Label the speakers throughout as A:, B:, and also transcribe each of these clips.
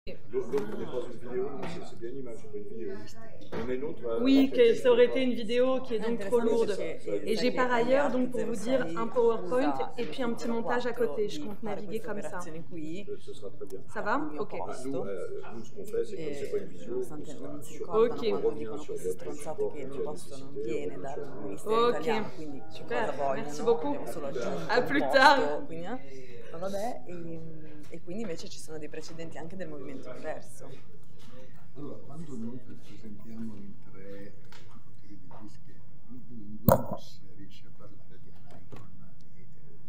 A: L'autre n'est pas une vidéo, c'est bien une image, c'est pas une vidéo. On est une autre.
B: Oui, que ça aurait été une vidéo qui est donc trop lourde. Et j'ai par ailleurs, donc pour vous dire, un PowerPoint et puis un petit montage à côté. Je compte naviguer comme ça.
A: Ce sera très bien.
B: Ça va? Ok.
A: Nous, ce qu'on fait, c'est que c'est pas une vidéo.
B: Ok.
A: On revient sur votre support qui a nécessité.
B: Ok. Super. Merci beaucoup. À plus tard.
C: Vabbè, e quindi invece ci sono dei precedenti anche del movimento diverso.
D: Allora, quando noi presentiamo in tre poteri di dischi, in due mosse riesce a parlare di Anaicon e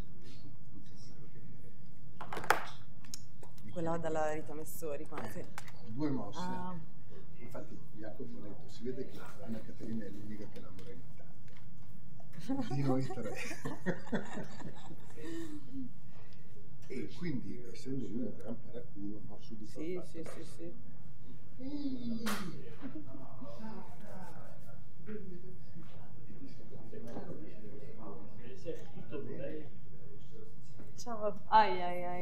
D: del
C: Quella dalla Rita Messori, quasi.
D: due mosse. Ah. Infatti Jacopo ha detto, si vede che Anna Caterina è l'unica che lavora in Italia. Di noi tre. E quindi, essendo lui un gran paraculo, no, subito
C: sì.
B: Ciao. Ai.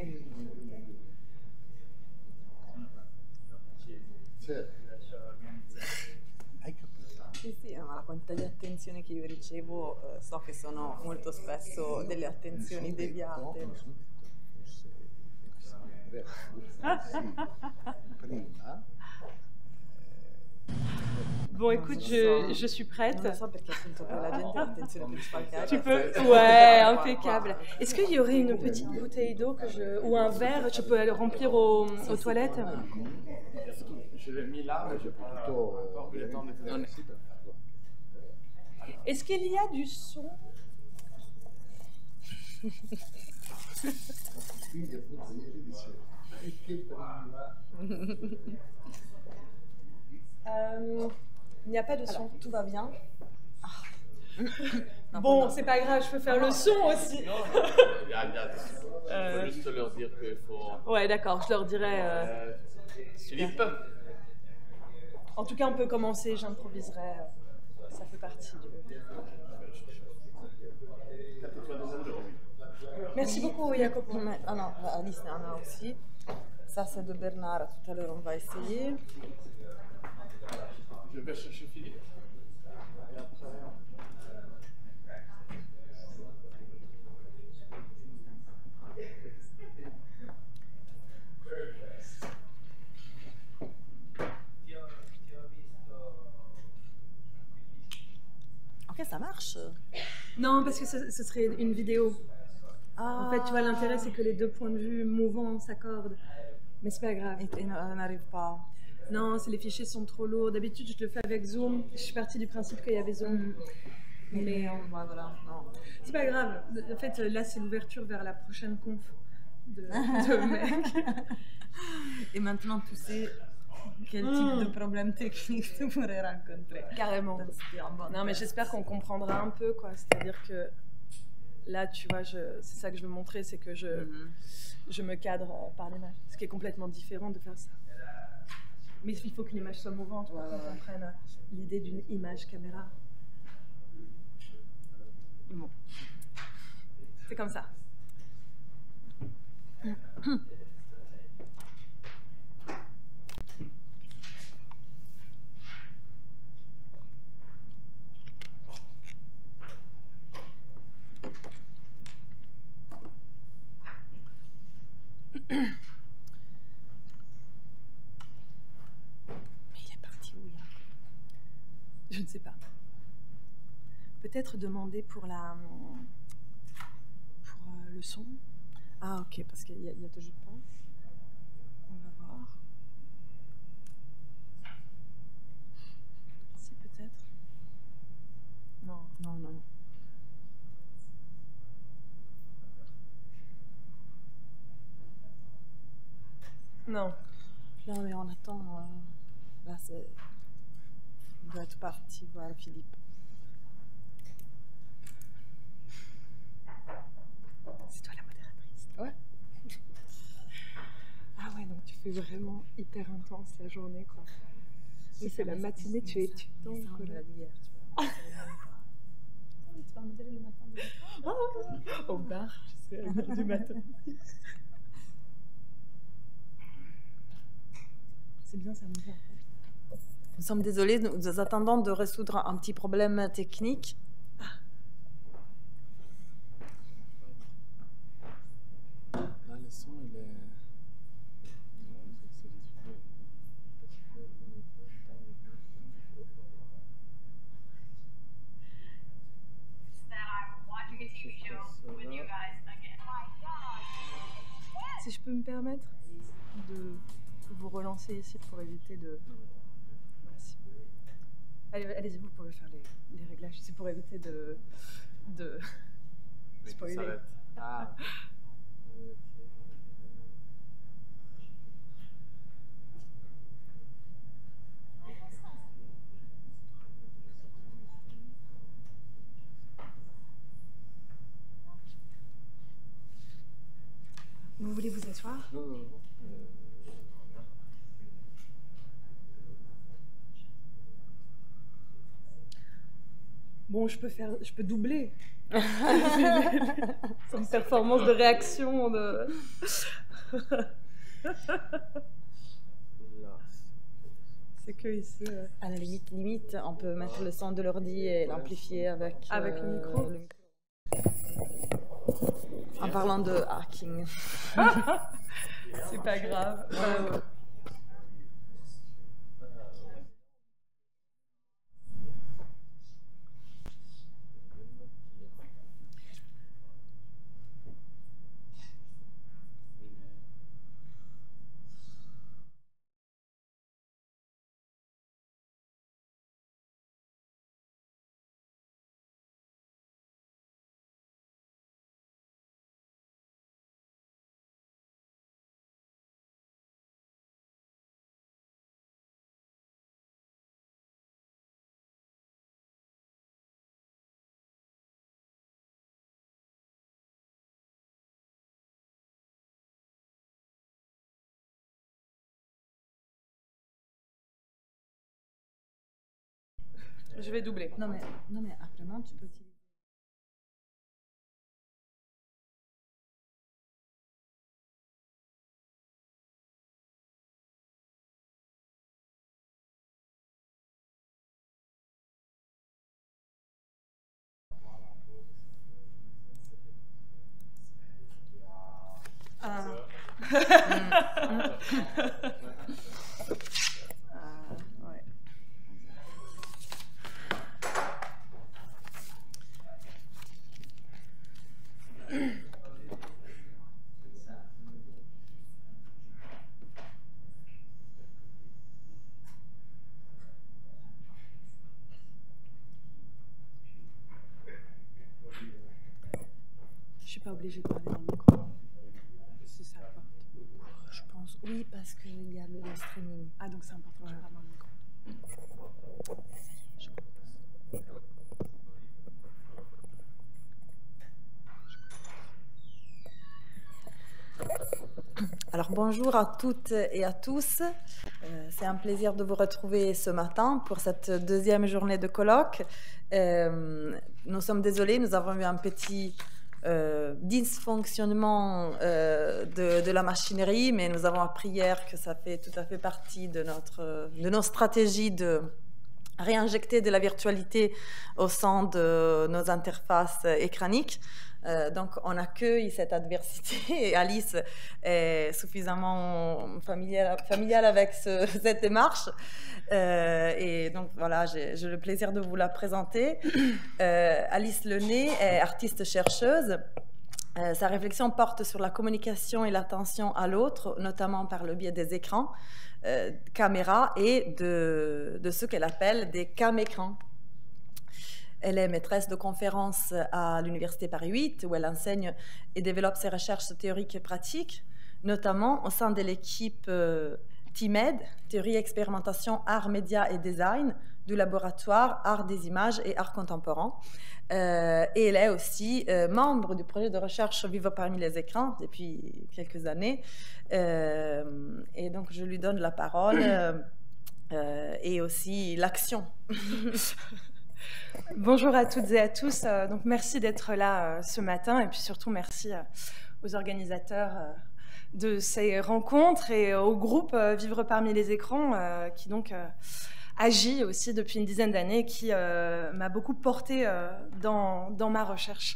D: Hai capito?
C: Sì, ma la quantità di attenzione che io ricevo so che sono molto spesso delle attenzioni deviate.
D: Prima.
B: Bon, écoute, je suis prête.
C: Non so perché appunto per la gente l'attenzione più spalcata.
B: Tu peux? Ouais, impeccable. Est-ce qu'il y aurait une petite bouteille d'eau ou un verre? Je peux le remplir aux toilettes?
A: Je l'ai mis là, mais je peux encore le temps de te donner.
B: Est-ce qu'il y a du son?
D: Quindi appunto ieri dicevo, e che prima...
B: Il n'y a pas de son.
C: Alors, tout va bien.
B: Bon, c'est pas grave, je peux faire le son aussi.
A: Non, faut juste leur dire qu'il faut...
B: Ouais, d'accord, je leur dirai...
A: Philippe.
B: En tout cas, on peut commencer, j'improviserai. Ça fait partie du... Merci beaucoup, Jacopo.
C: Ah non, Alice en a aussi. Ça, c'est de Bernard. Tout à l'heure, on va essayer.
A: Je vais chercher Philippe. Et après...
C: Ok, ça marche.
B: Non, parce que ce serait une vidéo. En fait, tu vois, l'intérêt, c'est que les deux points de vue mouvants s'accordent. Mais c'est pas grave.
C: Et n'arrive pas.
B: Non, les fichiers sont trop lourds. D'habitude, je le fais avec Zoom. Je suis partie du principe qu'il y avait Zoom. Mais
C: voilà, non.
B: C'est pas grave. En fait, là, c'est l'ouverture vers la prochaine conf de mec.
C: Et maintenant, tu sais quel type de problème technique tu pourrais rencontrer.
B: Carrément. Non, mais j'espère qu'on comprendra un peu, quoi. C'est-à-dire que là, tu vois, c'est ça que je veux montrer, c'est que je me cadre par l'image. Ce qui est complètement différent de faire ça. Mais il faut qu'une image soit mouvante pour qu'on comprenne l'idée d'une image caméra. Bon. C'est comme ça. Je ne sais pas. Peut-être demander pour le son. Ah ok, parce qu'il y a toujours pas. On va voir. Si peut-être. Non. Non.
C: Non, mais on attend. Là, c'est... On doit être parti voir Philippe.
B: C'est toi la modératrice.
C: Ouais.
B: Ah ouais, donc tu fais vraiment hyper intense la journée, quoi. Oui, c'est la matinée, tu es étudiante.
C: C'est on l'a dit hier, tu vois. Tu vas modérer le matin.
B: Au bar, je sais, à 1h du matin. C'est bien, ça me vient.
C: Nous sommes désolés, nous attendons de résoudre un petit problème technique.
A: Là, le son, il est...
B: Si je peux me permettre de vous relancer ici pour éviter de... Merci. Allez-y, vous pouvez faire les réglages. C'est pour éviter de spoiler.
A: Ah.
B: Vous voulez vous asseoir?
A: Non.
B: Bon, je peux doubler. C'est une performance de réaction. C'est que ici.
C: À la limite, on peut mettre le son de l'ordi et l'amplifier avec
B: le micro.
C: En parlant de hacking.
B: C'est pas grave. Je vais doubler.
C: Non mais après moi, tu peux utiliser.
B: Ouais. Je suis pas obligée de parler dans le micro. Si ça importe.
C: Je pense oui, parce qu'il y a le streaming.
B: Ah, donc c'est important, je parle dans le micro.
C: Alors bonjour à toutes et à tous. C'est un plaisir de vous retrouver ce matin pour cette deuxième journée de colloque. Nous sommes désolés, nous avons eu un petit dysfonctionnement de la machinerie, mais nous avons appris hier que ça fait tout à fait partie de nos stratégies de réinjecter de la virtualité au sein de nos interfaces écraniques. Donc, on accueille cette adversité et Alice est suffisamment familiale avec cette démarche. Et donc, voilà, j'ai le plaisir de vous la présenter. Alice Lenné est artiste-chercheuse. Sa réflexion porte sur la communication et l'attention à l'autre, notamment par le biais des écrans, caméras et de ce qu'elle appelle des cam-écrans. Elle est maîtresse de conférences à l'Université Paris 8, où elle enseigne et développe ses recherches théoriques et pratiques, notamment au sein de l'équipe TIMED, Théorie, Expérimentation, Art, Média et Design, du laboratoire Art des images et Art contemporain. Et elle est aussi membre du projet de recherche Vivre parmi les écrans depuis quelques années. Et donc, je lui donne la parole et aussi l'action.
B: Bonjour à toutes et à tous. Donc merci d'être là ce matin et puis surtout merci aux organisateurs de ces rencontres et au groupe Vivre parmi les écrans, qui donc agit aussi depuis une dizaine d'années, qui m'a beaucoup portée dans ma recherche.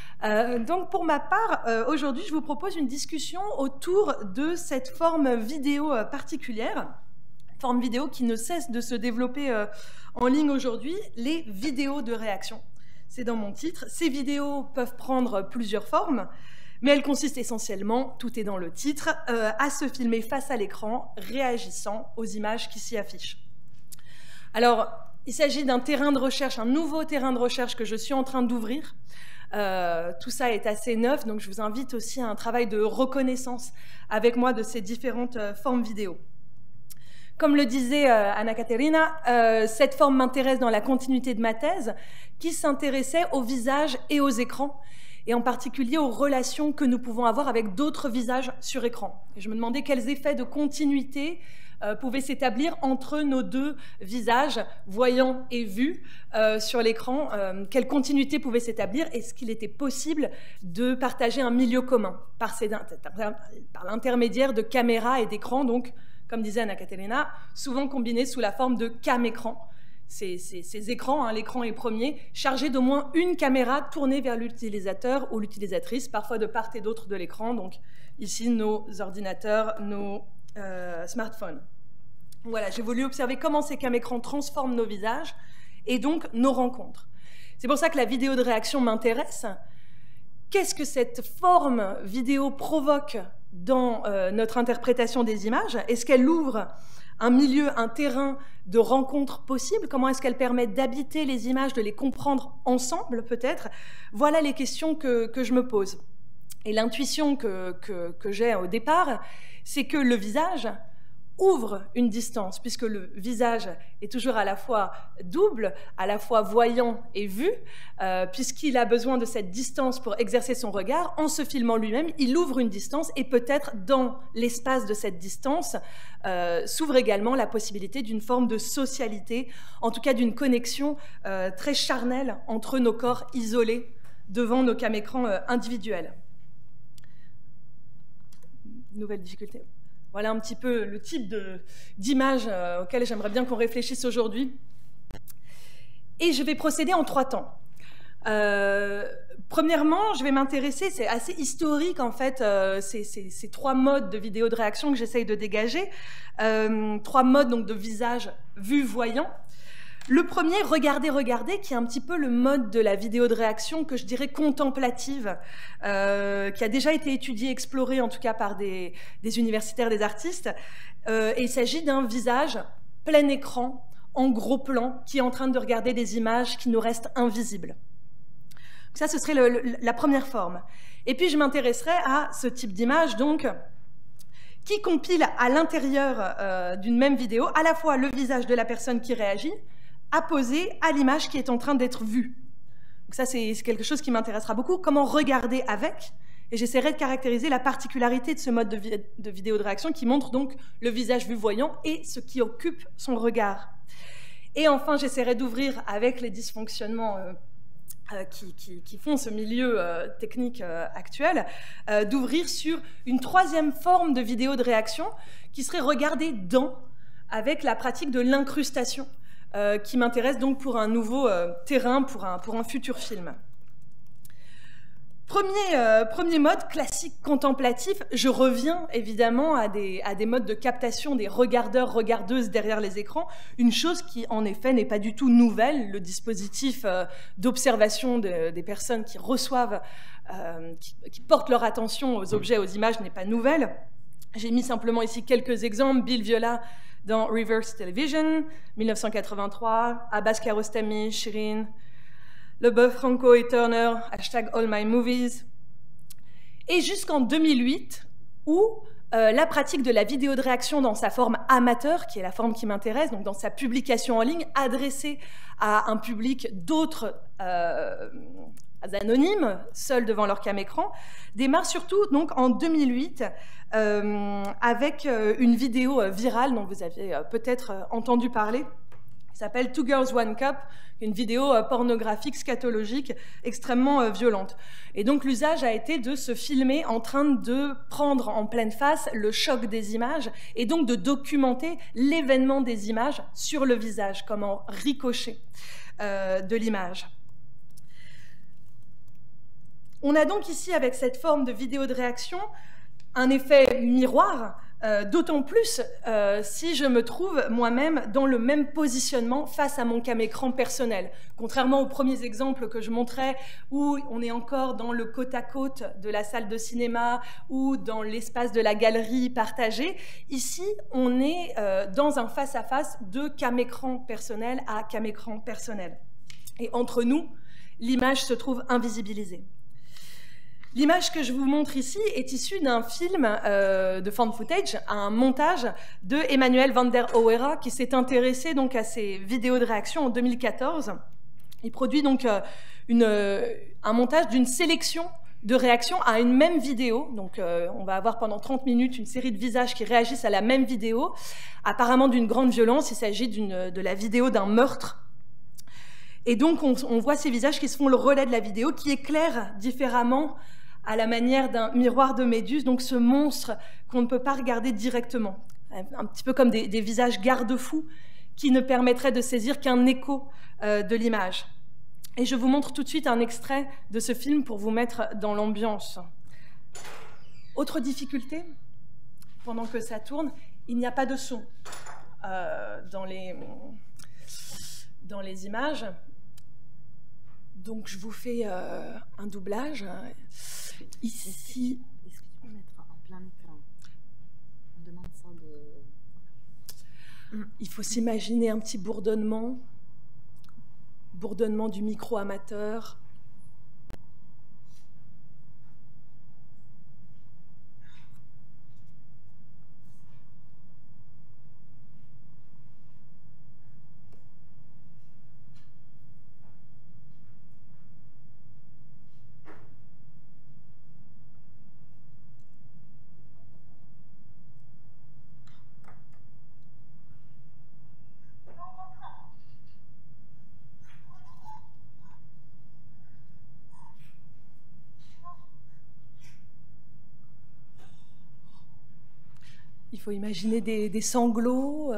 B: Donc pour ma part, aujourd'hui, je vous propose une discussion autour de cette forme vidéo particulière, forme vidéo qui ne cesse de se développer en ligne aujourd'hui, les vidéos de réaction. C'est dans mon titre. Ces vidéos peuvent prendre plusieurs formes, mais elles consistent essentiellement, tout est dans le titre, à se filmer face à l'écran, réagissant aux images qui s'y affichent. Alors, il s'agit d'un terrain de recherche, un nouveau terrain de recherche que je suis en train d'ouvrir. Tout ça est assez neuf, donc je vous invite aussi à un travail de reconnaissance avec moi de ces différentes formes vidéo. Comme le disait Anna Caterina, cette forme m'intéresse dans la continuité de ma thèse, qui s'intéressait aux visages et aux écrans, et en particulier aux relations que nous pouvons avoir avec d'autres visages sur écran. Et je me demandais quels effets de continuité pouvaient s'établir entre nos deux visages, voyants et vus, sur l'écran. Quelle continuité pouvait s'établir? Est-ce qu'il était possible de partager un milieu commun par l'intermédiaire de caméras et d'écrans, donc, comme disait Anna Caterina, souvent combinés sous la forme de cam-écran. Ces écrans, hein, l'écran est premier, chargés d'au moins une caméra tournée vers l'utilisateur ou l'utilisatrice, parfois de part et d'autre de l'écran, donc ici nos ordinateurs, nos smartphones. Voilà, j'ai voulu observer comment ces cam-écrans transforment nos visages et donc nos rencontres. C'est pour ça que la vidéo de réaction m'intéresse. Qu'est-ce que cette forme vidéo provoque dans notre interprétation des images? Est-ce qu'elle ouvre un milieu, un terrain de rencontres possibles? Comment est-ce qu'elle permet d'habiter les images, de les comprendre ensemble peut-être? Voilà les questions que je me pose. Et l'intuition que j'ai au départ, c'est que le visage ouvre une distance, puisque le visage est toujours à la fois double, à la fois voyant et vu, puisqu'il a besoin de cette distance pour exercer son regard. En se filmant lui-même, il ouvre une distance, et peut-être dans l'espace de cette distance s'ouvre également la possibilité d'une forme de socialité, en tout cas d'une connexion très charnelle entre nos corps isolés devant nos cam-écrans individuels. Nouvelle difficulté. Voilà un petit peu le type d'image auquel j'aimerais bien qu'on réfléchisse aujourd'hui. Et je vais procéder en 3 temps. Premièrement, je vais m'intéresser, c'est assez historique en fait, ces 3 modes de vidéo de réaction que j'essaye de dégager. 3 modes donc, de visage vu-voyant. Le premier, regarder, qui est un petit peu le mode de la vidéo de réaction que je dirais contemplative, qui a déjà été étudié, exploré en tout cas par des universitaires, des artistes. Et il s'agit d'un visage plein écran, en gros plan, qui est en train de regarder des images qui nous restent invisibles. Donc ça, ce serait la première forme. Et puis je m'intéresserai à ce type d'image, donc, qui compile à l'intérieur d'une même vidéo à la fois le visage de la personne qui réagit, apposé à l'image qui est en train d'être vue. Donc ça, c'est quelque chose qui m'intéressera beaucoup. Comment regarder avec? Et j'essaierai de caractériser la particularité de ce mode de vidéo de réaction qui montre donc le visage vu voyant et ce qui occupe son regard. Et enfin, j'essaierai d'ouvrir avec les dysfonctionnements qui font ce milieu technique actuel, d'ouvrir sur une 3e forme de vidéo de réaction qui serait regarder dans, avec la pratique de l'incrustation, qui m'intéresse donc pour un nouveau terrain, pour un futur film. Premier mode, classique contemplatif, je reviens évidemment à des modes de captation des regardeurs, regardeuses derrière les écrans, une chose qui en effet n'est pas du tout nouvelle. Le dispositif d'observation des personnes qui reçoivent, qui portent leur attention aux objets, aux images n'est pas nouvelle. J'ai mis simplement ici quelques exemples. Bill Viola dans Reverse Television, 1983, Abbas Kiarostami, Shirin, Leboeuf, Franco et Turner, #AllMyMovies. Et jusqu'en 2008, où la pratique de la vidéo de réaction dans sa forme amateur, qui est la forme qui m'intéresse, donc dans sa publication en ligne, adressée à un public d'autres anonymes, seuls devant leur cam-écran, démarre surtout donc en 2008 avec une vidéo virale dont vous avez peut-être entendu parler. qui s'appelle Two Girls, One Cup, une vidéo pornographique, scatologique, extrêmement violente. Et donc l'usage a été de se filmer en train de prendre en pleine face le choc des images et donc de documenter l'événement des images sur le visage, comme en ricochet de l'image. On a donc ici, avec cette forme de vidéo de réaction, un effet miroir, d'autant plus si je me trouve moi-même dans le même positionnement face à mon cam-écran personnel. Contrairement aux premiers exemples que je montrais, où on est encore dans le côte-à-côte de la salle de cinéma ou dans l'espace de la galerie partagée, ici, on est dans un face-à-face de cam-écran personnel à cam-écran personnel. Et entre nous, l'image se trouve invisibilisée. L'image que je vous montre ici est issue d'un film de found footage, un montage de Emmanuel van der Auwera qui s'est intéressé donc à ces vidéos de réaction en 2014. Il produit donc un montage d'une sélection de réactions à une même vidéo. Donc on va avoir pendant 30 minutes une série de visages qui réagissent à la même vidéo, apparemment d'une grande violence. Il s'agit de la vidéo d'un meurtre. Et donc on voit ces visages qui se font le relais de la vidéo, qui éclairent différemment à la manière d'un miroir de Méduse, donc ce monstre qu'on ne peut pas regarder directement, un petit peu comme des visages garde-fous qui ne permettraient de saisir qu'un écho de l'image. Et je vous montre tout de suite un extrait de ce film pour vous mettre dans l'ambiance. Autre difficulté, pendant que ça tourne, il n'y a pas de son dans les images. Donc je vous fais un doublage. Ici,
C: est-ce que tu peux mettre en plein écran? On demande ça de...
B: Il faut s'imaginer un petit bourdonnement du micro amateur. Il faut imaginer des sanglots,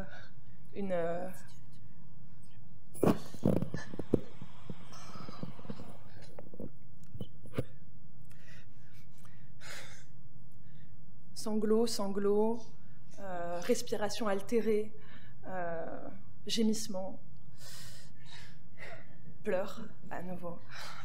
B: sanglots, respiration altérée, gémissement, pleurs à nouveau.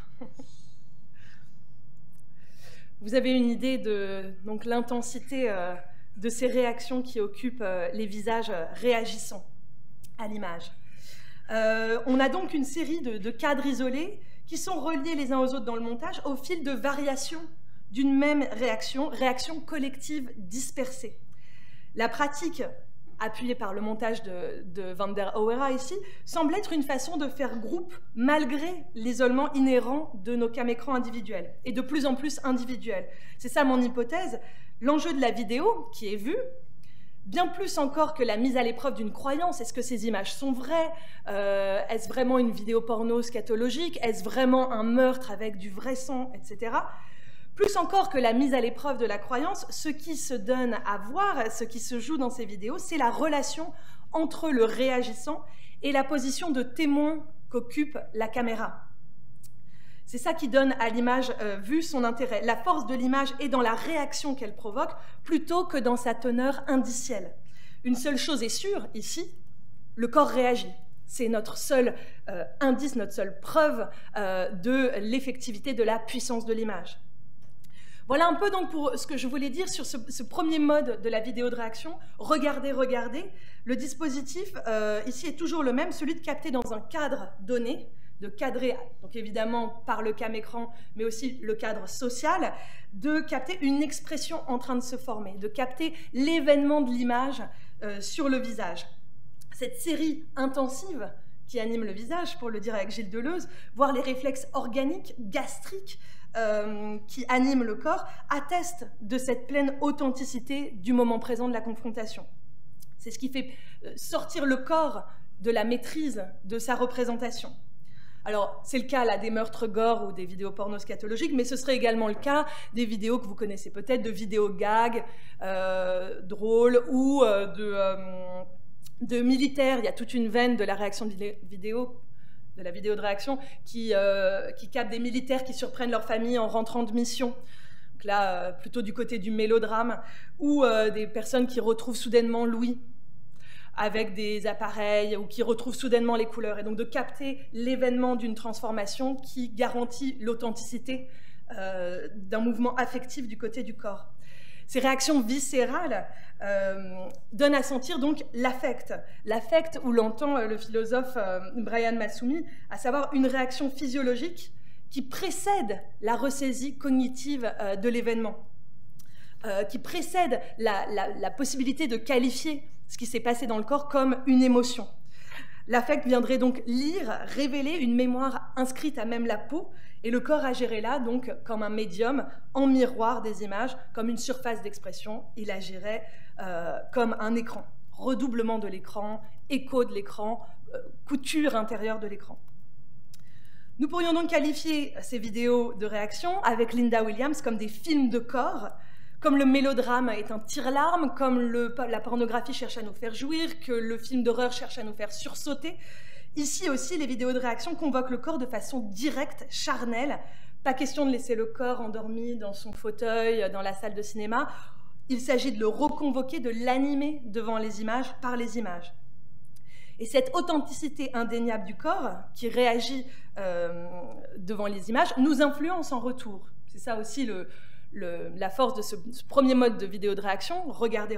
B: Vous avez une idée de donc l'intensité de ces réactions qui occupent les visages réagissant à l'image. On a donc une série de cadres isolés qui sont reliés les uns aux autres dans le montage au fil de variations d'une même réaction collective dispersée. La pratique, appuyée par le montage de van der Auwera ici, semble être une façon de faire groupe malgré l'isolement inhérent de nos cam-écrans individuels, et de plus en plus individuels. C'est ça mon hypothèse. L'enjeu de la vidéo, qui est vue, bien plus encore que la mise à l'épreuve d'une croyance, est-ce que ces images sont vraies, est-ce vraiment une vidéo porno scatologique, est-ce vraiment un meurtre avec du vrai sang, etc. Plus encore que la mise à l'épreuve de la croyance, ce qui se donne à voir, ce qui se joue dans ces vidéos, c'est la relation entre le réagissant et la position de témoin qu'occupe la caméra. C'est ça qui donne à l'image vue son intérêt. La force de l'image est dans la réaction qu'elle provoque plutôt que dans sa teneur indicielle. Une seule chose est sûre ici, le corps réagit. C'est notre seul indice, notre seule preuve de l'effectivité de la puissance de l'image. Voilà un peu donc pour ce que je voulais dire sur ce premier mode de la vidéo de réaction. Regardez. Le dispositif ici est toujours le même, celui de capter dans un cadre donné, de cadrer, donc évidemment par le cam-écran, mais aussi le cadre social, de capter une expression en train de se former, de capter l'événement de l'image sur le visage. Cette série intensive qui anime le visage, pour le dire avec Gilles Deleuze, voire les réflexes organiques, gastriques, qui animent le corps, attestent de cette pleine authenticité du moment présent de la confrontation. C'est ce qui fait sortir le corps de la maîtrise de sa représentation. Alors, c'est le cas là des meurtres gore ou des vidéos porno scatologiques, mais ce serait également le cas des vidéos que vous connaissez peut-être, de vidéos gags drôles ou de militaires. Il y a toute une veine de la réaction vidéo, de la vidéo de réaction qui capte des militaires qui surprennent leur famille en rentrant de mission. Donc là, plutôt du côté du mélodrame, ou des personnes qui retrouvent soudainement l'ouïe avec des appareils ou qui retrouvent soudainement les couleurs, et donc de capter l'événement d'une transformation qui garantit l'authenticité d'un mouvement affectif du côté du corps. Ces réactions viscérales donnent à sentir donc l'affect où l'entend le philosophe Brian Massumi, à savoir une réaction physiologique qui précède la ressaisie cognitive de l'événement, qui précède la possibilité de qualifier ce qui s'est passé dans le corps comme une émotion. L'affect viendrait donc lire, révéler une mémoire inscrite à même la peau, et le corps agirait là donc comme un médium en miroir des images, comme une surface d'expression. Il agirait comme un écran, redoublement de l'écran, écho de l'écran, couture intérieure de l'écran. Nous pourrions donc qualifier ces vidéos de réaction avec Linda Williams comme des films de corps, comme le mélodrame est un tire-larme, comme la pornographie cherche à nous faire jouir, que le film d'horreur cherche à nous faire sursauter. Ici aussi, les vidéos de réaction convoquent le corps de façon directe, charnelle. Pas question de laisser le corps endormi dans son fauteuil, dans la salle de cinéma. Il s'agit de le reconvoquer, de l'animer devant les images, par les images. Et cette authenticité indéniable du corps, qui réagit devant les images, nous influence en retour. C'est ça aussi la force de ce premier mode de vidéo de réaction, regarder.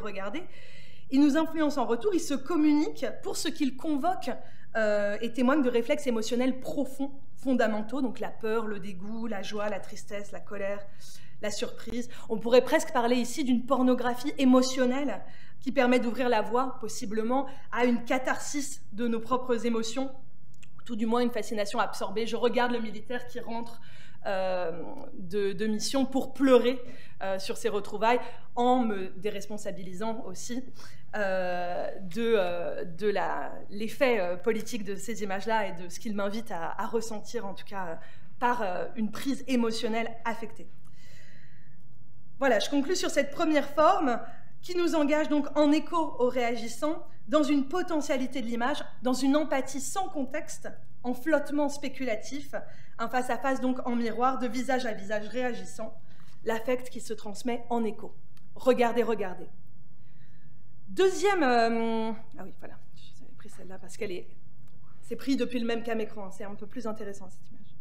B: Il nous influence en retour, il se communique pour ce qu'il convoque et témoigne de réflexes émotionnels profonds, fondamentaux, donc la peur, le dégoût, la joie, la tristesse, la colère, la surprise. On pourrait presque parler ici d'une pornographie émotionnelle qui permet d'ouvrir la voie, possiblement, à une catharsis de nos propres émotions, tout du moins une fascination absorbée. Je regarde le militaire qui rentre de mission pour pleurer sur ses retrouvailles, en me déresponsabilisant aussi de l'effet politique de ces images-là et de ce qu'il m'invite à ressentir, en tout cas par une prise émotionnelle affectée. Voilà, je conclus sur cette première forme qui nous engage donc en écho aux réagissants, dans une potentialité de l'image, dans une empathie sans contexte, en flottement spéculatif, un face-à-face donc en miroir, de visage à visage réagissant, l'affect qui se transmet en écho. Regardez. Deuxième... Ah oui, voilà, j'avais pris celle-là parce c'est pris depuis le même cam écran, c'est un peu plus intéressant cette image.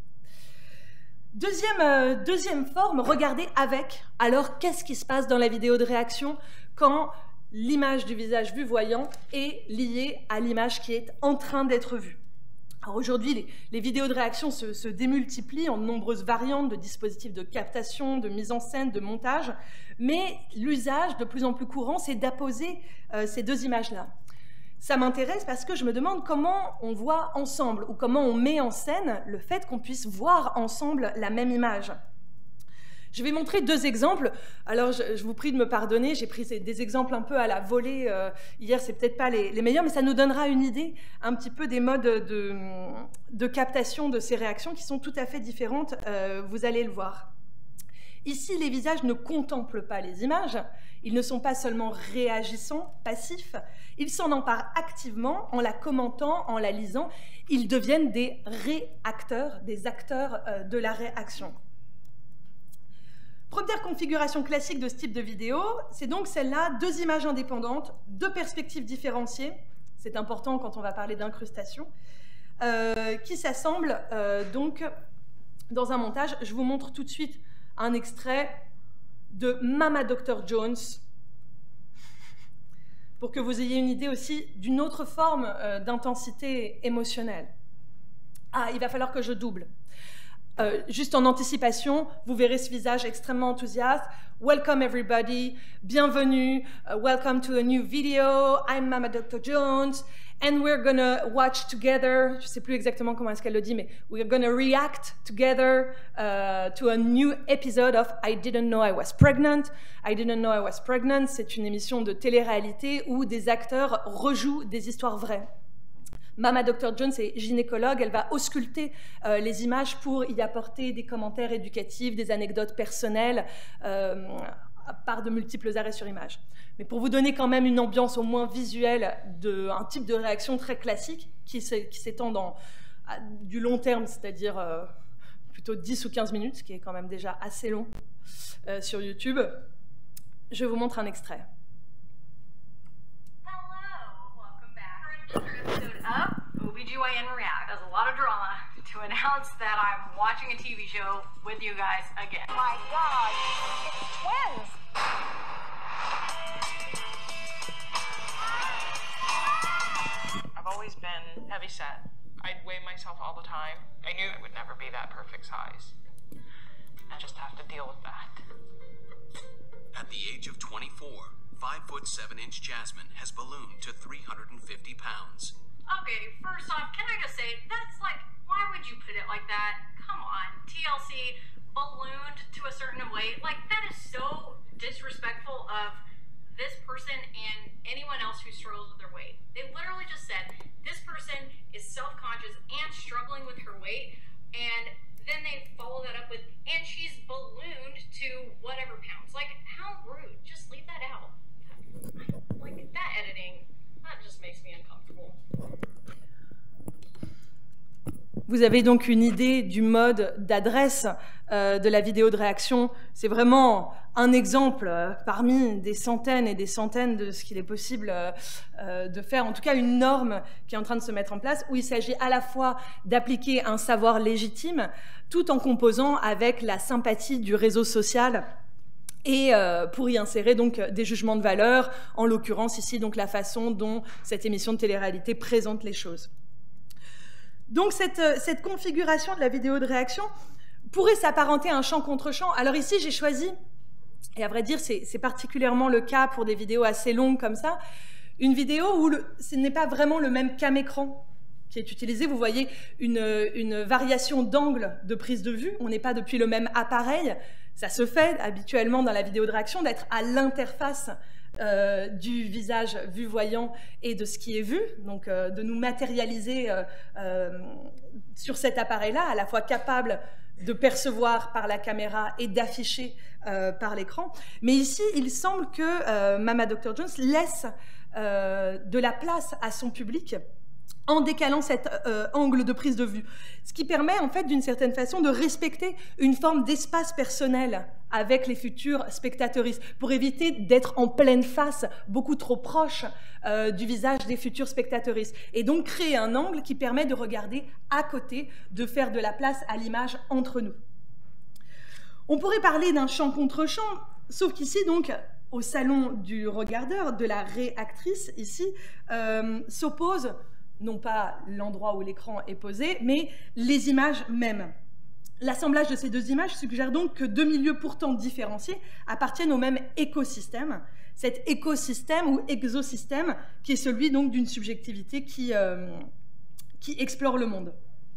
B: Deuxième forme, regardez avec. Alors, qu'est-ce qui se passe dans la vidéo de réaction quand l'image du visage vu voyant est liée à l'image qui est en train d'être vue? Alors aujourd'hui, les vidéos de réaction se démultiplient en nombreuses variantes de dispositifs de captation, de mise en scène, de montage, mais l'usage de plus en plus courant, c'est d'apposer ces deux images-là. Ça m'intéresse parce que je me demande comment on voit ensemble, ou comment on met en scène le fait qu'on puisse voir ensemble la même image. Je vais montrer deux exemples. Alors, je vous prie de me pardonner, j'ai pris des exemples un peu à la volée. Hier, c'est peut-être pas les meilleurs, mais ça nous donnera une idée un petit peu des modes de captation de ces réactions qui sont tout à fait différentes. Vous allez le voir. Ici, les visages ne contemplent pas les images. Ils ne sont pas seulement réagissants, passifs. Ils s'en emparent activement en la commentant, en la lisant. Ils deviennent des réacteurs, des acteurs de la réaction. Première configuration classique de ce type de vidéo, c'est donc celle-là, deux images indépendantes, deux perspectives différenciées, c'est important quand on va parler d'incrustation, qui s'assemblent donc dans un montage. Je vous montre tout de suite un extrait de Mama Dr. Jones, pour que vous ayez une idée aussi d'une autre forme d'intensité émotionnelle. Ah, il va falloir que je double. Juste en anticipation, vous verrez ce visage extrêmement enthousiaste. Welcome everybody, bienvenue, welcome to a new video, I'm Mama Dr. Jones, and we're gonna watch together, je ne sais plus exactement comment est-ce qu'elle le dit, mais we're gonna react together to a new episode of I Didn't Know I Was Pregnant. I Didn't Know I Was Pregnant, c'est une émission de télé-réalité où des acteurs rejouent des histoires vraies. Mama Dr. Jones est gynécologue, elle va ausculter les images pour y apporter des commentaires éducatifs, des anecdotes personnelles, par de multiples arrêts sur image. Mais pour vous donner quand même une ambiance au moins visuelle d'un type de réaction très classique qui s'étend dans du long terme, c'est-à-dire plutôt 10 ou 15 minutes, ce qui est quand même déjà assez long sur YouTube, je vous montre un extrait.
E: Hello, welcome back for another episode of OBGYN React. There's a lot of drama to announce that I'm watching a TV show with you guys again. Oh my God, it's twins!
F: I've always been heavyset. I'd weigh myself all the time. I knew I would never be that perfect size. I just have to deal with that.
G: At the age of 24, 5'7" Jasmine has ballooned to 350 pounds.
E: Okay, first off, can I just say, that's like, why would you put it like that? Come on, TLC, ballooned to a certain weight. Like, that is so disrespectful of this person and anyone else who struggles with their weight. They literally just said, this person is self-conscious and struggling with her weight, and then they follow that up with, and she's ballooned to whatever pounds. Like, how rude. Just leave that out. Like, that editing, that just makes me uncomfortable.
B: Vous avez donc une idée du mode d'adresse de la vidéo de réaction. C'est vraiment un exemple parmi des centaines et des centaines de ce qu'il est possible de faire. En tout cas, une norme qui est en train de se mettre en place, où il s'agit à la fois d'appliquer un savoir légitime, tout en composant avec la sympathie du réseau social, et pour y insérer donc des jugements de valeur, en l'occurrence ici donc la façon dont cette émission de télé-réalité présente les choses. Donc cette configuration de la vidéo de réaction pourrait s'apparenter à un champ contre champ. Alors ici j'ai choisi, et à vrai dire c'est particulièrement le cas pour des vidéos assez longues comme ça, une vidéo où ce n'est pas vraiment le même cam écran qui est utilisé. Vous voyez une variation d'angle de prise de vue, on n'est pas depuis le même appareil. Ça se fait habituellement dans la vidéo de réaction d'être à l'interface du visage vu voyant et de ce qui est vu, donc de nous matérialiser sur cet appareil-là, à la fois capable de percevoir par la caméra et d'afficher par l'écran. Mais ici, il semble que Mama Dr. Jones laisse de la place à son public en décalant cet angle de prise de vue, ce qui permet en fait d'une certaine façon de respecter une forme d'espace personnel avec les futurs spectateuristes, pour éviter d'être en pleine face, beaucoup trop proche du visage des futurs spectateuristes, et donc créer un angle qui permet de regarder à côté, de faire de la place à l'image entre nous. On pourrait parler d'un champ contre champ, sauf qu'ici donc, au salon du regardeur, de la réactrice, ici, s'oppose non pas l'endroit où l'écran est posé, mais les images mêmes. L'assemblage de ces deux images suggère donc que deux milieux pourtant différenciés appartiennent au même écosystème, cet écosystème ou exosystème qui est celui donc d'une subjectivité qui explore le monde.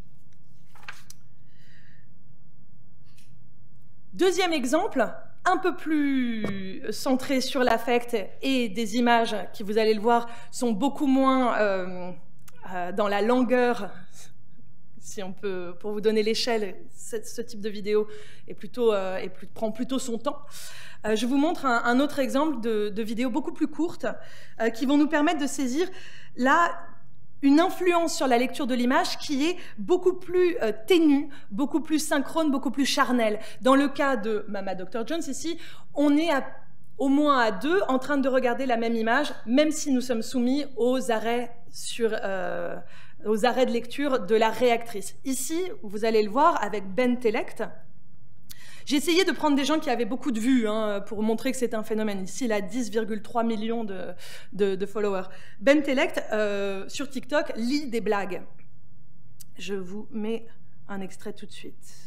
B: Deuxième exemple, un peu plus centré sur l'affect et des images qui, vous allez le voir, sont beaucoup moins dans la longueur, si on peut, pour vous donner l'échelle, ce type de vidéo prend plutôt son temps. Je vous montre un autre exemple de vidéo beaucoup plus courte qui vont nous permettre de saisir là une influence sur la lecture de l'image qui est beaucoup plus ténue, beaucoup plus synchrone, beaucoup plus charnelle. Dans le cas de Mama Dr. Jones, ici, on est au moins à deux en train de regarder la même image, même si nous sommes soumis aux arrêts de lecture de la réactrice. Ici, vous allez le voir avec Ben Telect. J'ai essayé de prendre des gens qui avaient beaucoup de vues pour montrer que c'est un phénomène. Ici, il a 10,3 millions de followers. Ben Telect, sur TikTok, lit des blagues. Je vous mets un extrait tout de suite.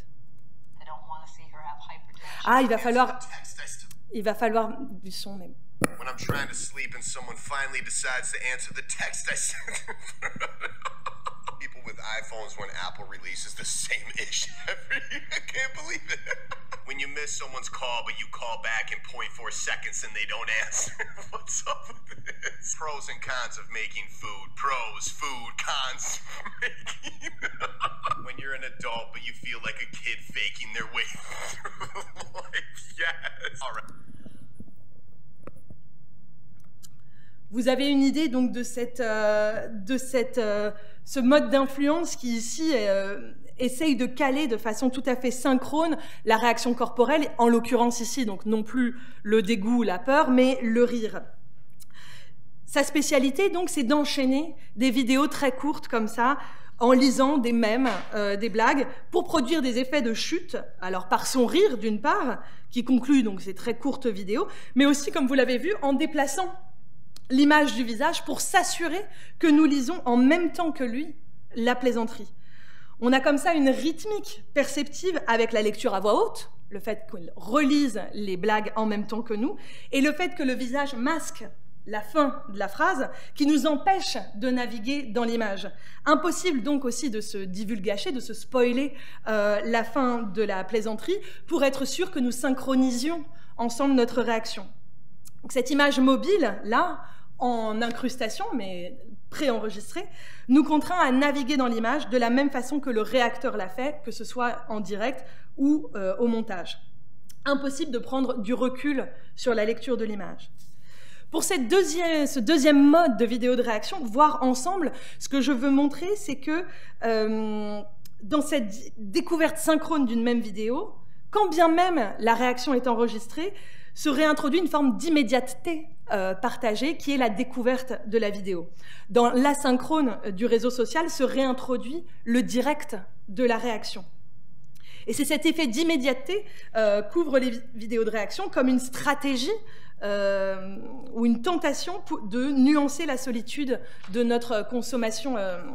B: Ah, il va falloir du son même.
H: When I'm trying to sleep and someone finally decides to answer the text I sent. People with iPhones when Apple releases the same ish every year. I can't believe it. When you miss someone's call, but you call back in 0.4 seconds and they don't answer. What's up with this? Pros and cons of making food. Pros, food, cons, making. When you're an adult, but you feel like a kid faking their way through life. Yes. All right.
B: Vous avez une idée donc de ce mode d'influence qui ici essaye de caler de façon tout à fait synchrone la réaction corporelle, en l'occurrence ici donc non plus le dégoût ou la peur, mais le rire. Sa spécialité donc c'est d'enchaîner des vidéos très courtes comme ça, en lisant des mèmes, des blagues, pour produire des effets de chute, alors par son rire d'une part, qui conclut donc ces très courtes vidéos, mais aussi comme vous l'avez vu en déplaçant l'image du visage pour s'assurer que nous lisons en même temps que lui la plaisanterie. On a comme ça une rythmique perceptive avec la lecture à voix haute, le fait qu'il relise les blagues en même temps que nous, et le fait que le visage masque la fin de la phrase qui nous empêche de naviguer dans l'image. Impossible donc aussi de se divulgacher, de se spoiler la fin de la plaisanterie pour être sûr que nous synchronisions ensemble notre réaction. Donc cette image mobile, là, en incrustation, mais préenregistrée, nous contraint à naviguer dans l'image de la même façon que le réacteur l'a fait, que ce soit en direct ou au montage. Impossible de prendre du recul sur la lecture de l'image. Pour ce deuxième mode de vidéo de réaction, voir ensemble, ce que je veux montrer, c'est que dans cette découverte synchrone d'une même vidéo, quand bien même la réaction est enregistrée, se réintroduit une forme d'immédiateté partagée qui est la découverte de la vidéo. Dans l'asynchrone du réseau social se réintroduit le direct de la réaction. Et c'est cet effet d'immédiateté qu'ouvrent les vidéos de réaction comme une stratégie ou une tentation de nuancer la solitude de notre consommation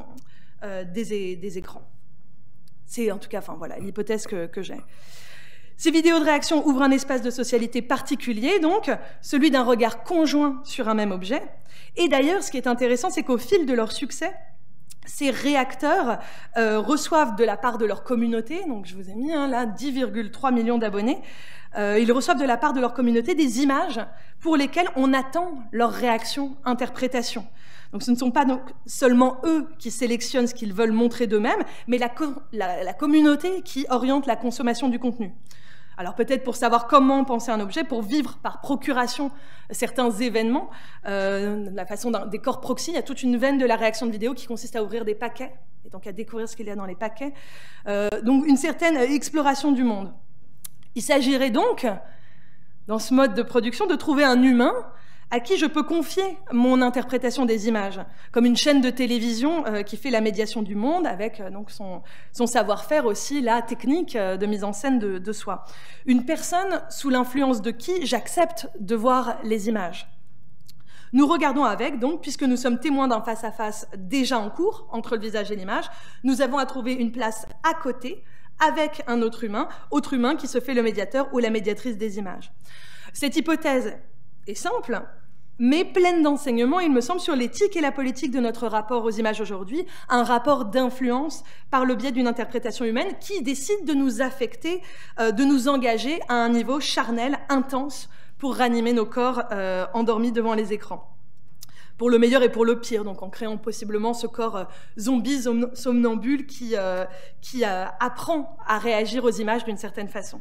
B: des écrans. C'est en tout cas, enfin voilà, l'hypothèse que j'ai. Ces vidéos de réaction ouvrent un espace de socialité particulier, donc celui d'un regard conjoint sur un même objet. Et d'ailleurs, ce qui est intéressant, c'est qu'au fil de leur succès, ces réacteurs reçoivent de la part de leur communauté, donc je vous ai mis là 10,3 millions d'abonnés, ils reçoivent de la part de leur communauté des images pour lesquelles on attend leur réaction, interprétation. Donc ce ne sont pas donc seulement eux qui sélectionnent ce qu'ils veulent montrer d'eux-mêmes, mais la communauté qui oriente la consommation du contenu. Alors peut-être pour savoir comment penser un objet, pour vivre par procuration certains événements, la façon des corps proxy, il y a toute une veine de la réaction de vidéo qui consiste à ouvrir des paquets, et donc à découvrir ce qu'il y a dans les paquets. Donc une certaine exploration du monde. Il s'agirait donc, dans ce mode de production, de trouver un humain à qui je peux confier mon interprétation des images, comme une chaîne de télévision qui fait la médiation du monde, avec donc son savoir-faire aussi, la technique de mise en scène de soi. Une personne sous l'influence de qui j'accepte de voir les images. Nous regardons avec, donc, puisque nous sommes témoins d'un face-à-face déjà en cours, entre le visage et l'image, nous avons à trouver une place à côté, avec un autre humain qui se fait le médiateur ou la médiatrice des images. Cette hypothèse est simple, mais pleine d'enseignements, il me semble, sur l'éthique et la politique de notre rapport aux images aujourd'hui, un rapport d'influence par le biais d'une interprétation humaine qui décide de nous affecter, de nous engager à un niveau charnel, intense, pour ranimer nos corps endormis devant les écrans. Pour le meilleur et pour le pire, donc en créant possiblement ce corps zombie, somnambule qui apprend à réagir aux images d'une certaine façon.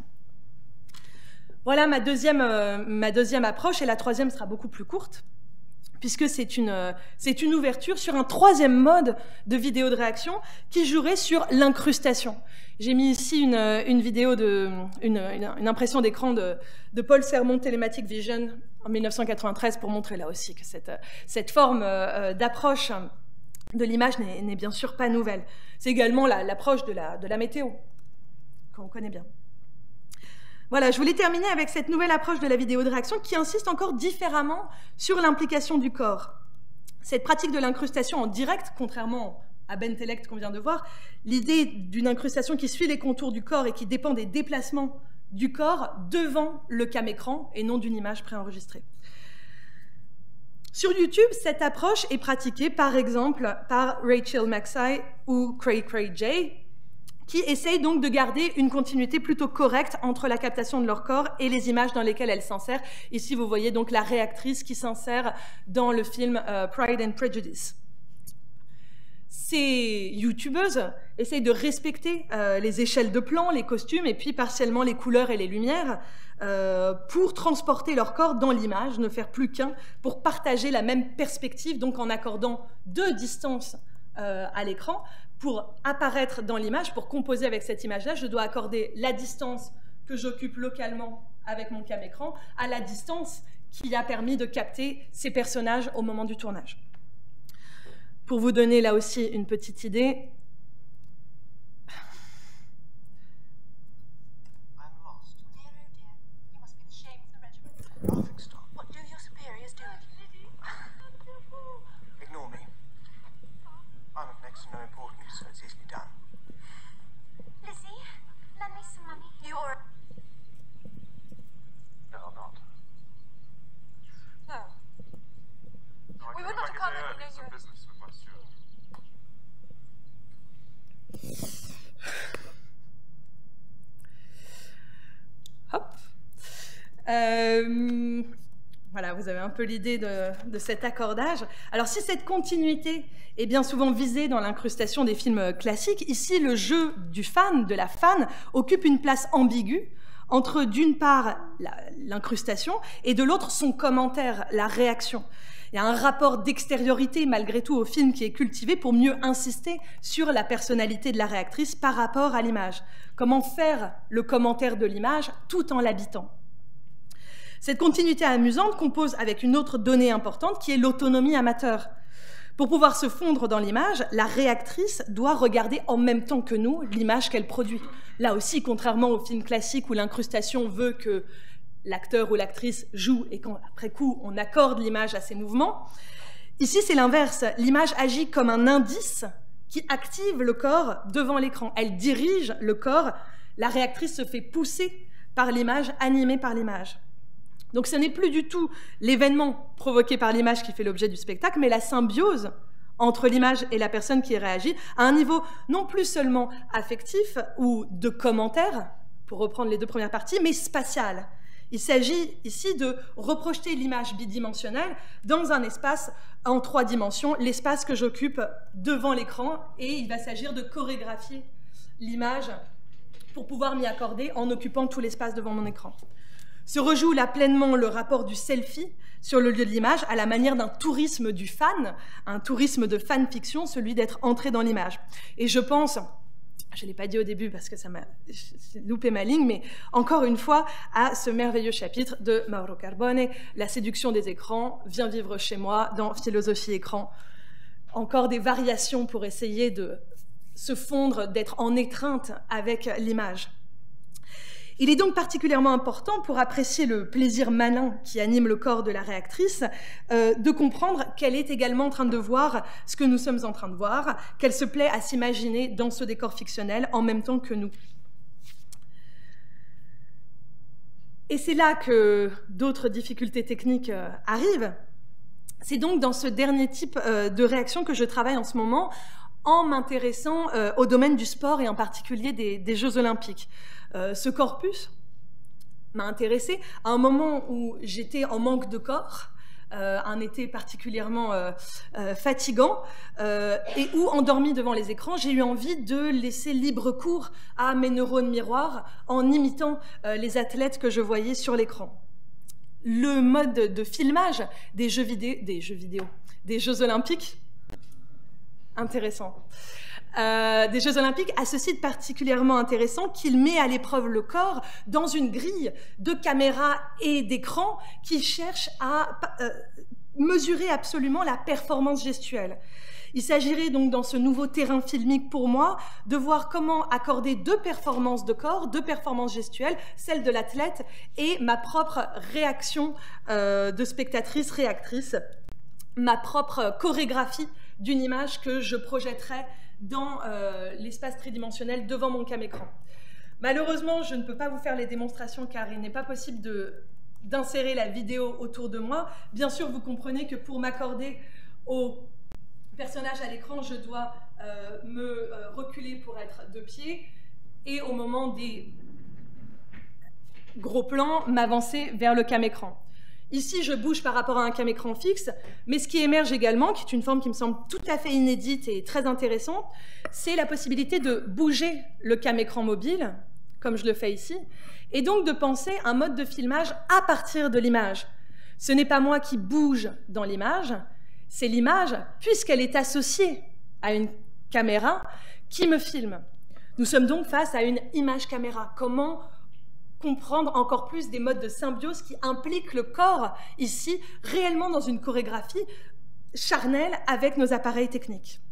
B: Voilà ma deuxième approche, et la troisième sera beaucoup plus courte, puisque c'est une ouverture sur un troisième mode de vidéo de réaction qui jouerait sur l'incrustation. J'ai mis ici une vidéo, une impression d'écran de Paul Sermon Telematic Vision en 1993 pour montrer là aussi que cette forme d'approche de l'image n'est bien sûr pas nouvelle. C'est également l'approche de la météo, qu'on connaît bien. Voilà, je voulais terminer avec cette nouvelle approche de la vidéo de réaction qui insiste encore différemment sur l'implication du corps. Cette pratique de l'incrustation en direct, contrairement à Bentelect qu'on vient de voir, l'idée d'une incrustation qui suit les contours du corps et qui dépend des déplacements du corps devant le cam-écran et non d'une image préenregistrée. Sur YouTube, cette approche est pratiquée par exemple par Rachel Macsai ou Cray Cray J, qui essayent donc de garder une continuité plutôt correcte entre la captation de leur corps et les images dans lesquelles elles s'insèrent. Ici, vous voyez donc la réactrice qui s'insère dans le film Pride and Prejudice. Ces youtubeuses essayent de respecter les échelles de plan, les costumes et puis partiellement les couleurs et les lumières pour transporter leur corps dans l'image, ne faire plus qu'un, pour partager la même perspective, donc en accordant 2 distances à l'écran. Pour apparaître dans l'image, pour composer avec cette image-là, je dois accorder la distance que j'occupe localement avec mon cam-écran à la distance qui a permis de capter ces personnages au moment du tournage. Pour vous donner là aussi une petite idée, hop. Voilà, vous avez un peu l'idée de cet accordage. Alors, si cette continuité est bien souvent visée dans l'incrustation des films classiques, ici, le jeu du fan, de la fan, occupe une place ambiguë entre, d'une part, l'incrustation et de l'autre, son commentaire, la réaction. Il y a un rapport d'extériorité, malgré tout, au film qui est cultivé pour mieux insister sur la personnalité de la réactrice par rapport à l'image. Comment faire le commentaire de l'image tout en l'habitant. Cette continuité amusante compose avec une autre donnée importante qui est l'autonomie amateur. Pour pouvoir se fondre dans l'image, la réactrice doit regarder en même temps que nous l'image qu'elle produit. Là aussi, contrairement au film classique où l'incrustation veut que l'acteur ou l'actrice joue et qu'après coup, on accorde l'image à ses mouvements, ici, c'est l'inverse. L'image agit comme un indice qui active le corps devant l'écran. Elle dirige le corps. La réactrice se fait pousser par l'image, animée par l'image. Donc ce n'est plus du tout l'événement provoqué par l'image qui fait l'objet du spectacle, mais la symbiose entre l'image et la personne qui réagit à un niveau non plus seulement affectif ou de commentaire, pour reprendre les 2 premières parties, mais spatial. Il s'agit ici de reprojeter l'image bidimensionnelle dans un espace en 3 dimensions, l'espace que j'occupe devant l'écran, et il va s'agir de chorégraphier l'image pour pouvoir m'y accorder en occupant tout l'espace devant mon écran. Se rejoue là pleinement le rapport du selfie sur le lieu de l'image à la manière d'un tourisme du fan, un tourisme de fanfiction, celui d'être entré dans l'image. Et je pense, je ne l'ai pas dit au début parce que ça m'a loupé ma ligne, mais encore une fois à ce merveilleux chapitre de Mauro Carbone, La séduction des écrans, viens vivre chez moi dans Philosophie écran. Encore des variations pour essayer de se fondre, d'être en étreinte avec l'image. Il est donc particulièrement important, pour apprécier le plaisir malin qui anime le corps de la réactrice, de comprendre qu'elle est également en train de voir ce que nous sommes en train de voir, qu'elle se plaît à s'imaginer dans ce décor fictionnel en même temps que nous. Et c'est là que d'autres difficultés techniques arrivent. C'est donc dans ce dernier type de réaction que je travaille en ce moment, en m'intéressant au domaine du sport et en particulier des Jeux Olympiques. Ce corpus m'a intéressée à un moment où j'étais en manque de corps, un été particulièrement fatigant, et où, endormie devant les écrans, j'ai eu envie de laisser libre cours à mes neurones miroirs en imitant les athlètes que je voyais sur l'écran. Le mode de filmage des Jeux Olympiques, intéressant. Des Jeux Olympiques a ceci de particulièrement intéressant qu'il met à l'épreuve le corps dans une grille de caméras et d'écrans qui cherche à mesurer absolument la performance gestuelle. Il s'agirait donc dans ce nouveau terrain filmique pour moi de voir comment accorder 2 performances de corps, 2 performances gestuelles, celle de l'athlète et ma propre réaction de spectatrice-réactrice, ma propre chorégraphie d'une image que je projetterais dans l'espace tridimensionnel devant mon cam-écran. Malheureusement, je ne peux pas vous faire les démonstrations car il n'est pas possible d'insérer la vidéo autour de moi. Bien sûr, vous comprenez que pour m'accorder au personnage à l'écran, je dois me reculer pour être de pied. et au moment des gros plans, m'avancer vers le cam-écran. Ici, je bouge par rapport à un cam-écran fixe, mais ce qui émerge également, qui est une forme qui me semble tout à fait inédite et très intéressante, c'est la possibilité de bouger le cam-écran mobile, comme je le fais ici, et donc de penser un mode de filmage à partir de l'image. Ce n'est pas moi qui bouge dans l'image, c'est l'image, puisqu'elle est associée à une caméra, qui me filme. Nous sommes donc face à une image caméra. Comment comprendre encore plus des modes de symbiose qui impliquent le corps, ici, réellement dans une chorégraphie charnelle avec nos appareils techniques.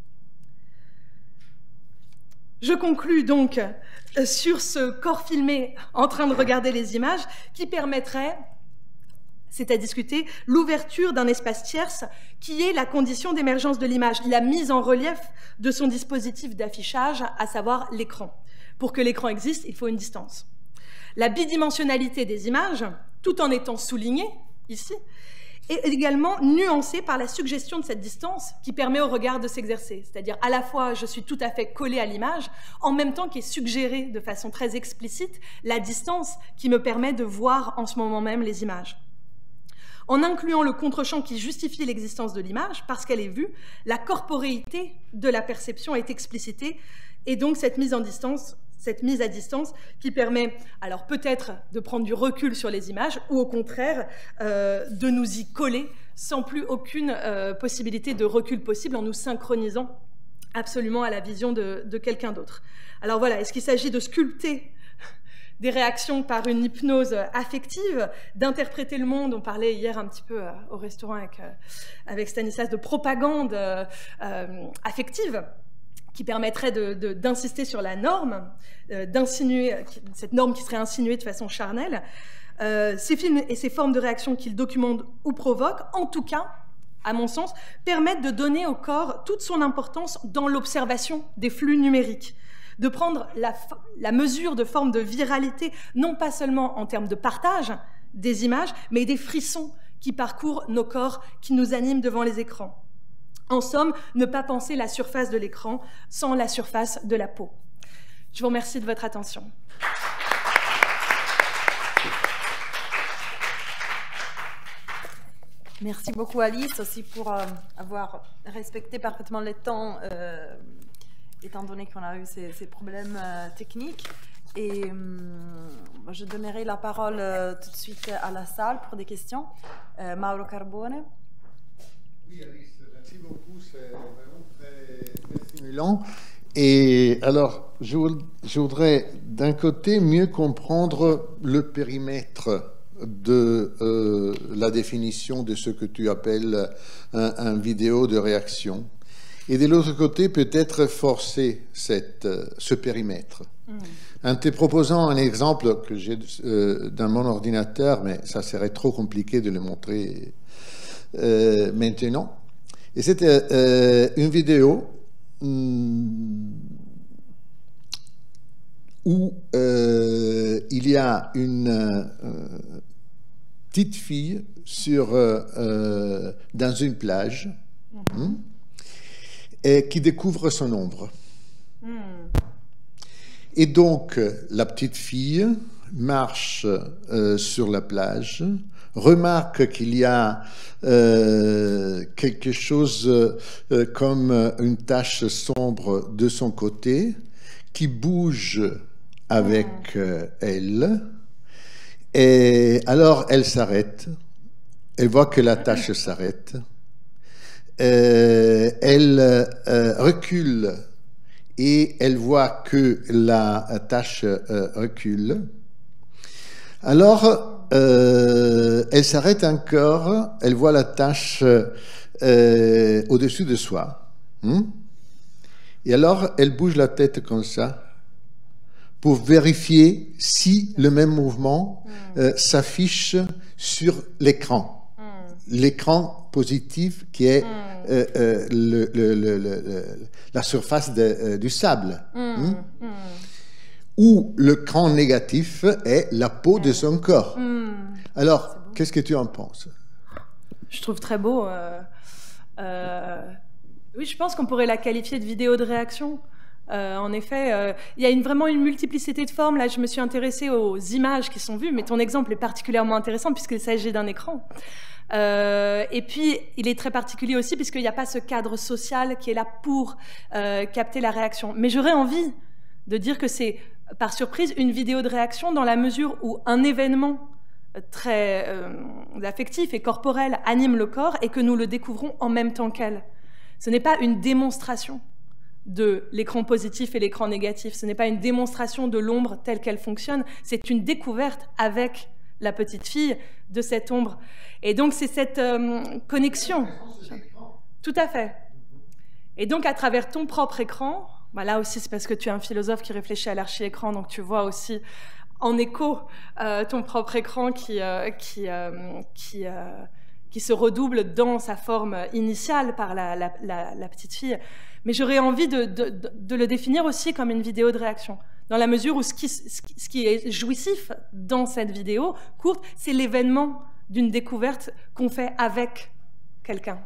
B: Je conclus donc sur ce corps filmé en train de regarder les images qui permettrait, c'est à discuter, l'ouverture d'un espace tierce qui est la condition d'émergence de l'image, la mise en relief de son dispositif d'affichage, à savoir l'écran. Pour que l'écran existe, il faut une distance. La bidimensionnalité des images, tout en étant soulignée, ici, est également nuancée par la suggestion de cette distance qui permet au regard de s'exercer. C'est-à-dire, à la fois, je suis tout à fait collée à l'image, en même temps qu'est suggérée de façon très explicite la distance qui me permet de voir en ce moment même les images. En incluant le contre-champ qui justifie l'existence de l'image, parce qu'elle est vue, la corporéité de la perception est explicitée, et donc cette mise à distance qui permet alors peut-être de prendre du recul sur les images ou au contraire de nous y coller sans plus aucune possibilité de recul possible en nous synchronisant absolument à la vision de quelqu'un d'autre. Alors voilà, est-ce qu'il s'agit de sculpter des réactions par une hypnose affective, d'interpréter le monde? On parlait hier un petit peu au restaurant avec Stanislas de propagande affective, qui permettrait d'insister sur la norme, d'insinuer cette norme qui serait insinuée de façon charnelle. Ces films et ces formes de réaction qu'ils documentent ou provoquent, en tout cas, à mon sens, permettent de donner au corps toute son importance dans l'observation des flux numériques, de prendre la mesure de forme de viralité, non pas seulement en termes de partage des images, mais des frissons qui parcourent nos corps, qui nous animent devant les écrans. En somme, ne pas penser la surface de l'écran sans la surface de la peau. Je vous remercie de votre attention.
C: Merci beaucoup Alice aussi pour avoir respecté parfaitement le temps, étant donné qu'on a eu ces problèmes techniques. Et je donnerai la parole tout de suite à la salle pour des questions. Mauro Carbone.
D: Oui Alice. Merci beaucoup, c'est vraiment très stimulant. Et alors, je voudrais d'un côté mieux comprendre le périmètre de la définition de ce que tu appelles un vidéo de réaction. Et de l'autre côté, peut-être forcer ce périmètre. En te proposant un exemple que j'ai dans mon ordinateur, mais ça serait trop compliqué de le montrer maintenant. Et c'était une vidéo où il y a une petite fille dans une plage et qui découvre son ombre. Et donc, la petite fille marche sur la plage, remarque qu'il y a quelque chose comme une tache sombre de son côté qui bouge avec elle. Et alors, elle s'arrête. Elle voit que la tache s'arrête. Elle recule et elle voit que la tache recule. Alors, elle s'arrête encore, elle voit la tache au-dessus de soi. Et alors, elle bouge la tête comme ça pour vérifier si le même mouvement s'affiche sur l'écran. L'écran positif qui est la surface du sable. Ou l'écran négatif est la peau de son corps. Alors, qu'est-ce que tu en penses?
B: Je trouve très beau. Oui, je pense qu'on pourrait la qualifier de vidéo de réaction. En effet, il y a vraiment une multiplicité de formes. Là, je me suis intéressée aux images qui sont vues, mais ton exemple est particulièrement intéressant puisqu'il s'agit d'un écran. Et puis, il est très particulier aussi puisqu'il n'y a pas ce cadre social qui est là pour capter la réaction. Mais j'aurais envie de dire que c'est, par surprise, une vidéo de réaction dans la mesure où un événement très affectif et corporel anime le corps et que nous le découvrons en même temps qu'elle. Ce n'est pas une démonstration de l'écran positif et l'écran négatif. Ce n'est pas une démonstration de l'ombre telle qu'elle fonctionne. C'est une découverte avec la petite fille de cette ombre. Et donc, c'est cette connexion. Tout à fait. Et donc, à travers ton propre écran, bah là aussi, c'est parce que tu es un philosophe qui réfléchit à l'archi-écran, donc tu vois aussi en écho ton propre écran qui se redouble dans sa forme initiale par la petite fille. Mais j'aurais envie de le définir aussi comme une vidéo de réaction, dans la mesure où ce qui est jouissif dans cette vidéo courte, c'est l'événement d'une découverte qu'on fait avec quelqu'un.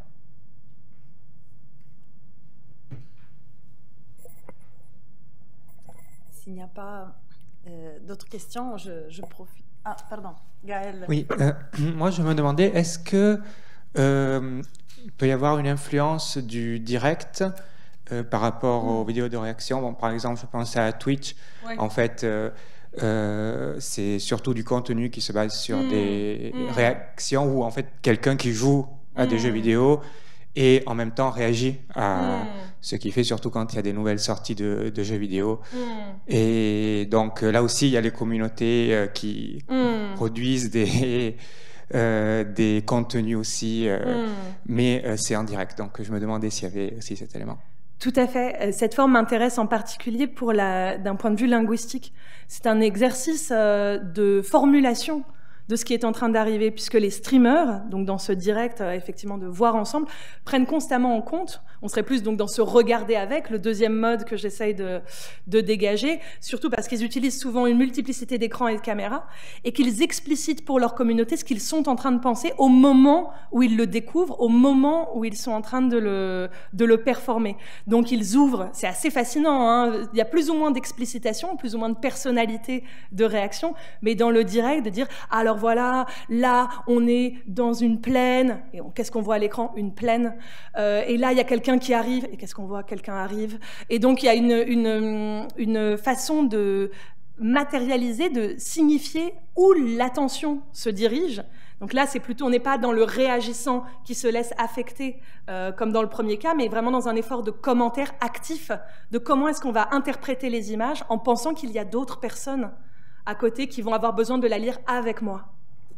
C: S'il n'y a pas d'autres questions, je profite. Ah, pardon, Gaël.
I: Oui, moi je me demandais, est-ce que il peut y avoir une influence du direct par rapport aux vidéos de réaction? Bon, par exemple, je pense à Twitch. Ouais. En fait, c'est surtout du contenu qui se base sur des réactions où en fait quelqu'un qui joue à des jeux vidéo et en même temps réagit à ce qui fait, surtout quand il y a des nouvelles sorties de jeux vidéo. Et donc là aussi, il y a les communautés qui produisent des contenus aussi, mais c'est en direct. Donc je me demandais s'il y avait aussi cet élément.
B: Tout à fait. Cette forme m'intéresse en particulier d'un point de vue linguistique. C'est un exercice de formulation de ce qui est en train d'arriver, puisque les streamers, donc dans ce direct, effectivement, de voir ensemble, prennent constamment en compte, on serait plus donc dans ce regarder avec, le deuxième mode que j'essaye de dégager, surtout parce qu'ils utilisent souvent une multiplicité d'écrans et de caméras, et qu'ils explicitent pour leur communauté ce qu'ils sont en train de penser au moment où ils le découvrent, au moment où ils sont en train de le performer. Donc ils ouvrent, c'est assez fascinant, hein, il y a plus ou moins d'explicitation, plus ou moins de personnalité de réaction, mais dans le direct, de dire, alors voilà, là, on est dans une plaine, et qu'est-ce qu'on voit à l'écran? Une plaine, et là, il y a quelqu'un qui arrive, et qu'est-ce qu'on voit? Quelqu'un arrive, et donc il y a une façon de matérialiser, de signifier où l'attention se dirige. Donc là, c'est plutôt, on n'est pas dans le réagissant qui se laisse affecter, comme dans le premier cas, mais vraiment dans un effort de commentaire actif, de comment est-ce qu'on va interpréter les images en pensant qu'il y a d'autres personnes à côté qui vont avoir besoin de la lire avec moi.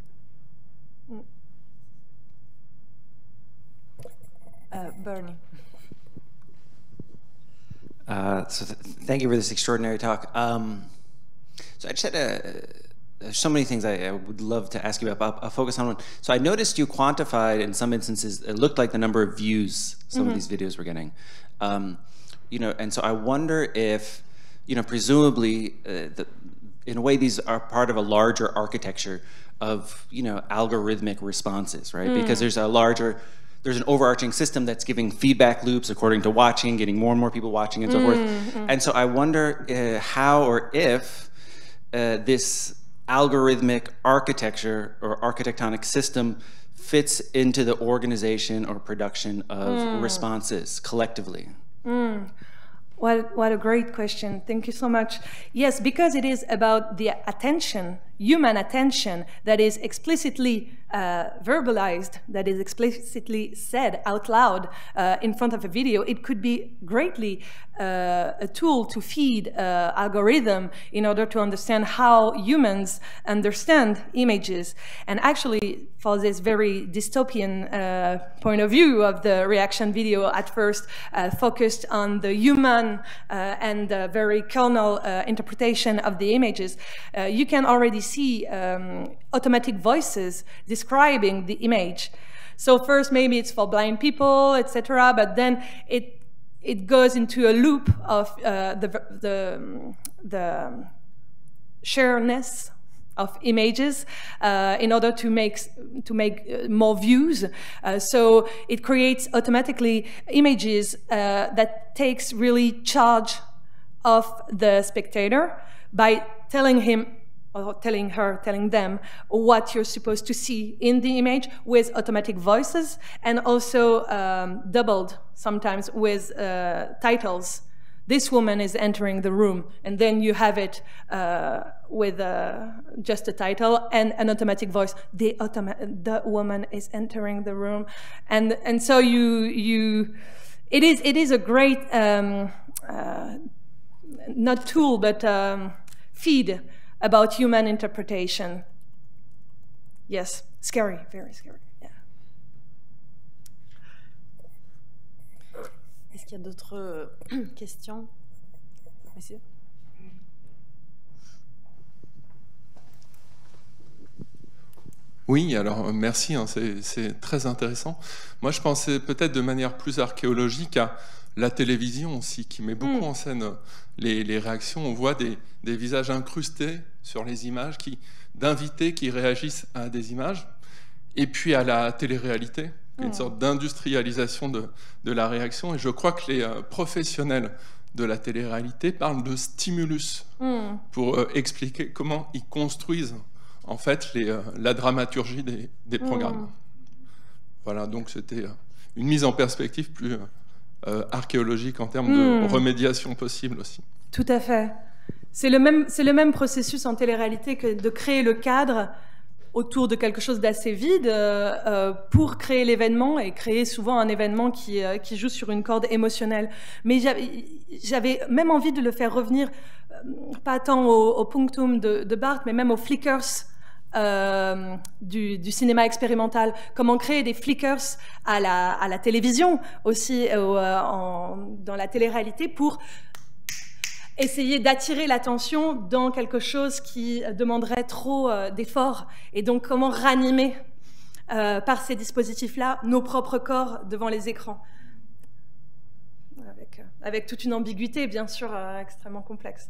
C: Bernie.
J: Thank you for this extraordinary talk. So I just had so many things I would love to ask you about. I'll focus on one. So I noticed you quantified in some instances, it looked like the number of views some of these videos were getting. You know, and so I wonder if, you know, presumably, in a way, these are part of a larger architecture of, you know, algorithmic responses, right? Because there's an overarching system that's giving feedback loops according to watching, getting more and more people watching and so forth. And so I wonder how or if this algorithmic architecture or architectonic system fits into the organization or production of responses collectively.
B: What a great question. Thank you so much. Yes, because it is about the attention, human attention, that is explicitly verbalized, that is explicitly said out loud in front of a video. It could be greatly a tool to feed algorithm in order to understand how humans understand images. And actually, for this very dystopian point of view of the reaction video, at first focused on the human and very kernel interpretation of the images, you can already see automatic voices describing the image. So first, maybe it's for blind people, etc., but then it goes into a loop of the shareness of images in order to make more views. So it creates automatically images that takes really charge of the spectator by telling him or telling her, telling them what you're supposed to see in the image with automatic voices, and also doubled sometimes with titles. This woman is entering the room, and then you have it with just a title and an automatic voice. The woman is entering the room, and so it is a great not tool but feed about human interpretation. Yes, scary, very scary. Yeah.
C: Est-ce qu'il y a d'autres questions, monsieur?
K: Oui, alors merci, hein, c'est très intéressant. Moi, je pensais peut-être de manière plus archéologique à la télévision aussi, qui met beaucoup en scène les réactions. On voit des visages incrustés sur les images, d'invités qui réagissent à des images, et puis à la télé-réalité, une sorte d'industrialisation de la réaction. Et je crois que les professionnels de la télé-réalité parlent de stimulus pour expliquer comment ils construisent en fait la dramaturgie des programmes. Voilà, donc c'était une mise en perspective plus archéologique en termes de remédiation possible aussi.
B: Tout à fait. C'est le même processus en télé-réalité que de créer le cadre autour de quelque chose d'assez vide pour créer l'événement, et créer souvent un événement qui joue sur une corde émotionnelle. Mais j'avais même envie de le faire revenir, pas tant au punctum de Barthes, mais même aux flickers du cinéma expérimental. Comment créer des flickers à la télévision aussi, dans la télé-réalité, pour essayer d'attirer l'attention dans quelque chose qui demanderait trop d'efforts. Et donc, comment ranimer par ces dispositifs-là nos propres corps devant les écrans, avec toute une ambiguïté, bien sûr, extrêmement complexe.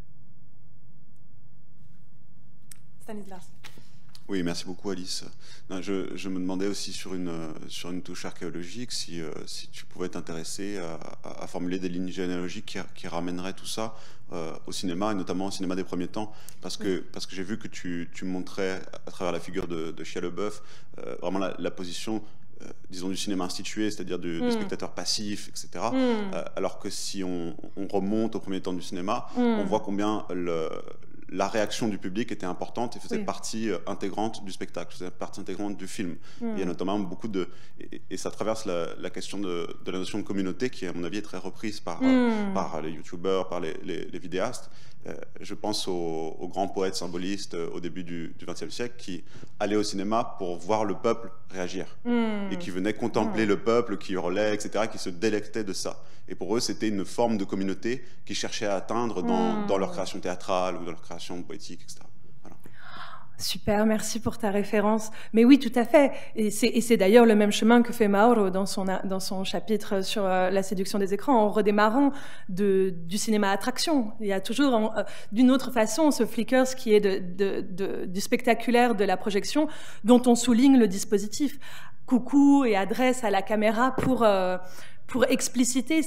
B: Stanislas.
L: Oui, merci beaucoup, Alice. Non, je me demandais aussi sur une touche archéologique si tu pouvais t'intéresser à formuler des lignes généalogiques qui ramèneraient tout ça au cinéma, et notamment au cinéma des premiers temps, parce que j'ai vu que tu montrais à travers la figure de Shia LaBeouf vraiment la position, disons, du cinéma institué, c'est-à-dire du spectateur passif, etc. Alors que si on remonte au premier temps du cinéma, on voit combien la réaction du public était importante et faisait partie intégrante du spectacle, faisait partie intégrante du film. Il y a notamment beaucoup et ça traverse la question de la notion de communauté qui, à mon avis, est très reprise par les youtubeurs, par les vidéastes. Je pense aux grands poètes symbolistes au début du XXe siècle qui allaient au cinéma pour voir le peuple réagir et qui venaient contempler le peuple qui hurlait, etc., qui se délectaient de ça. Et pour eux, c'était une forme de communauté qu'ils cherchaient à atteindre dans leur création théâtrale ou dans leur création poétique, etc. Voilà.
B: Super, merci pour ta référence. Mais oui, tout à fait. Et c'est d'ailleurs le même chemin que fait Mauro dans son chapitre sur la séduction des écrans, en redémarrant du cinéma attraction. Il y a toujours, d'une autre façon, ce flickers qui est du spectaculaire de la projection, dont on souligne le dispositif. Coucou et adresse à la caméra pour expliciter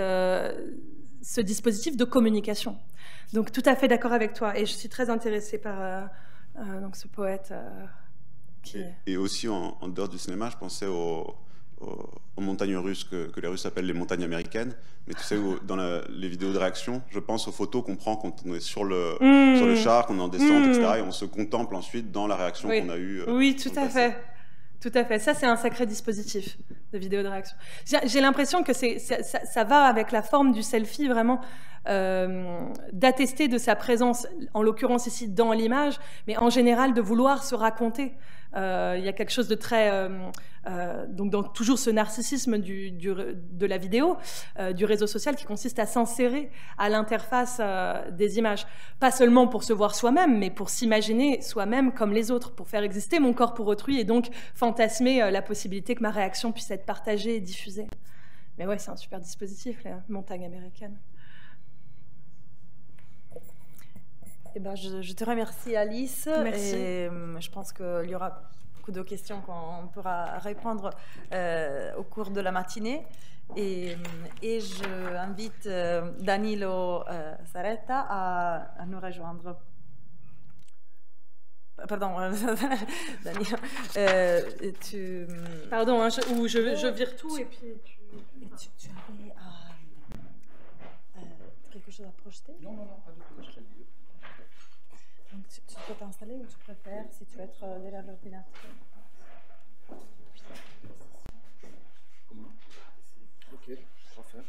B: ce dispositif de communication. Donc tout à fait d'accord avec toi, et je suis très intéressée par donc ce poète
L: et aussi en dehors du cinéma, je pensais aux montagnes russes que les Russes appellent les montagnes américaines, mais tu sais, dans les vidéos de réaction, je pense aux photos qu'on prend quand on est sur le char, qu'on est en descente, etc., et on se contemple ensuite dans la réaction qu'on a eue.
B: Oui, tout à fait. Tout à fait. Ça, c'est un sacré dispositif de vidéo de réaction. J'ai l'impression que ça va avec la forme du selfie, vraiment, d'attester de sa présence, en l'occurrence ici dans l'image, mais en général de vouloir se raconter. Il y a quelque chose de très... donc dans toujours ce narcissisme de la vidéo, du réseau social, qui consiste à s'insérer à l'interface des images. Pas seulement pour se voir soi-même, mais pour s'imaginer soi-même comme les autres, pour faire exister mon corps pour autrui, et donc fantasmer la possibilité que ma réaction puisse être partagée et diffusée. Mais ouais, c'est un super dispositif, la montagne américaine.
C: Eh ben, je te remercie, Alice.
B: Merci.
C: Et je pense qu'il y aura beaucoup de questions qu'on pourra répondre au cours de la matinée. Et je invite Danilo Saretta à nous rejoindre. Pardon, Danilo, tu...
B: Pardon, hein, je vire tout et puis
C: tu avais quelque chose à projeter?
A: Non, pas du tout, je l'ai dit.
C: Donc, tu peux t'installer ou tu préfères, si tu veux être derrière l'ordinateur?
A: Ok, parfait.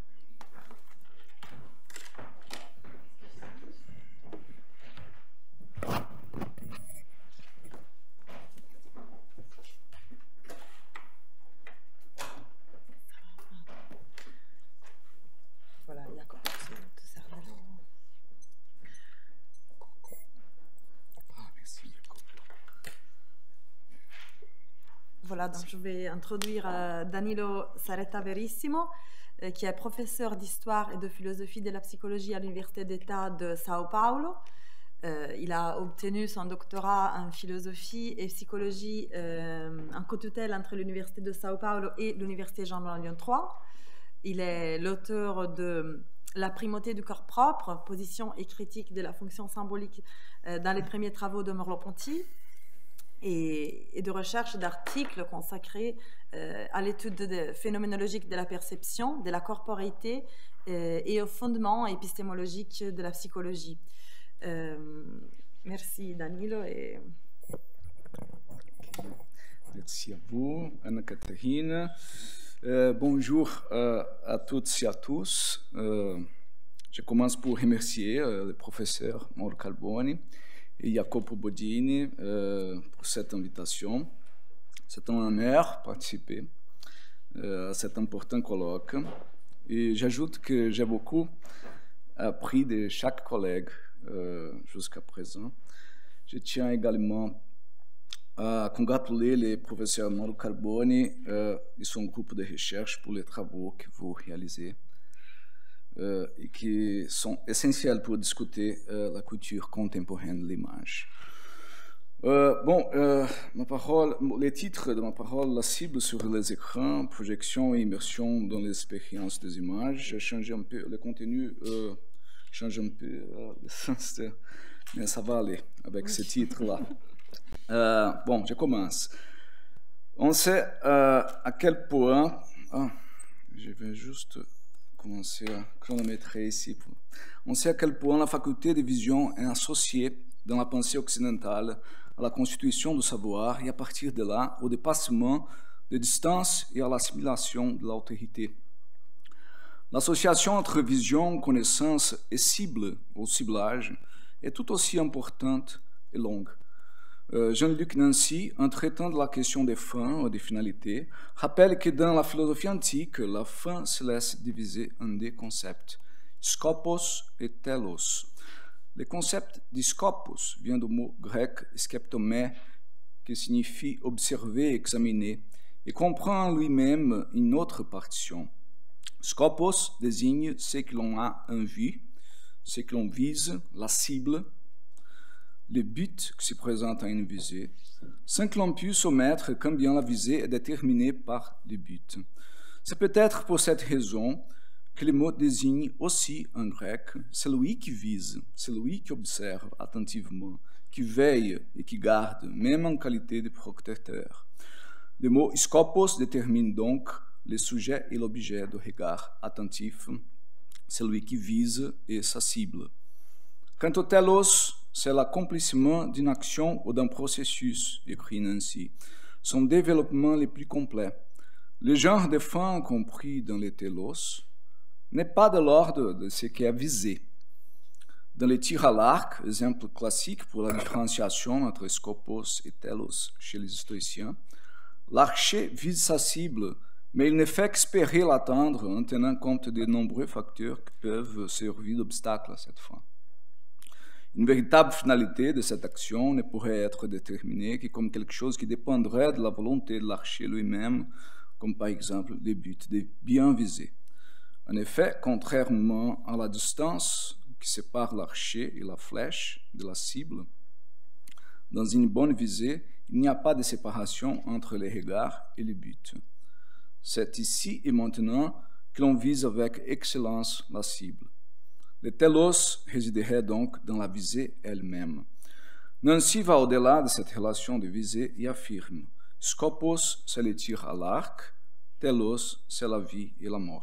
C: Voilà, d'accord, te sers de l'eau.
A: Merci.
C: Voilà, donc je vais introduire Danilo Saretta Verissimo, qui est professeur d'histoire et de philosophie de la psychologie à l'Université d'État de Sao Paulo. Il a obtenu son doctorat en philosophie et psychologie en co-tutelle entre l'Université de Sao Paulo et l'Université Jean-Lyon 3. Il est l'auteur de La primauté du corps propre, position et critique de la fonction symbolique dans les premiers travaux de Merleau-Ponty, et de recherche d'articles consacrés à l'étude phénoménologique de la perception, de la corporéité et au fondement épistémologique de la psychologie. Merci Danilo.
A: Merci à vous, Anna-Catherine. Bonjour à toutes et à tous. Je commence pour remercier le professeur Mauro Carboni et Jacopo Bodini pour cette invitation. C'est un honneur de participer à cet important colloque. Et j'ajoute que j'ai beaucoup appris de chaque collègue jusqu'à présent. Je tiens également à congratuler le professeur Mauro Carboni et son groupe de recherche pour les travaux que vous réalisez et qui sont essentiels pour discuter la culture contemporaine de l'image. Le titre de ma parole, la cible sur les écrans, projection et immersion dans l'expérience des images. J'ai changé un peu, le contenu change un peu le sens, mais ça va aller avec ce titre-là. Je commence. On sait à quel point... je vais juste commencer à chronométrer ici. On sait à quel point la faculté de vision est associée dans la pensée occidentale à la constitution du savoir et à partir de là au dépassement des distances et à l'assimilation de l'autorité. L'association entre vision, connaissance et cible ou ciblage est tout aussi importante et longue. Jean-Luc Nancy, en traitant de la question des fins ou des finalités, rappelle que dans la philosophie antique, la fin se laisse diviser en deux concepts, skopos et telos. Le concept de skopos vient du mot grec skeptomē, qui signifie observer, examiner, et comprend en lui-même une autre partition. Skopos désigne ce que l'on a en vue, ce que l'on vise, la cible, le but qui se présente à une visée, sans que l'on puisse omettre combien la visée est déterminée par le but. C'est peut-être pour cette raison que le mot désigne aussi en grec celui qui vise, celui qui observe attentivement, qui veille et qui garde, même en qualité de protecteur. Le mot skopos détermine donc le sujet et l'objet du regard attentif, celui qui vise et sa cible. Quant au telos, c'est l'accomplissement d'une action ou d'un processus, écrit Nancy, son développement le plus complet. Le genre de fin compris dans les telos n'est pas de l'ordre de ce qui est visé. Dans les tirs à l'arc, exemple classique pour la différenciation entre skopos et telos chez les stoïciens, l'archer vise sa cible, mais il ne fait qu'espérer l'atteindre en tenant compte des nombreux facteurs qui peuvent servir d'obstacle à cette fin. Une véritable finalité de cette action ne pourrait être déterminée que comme quelque chose qui dépendrait de la volonté de l'archer lui-même, comme par exemple le but de bien viser. En effet, contrairement à la distance qui sépare l'archer et la flèche de la cible, dans une bonne visée, il Il n'y a pas de séparation entre les regards et le but. C'est ici et maintenant que l'on vise avec excellence la cible. Le telos résiderait donc dans la visée elle-même. Nancy va au-delà de cette relation de visée et affirme « Scopos, c'est le tir à l'arc, telos, c'est la vie et la mort ».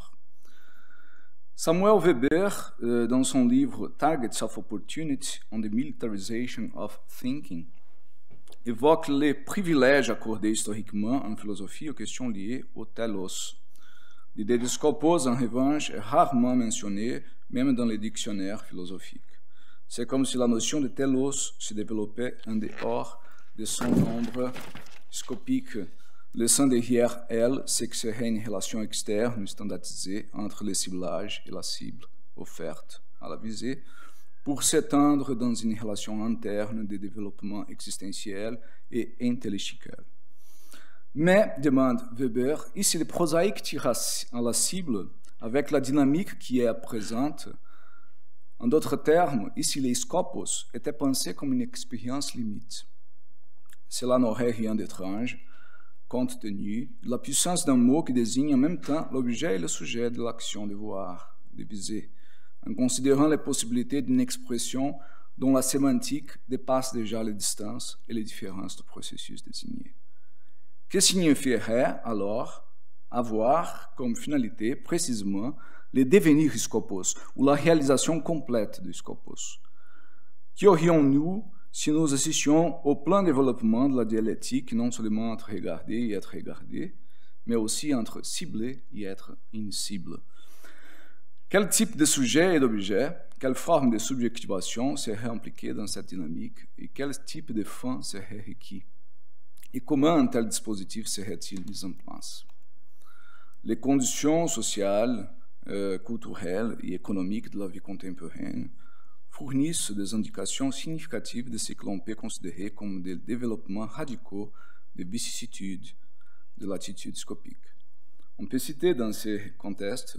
A: Samuel Weber, dans son livre « Targets of Opportunity on the Militarization of Thinking », évoque les privilèges accordés historiquement en philosophie aux questions liées au telos. L'idée de scopos, en revanche, est rarement mentionnée, même dans les dictionnaires philosophiques. C'est comme si la notion de telos se développait en dehors de son nombre scopique, laissant derrière elle ce qui serait une relation externe standardisée entre le ciblage et la cible offerte à la visée, pour s'étendre dans une relation interne de développement existentiel et intellectuel. Mais, demande Weber, ici le prosaïque tire à la cible avec la dynamique qui est présente. En d'autres termes, ici les scopos étaient pensés comme une expérience limite. Cela n'aurait rien d'étrange, compte tenu de la puissance d'un mot qui désigne en même temps l'objet et le sujet de l'action de voir, de viser, en considérant les possibilités d'une expression dont la sémantique dépasse déjà les distances et les différences de processus désignés. Que signifierait alors avoir comme finalité précisément le devenir scopos ou la réalisation complète du scopos? Qu'aurions-nous si nous assistions au plein développement de la dialectique, non seulement entre regarder et être regardé, mais aussi entre cibler et être incible? Quel type de sujet et d'objet, quelle forme de subjectivation serait impliquée dans cette dynamique et quel type de fin serait requis? Et comment un tel dispositif serait-il mis en place? Les conditions sociales, culturelles et économiques de la vie contemporaine fournissent des indications significatives de ce que l'on peut considérer comme des développements radicaux des vicissitudes de l'attitude scopique. On peut citer dans ces contextes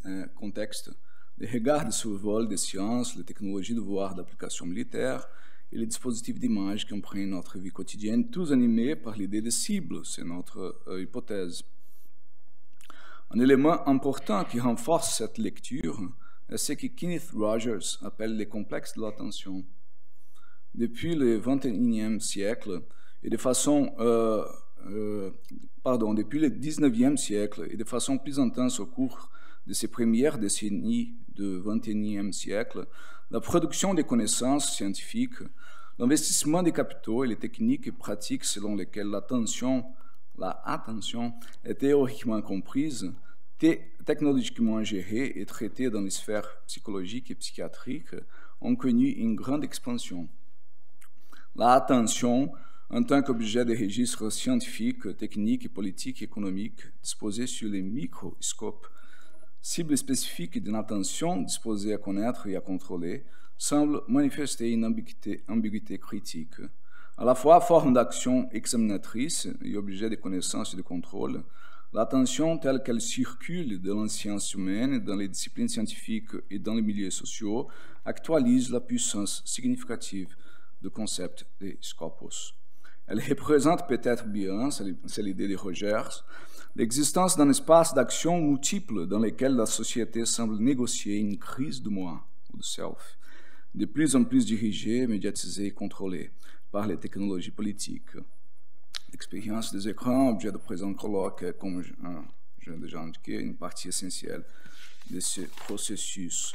A: les regards de survol des sciences, les technologies de voir d'application militaire et les dispositifs d'image qui imprègnent notre vie quotidienne, tous animés par l'idée de cible, c'est notre hypothèse. Un élément important qui renforce cette lecture est ce que Kenneth Rogers appelle les complexes de l'attention. Depuis le XXIe siècle, et de façon, depuis le XIXe siècle, et de façon plus intense au cours de ces premières décennies du XXIe siècle, la production des connaissances scientifiques, l'investissement des capitaux et les techniques et pratiques selon lesquelles l'attention est théoriquement comprise, technologiquement gérée et traitée dans les sphères psychologiques et psychiatriques, ont connu une grande expansion. L'attention, en tant qu'objet de registres scientifiques, techniques, politiques et économiques disposés sur les microscopes, cible spécifique d'une attention disposée à connaître et à contrôler, semble manifester une ambiguïté critique. À la fois forme d'action examinatrice et objet de connaissance et de contrôle, l'attention telle qu'elle circule dans la science humaine, dans les disciplines scientifiques et dans les milieux sociaux, actualise la puissance significative du concept de scopos. Elle représente peut-être bien, c'est l'idée de Rogers, l'existence d'un espace d'action multiple dans lequel la société semble négocier une crise du moi, ou du self, de plus en plus dirigée, médiatisée et contrôlée par les technologies politiques. L'expérience des écrans, objet de présent colloque, est, comme j'ai déjà indiqué, une partie essentielle de ce processus.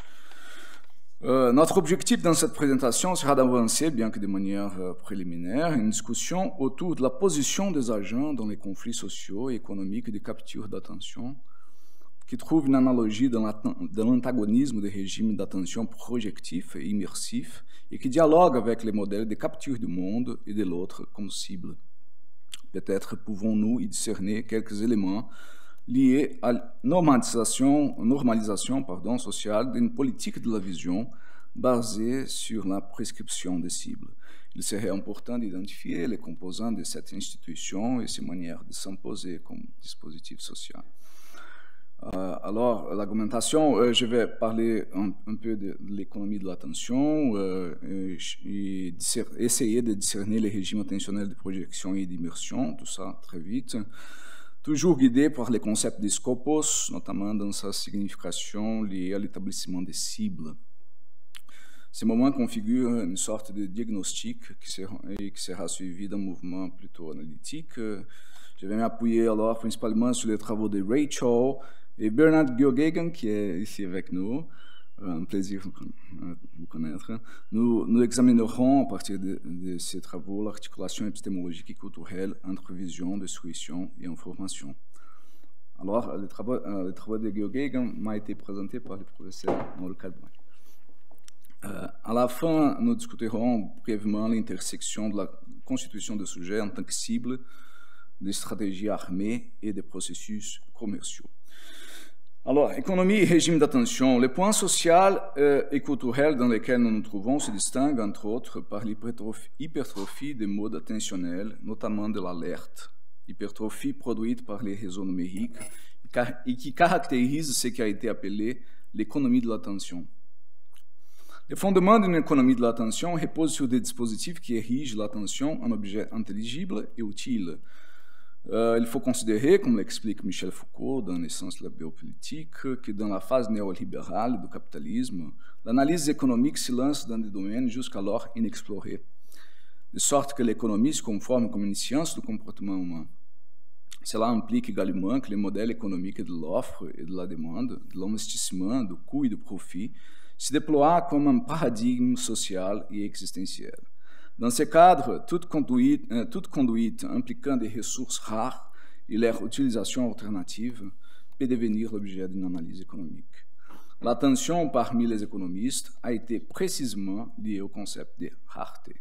A: Notre objectif dans cette présentation sera d'avancer, bien que de manière préliminaire, une discussion autour de la position des agents dans les conflits sociaux et économiques de capture d'attention, qui trouve une analogie dans l'antagonisme des régimes d'attention projectifs et immersifs et qui dialogue avec les modèles de capture du monde et de l'autre comme cible. Peut-être pouvons-nous y discerner quelques éléments liés à la normalisation sociale d'une politique de la vision basée sur la prescription des cibles. Il serait important d'identifier les composants de cette institution et ses manières de s'imposer comme dispositif social. Alors, l'argumentation, je vais parler un peu de l'économie de l'attention et essayer de discerner les régimes attentionnels de projection et d'immersion, tout ça très vite. Toujours guidé par les concepts de Scopus, notamment dans sa signification liée à l'établissement des cibles. Ces moments configurent une sorte de diagnostic qui sera suivi d'un mouvement plutôt analytique. Je vais m'appuyer alors principalement sur les travaux de Rachel et Bernard Geoghegan, qui est ici avec nous. Un plaisir de vous connaître. Nous examinerons à partir de ces travaux l'articulation épistémologique et culturelle entre vision, description et information. Alors, les travaux de Geoghegan m'ont été présentés par le professeur Mauro Cadboy. À la fin, nous discuterons brièvement l'intersection de la constitution de sujets en tant que cible, des stratégies armées et des processus commerciaux. Alors, économie et régime d'attention. Les points sociaux et culturels dans lesquels nous nous trouvons se distinguent, entre autres, par l'hypertrophie des modes attentionnels, notamment de l'alerte. Hypertrophie produite par les réseaux numériques et qui caractérise ce qui a été appelé l'économie de l'attention. Les fondements d'une économie de l'attention reposent sur des dispositifs qui érigent l'attention en objet intelligible et utile. Il faut considérer, comme l'explique Michel Foucault dans l'essence de la biopolitique, que dans la phase néolibérale du capitalisme, l'analyse économique se lance dans des domaines jusqu'alors inexplorés, de sorte que l'économie se conforme comme une science du comportement humain. Cela implique également que les modèles économiques de l'offre et de la demande, de l'investissement, du coût et du profit, se déploient comme un paradigme social et existentiel. Dans ce cadre, toute conduite impliquant des ressources rares et leur utilisation alternative peut devenir l'objet d'une analyse économique. L'attention parmi les économistes a été précisément liée au concept de rareté,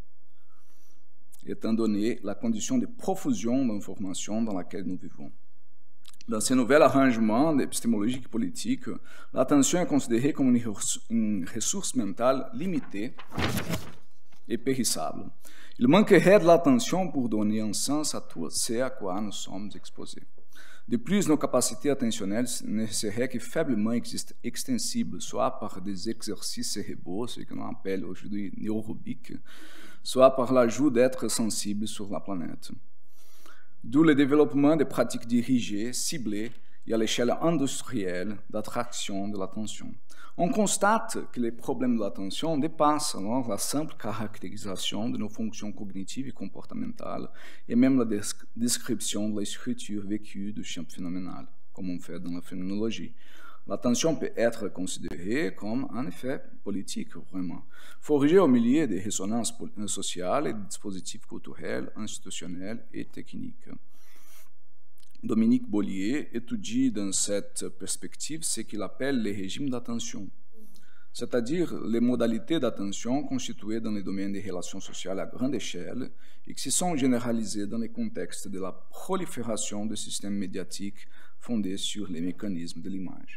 A: étant donné la condition de profusion d'informations dans laquelle nous vivons. Dans ce nouvel arrangement épistémologique et politique, l'attention est considérée comme une ressource mentale limitée et périssable. Il manquerait de l'attention pour donner un sens à tout ce à quoi nous sommes exposés. De plus, nos capacités attentionnelles ne seraient que faiblement extensibles, soit par des exercices cérébraux, ce que l'on appelle aujourd'hui neurobiques, soit par l'ajout d'êtres sensibles sur la planète. D'où le développement de pratiques dirigées, ciblées et à l'échelle industrielle d'attraction de l'attention. On constate que les problèmes de l'attention dépassent alors la simple caractérisation de nos fonctions cognitives et comportementales et même la description de l'écriture vécue du champ phénoménal, comme on fait dans la phénoménologie. L'attention peut être considérée comme un effet politique, vraiment, forgé au milieu des résonances sociales et des dispositifs culturels, institutionnels et techniques. Dominique Bollier étudie dans cette perspective ce qu'il appelle les régimes d'attention, c'est-à-dire les modalités d'attention constituées dans les domaines des relations sociales à grande échelle et qui sont généralisées dans les contextes de la prolifération de systèmes médiatiques fondés sur les mécanismes de l'image.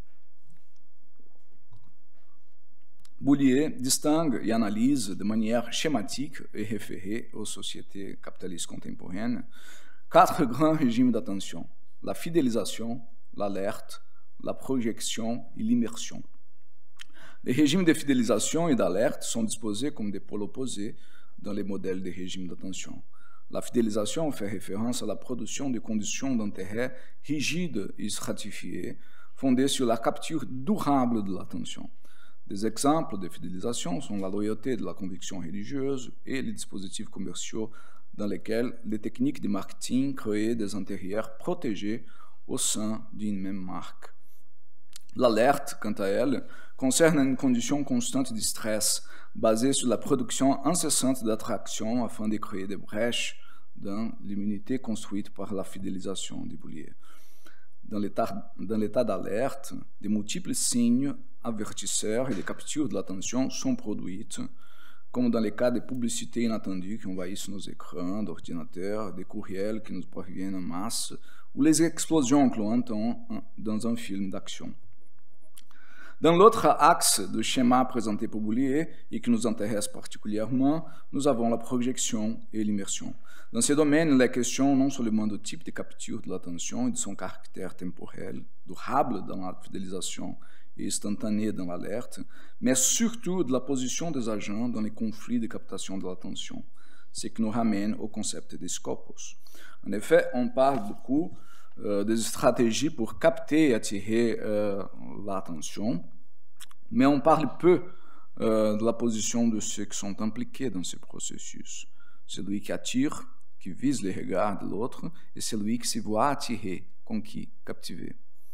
A: Bollier distingue et analyse de manière schématique et référée aux sociétés capitalistes contemporaines 4 grands régimes d'attention: la fidélisation, l'alerte, la projection et l'immersion. Les régimes de fidélisation et d'alerte sont disposés comme des pôles opposés dans les modèles des régimes d'attention. La fidélisation fait référence à la production de conditions d'intérêt rigides et stratifiées, fondées sur la capture durable de l'attention. Des exemples de fidélisation sont la loyauté de la conviction religieuse et les dispositifs commerciaux dans lesquels les techniques de marketing créent des intérieurs protégés au sein d'une même marque. L'alerte, quant à elle, concerne une condition constante de stress basée sur la production incessante d'attractions afin de créer des brèches dans l'immunité construite par la fidélisation de Bollier. Dans l'état d'alerte, de multiples signes avertisseurs et de capture de l'attention sont produits, comme dans les cas de publicités inattendues qui envahissent nos écrans d'ordinateurs, des courriels qui nous parviennent en masse, ou les explosions que l'on entend dans un film d'action. Dans l'autre axe du schéma présenté pour Boulier et qui nous intéresse particulièrement, nous avons la projection et l'immersion. Dans ces domaines, il est question non seulement du type de capture de l'attention et de son caractère temporel, durable dans la fidélisation et instantané dans l'alerte, mais surtout de la position des agents dans les conflits de captation de l'attention, ce qui nous ramène au concept des scopos. En effet, on parle beaucoup des stratégies pour capter et attirer l'attention, mais on parle peu de la position de ceux qui sont impliqués dans ce processus. Celui qui attire, qui vise les regards de l'autre, et celui qui se voit attiré, conquis, captivé.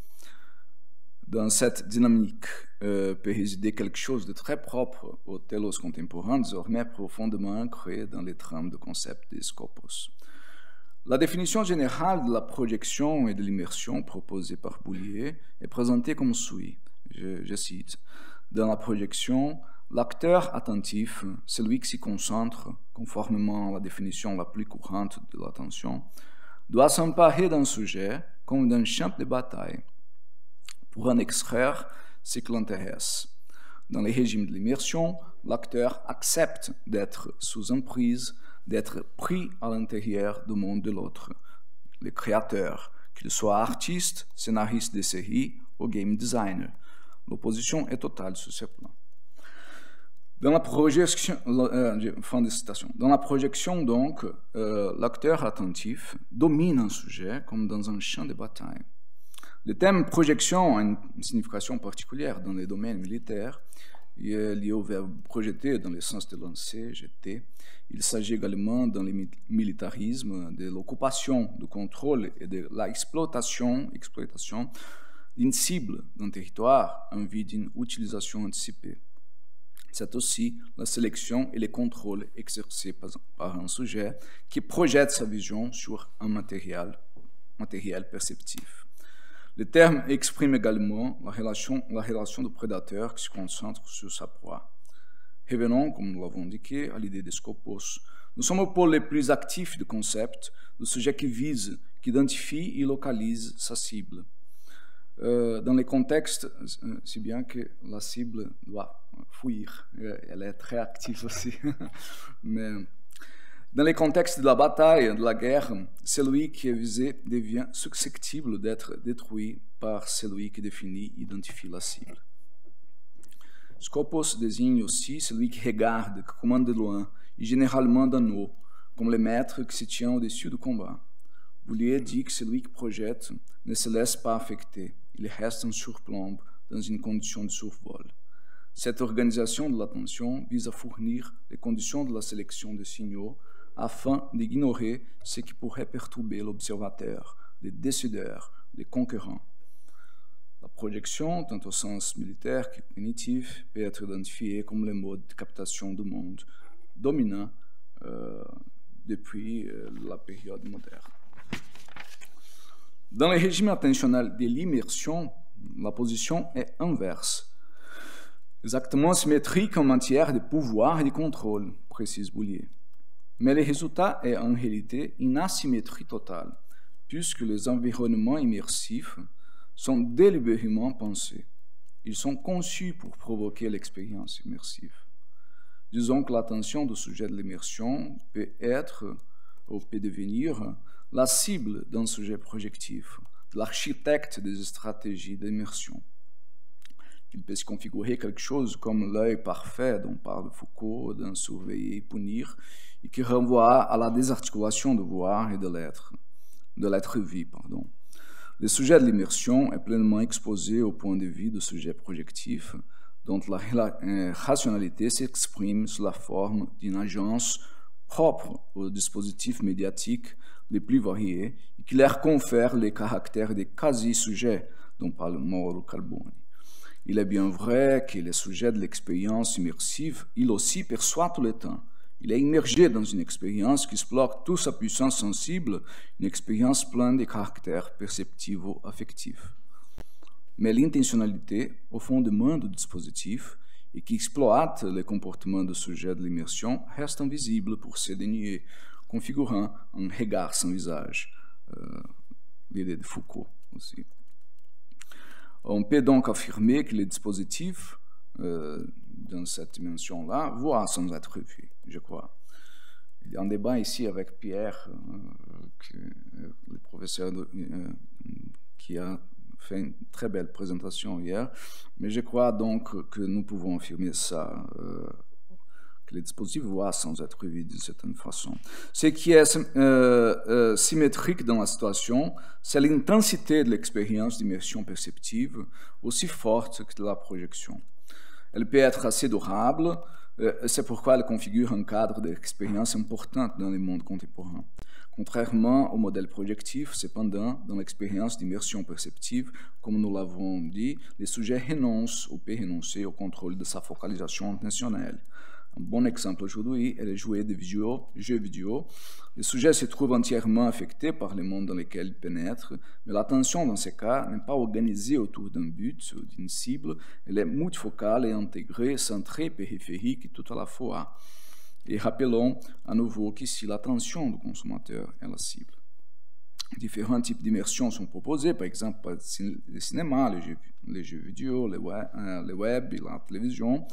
A: Dans cette dynamique peut résider quelque chose de très propre aux télos contemporains, désormais profondément ancré dans les trames de concept des scopos. La définition générale de la projection et de l'immersion proposée par Boulier est présentée comme suit. Je cite. Dans la projection, l'acteur attentif, celui qui s'y concentre, conformément à la définition la plus courante de l'attention, doit s'emparer d'un sujet comme d'un champ de bataille pour en extraire ce qui l'intéresse. Dans les régimes de l'immersion, l'acteur accepte d'être sous emprise, d'être pris à l'intérieur du monde de l'autre. Le créateur, qu'il soit artiste, scénariste de série ou game designer. L'opposition est totale sur ce plan. Dans la projection, fin de citation. Dans la projection, donc, l'acteur attentif domine un sujet comme dans un champ de bataille. Le terme projection a une signification particulière dans les domaines militaires. Il est lié au verbe projeter dans le sens de lancer, jeter. Il s'agit également dans le militarisme de l'occupation, du contrôle et de l'exploitation d'une cible d'un territoire en vue d'une utilisation anticipée. C'est aussi la sélection et le contrôle exercés par un sujet qui projette sa vision sur un matériel perceptif. Le terme exprime également la relation du prédateur qui se concentre sur sa proie. Revenons, comme nous l'avons indiqué, à l'idée des scopos. Nous sommes au pôle le plus actif du concept, le sujet qui vise, qui identifie et localise sa cible. Dans les contextes, si bien que la cible doit fuir, elle est très active aussi. Mais dans les contextes de la bataille, de la guerre, celui qui est visé devient susceptible d'être détruit par celui qui définit et identifie la cible. Scopos désigne aussi celui qui regarde, qui commande de loin, et généralement d'en haut, comme le maître qui se tient au-dessus du combat. Boulier dit que celui qui projette ne se laisse pas affecter, il reste en surplombe dans une condition de survol. Cette organisation de l'attention vise à fournir les conditions de la sélection de signaux afin d'ignorer ce qui pourrait perturber l'observateur, les décideurs, les concurrents. La projection, tant au sens militaire que cognitif, peut être identifiée comme le mode de captation du monde dominant depuis la période moderne. Dans le régime attentionnel de l'immersion, la position est inverse, exactement symétrique en matière de pouvoir et de contrôle, précise Boulier. Mais le résultat est en réalité une asymétrie totale, puisque les environnements immersifs sont délibérément pensés. Ils sont conçus pour provoquer l'expérience immersive. Disons que l'attention du sujet de l'immersion peut être, ou peut devenir, la cible d'un sujet projectif, de l'architecte des stratégies d'immersion. Il peut se configurer quelque chose comme l'œil parfait dont parle Foucault, d'un surveiller et punir, et qui renvoie à la désarticulation de voir et de l'être vu. Le sujet de l'immersion est pleinement exposé au point de vue du sujet projectif, dont la rationalité s'exprime sous la forme d'une agence propre aux dispositifs médiatiques les plus variés et qui leur confère les caractères de quasi-sujets dont parle Mauro Carboni. Il est bien vrai que le sujet de l'expérience immersive, il aussi perçoit tout le temps. Il est immergé dans une expérience qui explore toute sa puissance sensible, une expérience pleine de caractères perceptivo-affectifs. Mais l'intentionnalité, au fondement du dispositif, et qui exploite le comportement du sujet de l'immersion, reste invisible pour se dénuer, configurant un regard sans visage. L'idée de Foucault aussi. On peut donc affirmer que les dispositifs dans cette dimension-là voient sans être vus, je crois. Il y a un débat ici avec Pierre, le professeur qui a fait une très belle présentation hier, mais je crois donc que nous pouvons affirmer ça, que les dispositifs voient sans être vus d'une certaine façon. Ce qui est symétrique dans la situation, c'est l'intensité de l'expérience d'immersion perceptive, aussi forte que de la projection. Elle peut être assez durable, c'est pourquoi elle configure un cadre d'expérience importante dans le monde contemporain. Contrairement au modèle projectif, cependant, dans l'expérience d'immersion perceptive, comme nous l'avons dit, le sujet renonce ou peut renoncer au contrôle de sa focalisation intentionnelle. Un bon exemple aujourd'hui est le jeu vidéo. Le sujet se trouve entièrement affecté par le monde dans lequel il pénètre, mais l'attention dans ce cas n'est pas organisée autour d'un but ou d'une cible, elle est multifocale et intégrée, centrée, périphérique tout à la fois. Et rappelons à nouveau qu'ici l'attention du consommateur est la cible. Différents types d'immersion sont proposés, par exemple par le cinéma, les jeux vidéo, le web et la télévision.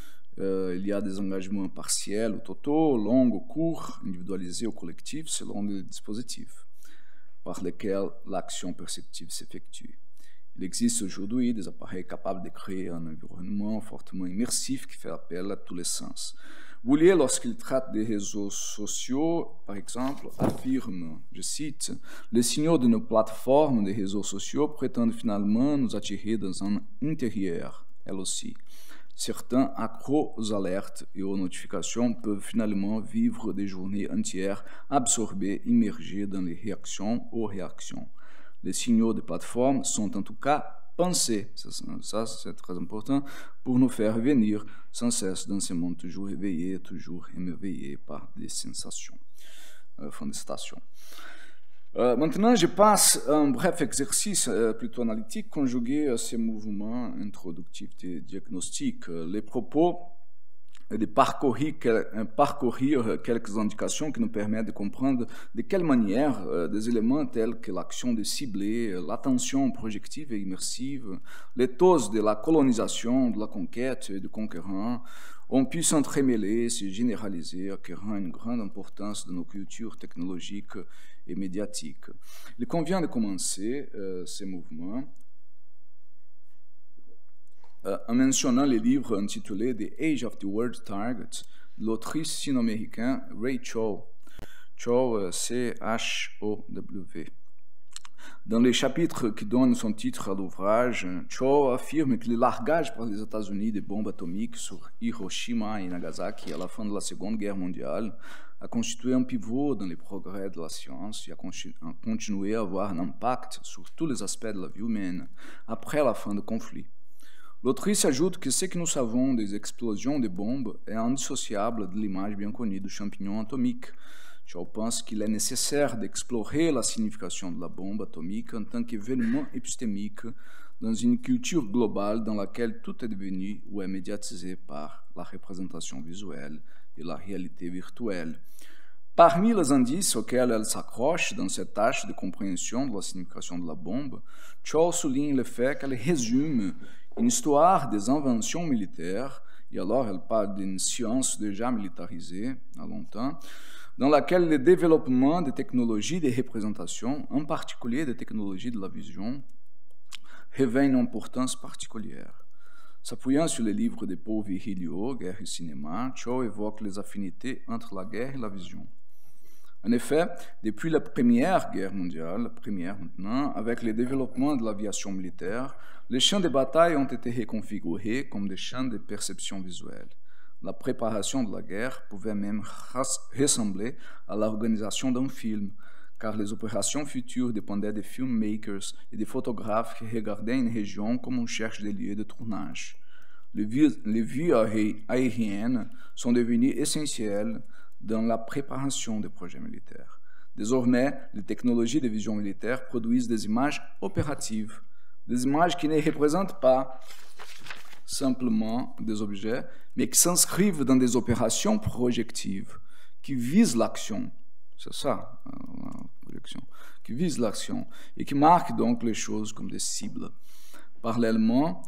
A: Il y a des engagements partiels ou totaux, longs ou courts, individualisés ou collectifs, selon le dispositif par lequel l'action perceptive s'effectue. Il existe aujourd'hui des appareils capables de créer un environnement fortement immersif qui fait appel à tous les sens. Boulier, lorsqu'il traite des réseaux sociaux, par exemple, affirme, je cite, « Les signaux de nos plateformes de réseaux sociaux prétendent finalement nous attirer dans un intérieur, elle aussi. » Certains accros aux alertes et aux notifications peuvent finalement vivre des journées entières absorbées, immergées dans les réactions aux réactions. Les signaux de plateforme sont en tout cas pensés, ça c'est très important, pour nous faire venir sans cesse dans ce monde toujours éveillé, toujours émerveillé par des sensations. Fin de citation. Maintenant, je passe à un bref exercice plutôt analytique conjugué à ces mouvements introductifs de diagnostic. Les propos et de parcourir quelques indications qui nous permettent de comprendre de quelle manière des éléments tels que l'action de cibler, l'attention projective et immersive, l'éthos de la colonisation, de la conquête et du conquérant ont pu s'entremêler, se généraliser, acquérant une grande importance dans nos cultures technologiques et médiatiques. Il convient de commencer ces mouvements en mentionnant le livre intitulé The Age of the Word Target de l'autrice sino-américaine Ray Chow. Chow, C-H-O-W. Dans les chapitres qui donnent son titre à l'ouvrage, Chow affirme que le largage par les États-Unis des bombes atomiques sur Hiroshima et Nagasaki à la fin de la Seconde Guerre mondiale a constitué un pivot dans les progrès de la science et a continué à avoir un impact sur tous les aspects de la vie humaine après la fin du conflit. L'autrice ajoute que ce que nous savons des explosions de bombes est indissociable de l'image bien connue du champignon atomique. Je pense qu'il est nécessaire d'explorer la signification de la bombe atomique en tant qu'événement épistémique dans une culture globale dans laquelle tout est devenu ou est médiatisé par la représentation visuelle et la réalité virtuelle. Parmi les indices auxquels elle s'accroche dans cette tâche de compréhension de la signification de la bombe, Chow souligne le fait qu'elle résume une histoire des inventions militaires, et alors elle parle d'une science déjà militarisée à longtemps, dans laquelle le développement des technologies de représentation, en particulier des technologies de la vision, revêt une importance particulière. S'appuyant sur les livres de Paul Virilio, Guerre et cinéma, Chow évoque les affinités entre la guerre et la vision. En effet, depuis la Première Guerre mondiale, la première maintenant, avec le développement de l'aviation militaire, les champs de bataille ont été reconfigurés comme des champs de perception visuelle. La préparation de la guerre pouvait même ressembler à l'organisation d'un film, car les opérations futures dépendaient des filmmakers et des photographes qui regardaient une région comme on cherche des lieux de tournage. Les vues aériennes sont devenues essentielles dans la préparation des projets militaires. Désormais, les technologies de vision militaire produisent des images opératives, des images qui ne représentent pas simplement des objets, mais qui s'inscrivent dans des opérations projectives, qui visent l'action. C'est ça, la projection, qui visent l'action, et qui marquent donc les choses comme des cibles. Parallèlement,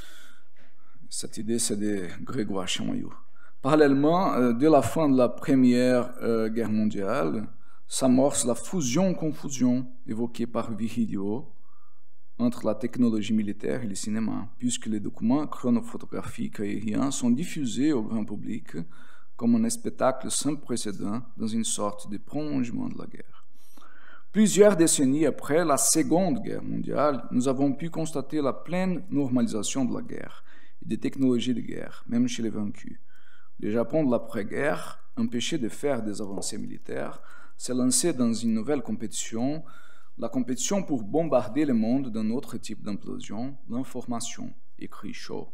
A: cette idée c'est de Grégoire Chamayou. Parallèlement, dès la fin de la Première Guerre mondiale, s'amorce la fusion-confusion évoquée par Virgilio entre la technologie militaire et le cinéma, puisque les documents chronophotographiques aériens sont diffusés au grand public comme un spectacle sans précédent dans une sorte de prolongement de la guerre. Plusieurs décennies après la Seconde Guerre mondiale, nous avons pu constater la pleine normalisation de la guerre et des technologies de guerre, même chez les vaincus. Le Japon de l'après-guerre, empêché de faire des avancées militaires, s'est lancé dans une nouvelle compétition, la compétition pour bombarder le monde d'un autre type d'implosion, l'information, écrit Shaw.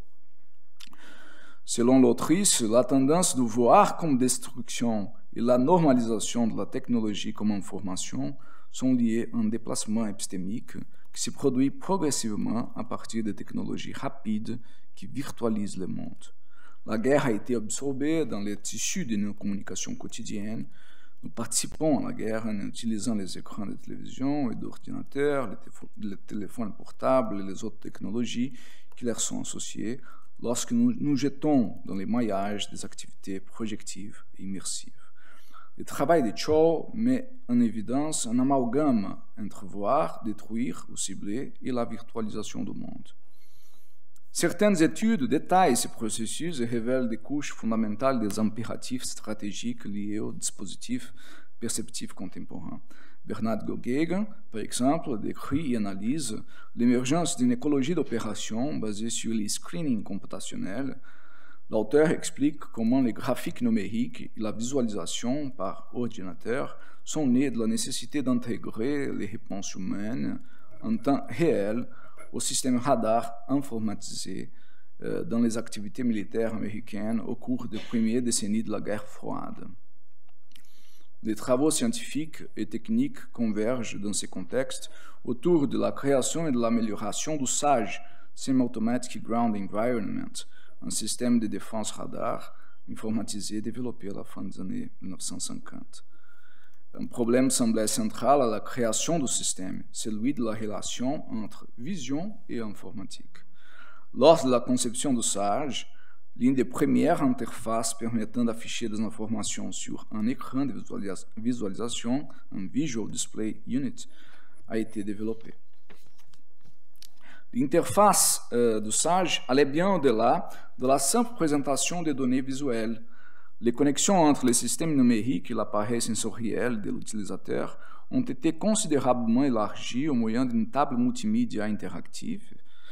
A: Selon l'autrice, la tendance de voir comme destruction et la normalisation de la technologie comme information sont liées à un déplacement épistémique qui se produit progressivement à partir de technologies rapides qui virtualisent le monde. La guerre a été absorbée dans les tissus de nos communications quotidiennes. Nous participons à la guerre en utilisant les écrans de télévision et d'ordinateur, les téléphones portables et les autres technologies qui leur sont associées lorsque nous nous jetons dans les maillages des activités projectives et immersives. Le travail de Shaw met en évidence un amalgame entre voir, détruire ou cibler et la virtualisation du monde. Certaines études détaillent ces processus et révèlent des couches fondamentales des impératifs stratégiques liés aux dispositifs perceptifs contemporains. Bernard Goguet, par exemple, décrit et analyse l'émergence d'une écologie d'opération basée sur les screenings computationnels. L'auteur explique comment les graphiques numériques et la visualisation par ordinateur sont nés de la nécessité d'intégrer les réponses humaines en temps réel au système radar informatisé dans les activités militaires américaines au cours des premières décennies de la guerre froide. Les travaux scientifiques et techniques convergent dans ces contextes autour de la création et de l'amélioration du SAG, Semi-Automatic Ground Environment, un système de défense radar informatisé développé à la fin des années 1950. Un problème semblait central à la création du système, celui de la relation entre vision et informatique. Lors de la conception du SAG, l'une des premières interfaces permettant d'afficher des informations sur un écran de visualisation, un Visual Display Unit, a été développée. L'interface du SAG allait bien au-delà de la simple présentation des données visuelles. Les connexions entre les systèmes numériques et l'appareil sensoriel de l'utilisateur ont été considérablement élargies au moyen d'une table multimédia interactive,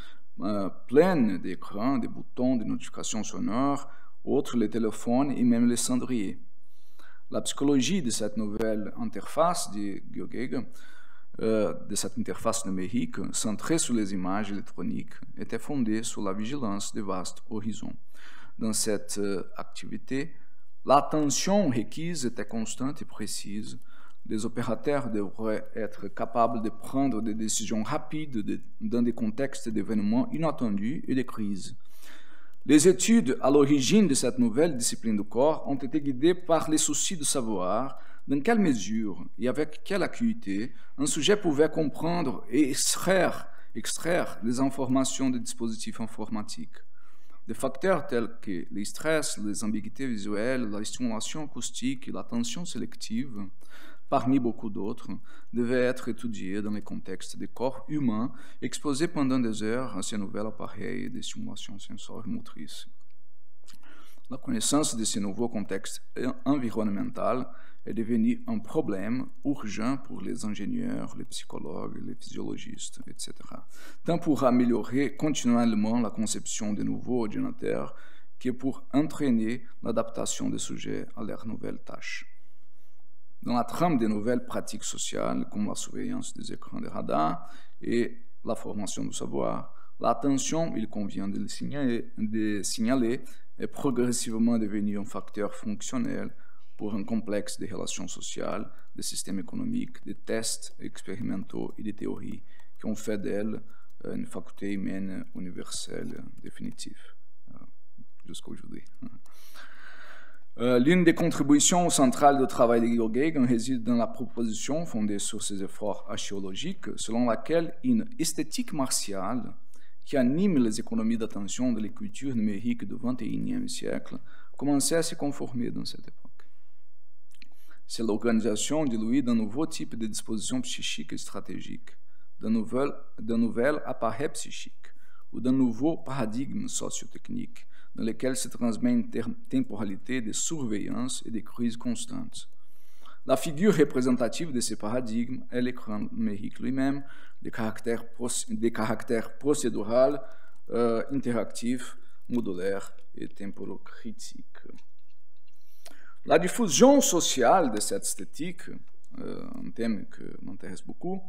A: pleine d'écrans, de boutons, de notifications sonores, outre les téléphones et même les cendriers. La psychologie de cette nouvelle interface, dit Goguet, de cette interface numérique centrée sur les images électroniques, était fondée sur la vigilance de vastes horizons. Dans cette activité, l'attention requise était constante et précise. Les opérateurs devraient être capables de prendre des décisions rapides dans des contextes d'événements inattendus et de crises. Les études à l'origine de cette nouvelle discipline du corps ont été guidées par les soucis de savoir dans quelle mesure et avec quelle acuité un sujet pouvait comprendre et extraire les informations des dispositifs informatiques. Des facteurs tels que les stress, les ambiguïtés visuelles, la stimulation acoustique et l'attention sélective, parmi beaucoup d'autres, devaient être étudiés dans les contextes des corps humains exposés pendant des heures à ces nouveaux appareils de stimulation sensorielle-motrice. La connaissance de ces nouveaux contextes environnementaux est devenue un problème urgent pour les ingénieurs, les psychologues, les physiologistes, etc., tant pour améliorer continuellement la conception de nouveaux ordinateurs que pour entraîner l'adaptation des sujets à leurs nouvelles tâches. Dans la trame des nouvelles pratiques sociales, comme la surveillance des écrans de radar et la formation du savoir, l'attention, il convient de le signaler, est progressivement devenue un facteur fonctionnel pour un complexe de relations sociales, de systèmes économiques, de tests expérimentaux et de théories qui ont fait d'elle une faculté humaine universelle définitive jusqu'à aujourd'hui. L'une des contributions centrales du travail de Goguet réside dans la proposition fondée sur ses efforts archéologiques selon laquelle une esthétique martiale qui animent les économies d'attention de la culture numérique du XXIe siècle, commençaient à se conformer dans cette époque. C'est l'organisation diluée d'un nouveau type de disposition psychique et stratégique, d'un nouvel appareil psychique ou d'un nouveau paradigme socio-technique dans lequel se transmet une temporalité de surveillance et de crise constantes. La figure représentative de ce paradigme est l'écran numérique lui-même, des caractères procédural, interactifs, modulaires et temporocritiques. La diffusion sociale de cette esthétique, un thème qui m'intéresse beaucoup,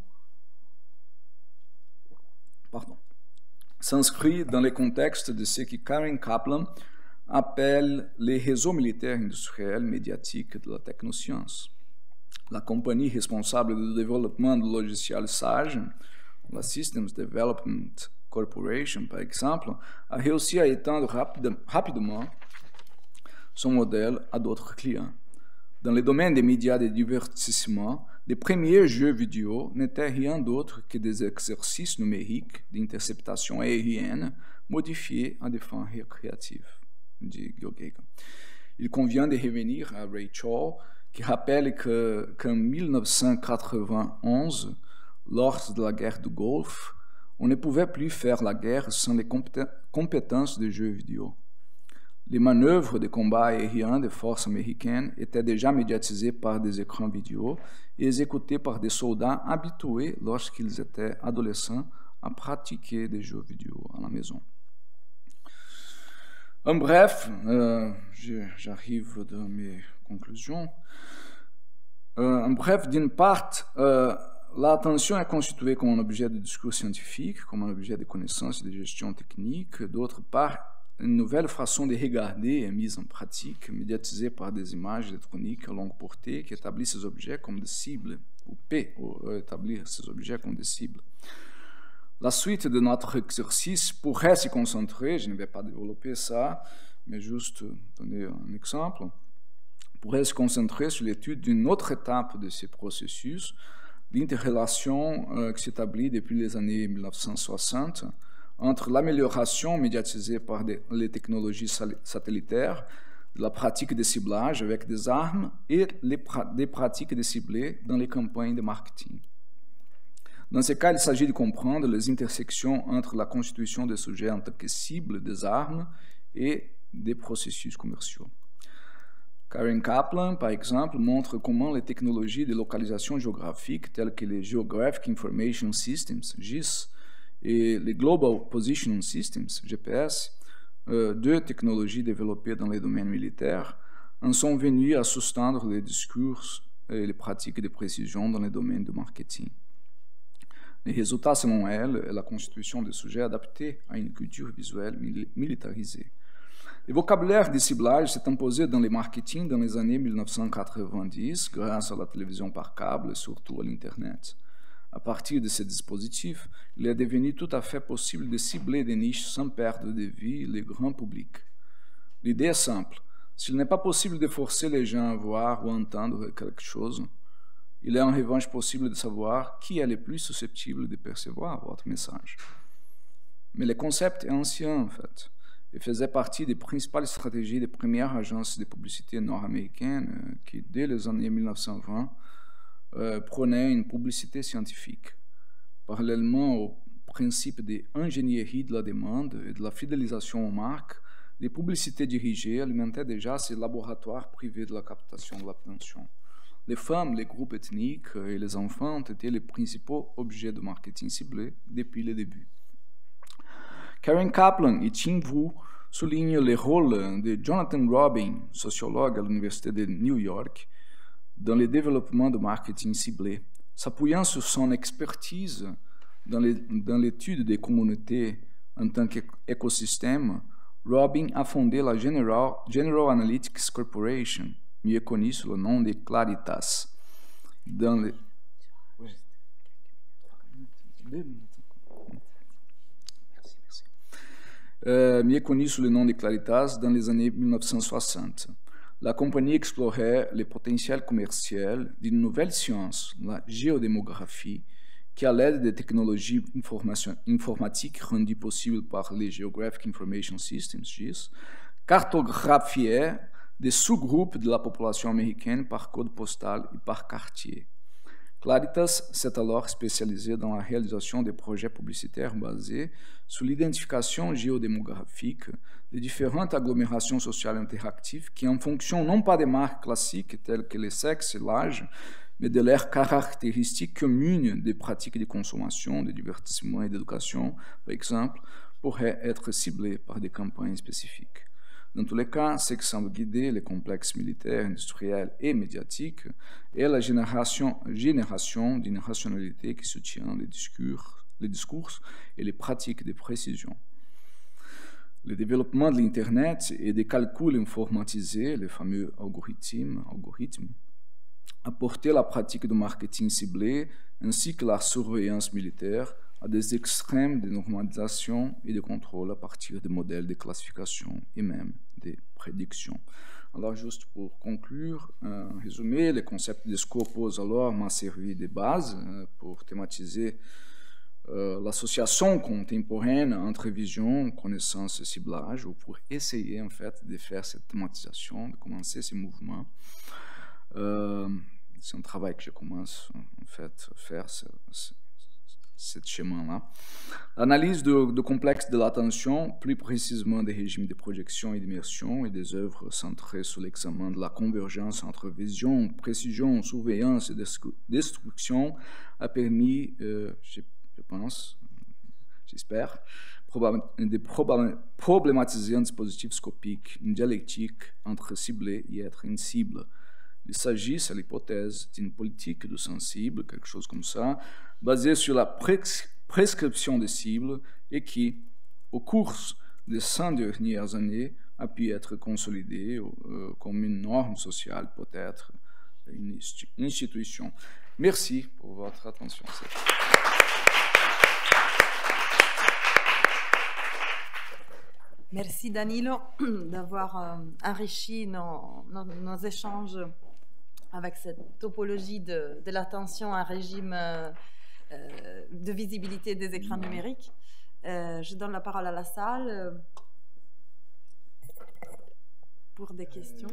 A: s'inscrit dans le contexte de ce que Karen Kaplan appelle les réseaux militaires industriels médiatiques de la technoscience. La compagnie responsable du développement du logiciel SAGE, la Systems Development Corporation, par exemple, a réussi à étendre rapidement son modèle à d'autres clients. Dans le domaine des médias de divertissement, les premiers jeux vidéo n'étaient rien d'autre que des exercices numériques d'interception aérienne modifiés à des fins récréatives, dit Gilgagan. Il convient de revenir à Ray Chow, qui rappelle qu'en 1991, lors de la guerre du Golfe, on ne pouvait plus faire la guerre sans les compétences des jeux vidéo. Les manœuvres de combat aérien des forces américaines étaient déjà médiatisées par des écrans vidéo et exécutées par des soldats habitués lorsqu'ils étaient adolescents à pratiquer des jeux vidéo à la maison. En bref, j'arrive dans mes conclusions. D'une part, l'attention est constituée comme un objet de discours scientifique, comme un objet de connaissance et de gestion technique. D'autre part, une nouvelle façon de regarder est mise en pratique, médiatisée par des images électroniques à longue portée qui établissent ces objets comme des cibles, ou établir ces objets comme des cibles. La suite de notre exercice pourrait se concentrer, je ne vais pas développer ça, mais juste donner un exemple, pourrait se concentrer sur l'étude d'une autre étape de ce processus, l'interrelation qui s'établit depuis les années 1960 entre l'amélioration médiatisée par les technologies satellitaires, de la pratique de ciblage avec des armes et des pratiques de ciblage dans les campagnes de marketing. Dans ce cas, il s'agit de comprendre les intersections entre la constitution des sujets en tant que cible des armes et des processus commerciaux. Karen Kaplan, par exemple, montre comment les technologies de localisation géographique telles que les Geographic Information Systems, GIS, et les Global Positioning Systems, GPS, deux technologies développées dans les domaines militaires, en sont venues à sous-tendre les discours et les pratiques de précision dans les domaines du marketing. Les résultats, selon elle, est la constitution de sujets adaptés à une culture visuelle militarisée. Le vocabulaire de ciblage s'est imposé dans le marketing dans les années 1990 grâce à la télévision par câble et surtout à l'Internet. À partir de ces dispositifs, il est devenu tout à fait possible de cibler des niches sans perdre de vue le grand public. L'idée est simple. S'il n'est pas possible de forcer les gens à voir ou à entendre quelque chose, il est en revanche possible de savoir qui est le plus susceptible de percevoir votre message. Mais le concept est ancien, en fait, et faisait partie des principales stratégies des premières agences de publicité nord-américaines qui, dès les années 1920, prônaient une publicité scientifique. Parallèlement au principe de l'ingénierie de la demande et de la fidélisation aux marques, les publicités dirigées alimentaient déjà ces laboratoires privés de la captation de l'attention. Les femmes, les groupes ethniques et les enfants ont été les principaux objets de marketing ciblé depuis le début. Karen Kaplan et Tim Wu soulignent le rôle de Jonathan Robin, sociologue à l'Université de New York, dans le développement du marketing ciblé. S'appuyant sur son expertise dans l'étude des communautés en tant qu'écosystème, Robin a fondé la General Analytics Corporation, mieux connue sous le nom de Claritas. Mieux connue sous le nom de Claritas dans les années 1960. La compagnie explorait le potentiel commercial d'une nouvelle science, la géodémographie, qui, à l'aide des technologies informatiques rendues possibles par les Geographic Information Systems, GIS, cartographiait des sous-groupes de la population américaine par code postal et par quartier. Claritas s'est alors spécialisé dans la réalisation des projets publicitaires basés sur l'identification géodémographique de différentes agglomérations sociales interactives qui, en fonction non pas des marques classiques telles que les sexes et l'âge, mais de leurs caractéristiques communes des pratiques de consommation, de divertissement et d'éducation, par exemple, pourraient être ciblées par des campagnes spécifiques. Dans tous les cas, ce qui semble guider les complexes militaires, industriels et médiatiques est la génération d'une rationalité qui soutient les discours et les pratiques de précision. Le développement de l'Internet et des calculs informatisés, les fameux algorithmes, a porté la pratique de marketing ciblé ainsi que la surveillance militaire à des extrêmes de normalisation et de contrôle à partir de modèles de classification et même de prédiction. Alors, juste pour conclure, un résumé, le concept de Scopus alors m'a servi de base pour thématiser l'association contemporaine entre vision, connaissance et ciblage, ou pour essayer en fait de faire cette thématisation, de commencer ces mouvements. C'est un travail que je commence en fait à faire, ce chemin-là. L'analyse du complexe de l'attention, plus précisément des régimes de projection et d'immersion et des œuvres centrées sur l'examen de la convergence entre vision, précision, surveillance et destruction, a permis, je pense, j'espère, de problématiser un dispositif scopique, une dialectique entre ciblé et être incible. Il s'agit, c'est l'hypothèse d'une politique du sensible, quelque chose comme ça, basée sur la prescription des cibles et qui, au cours des 100 dernières années, a pu être consolidée comme une norme sociale, peut-être une institution. Merci pour votre attention.
C: Merci Danilo d'avoir enrichi nos échanges avec cette topologie de l'attention, un régime de visibilité des écrans numériques. Je donne la parole à la salle pour des questions.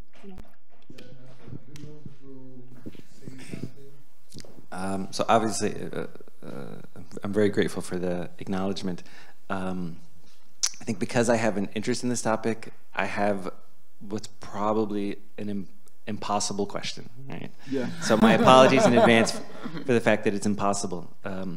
J: So obviously, I'm very grateful for the acknowledgement. I think because I have an interest in this topic, I have what's probably an impossible question. Right?
A: Yeah.
J: So my apologies in advance for the fact that it's impossible.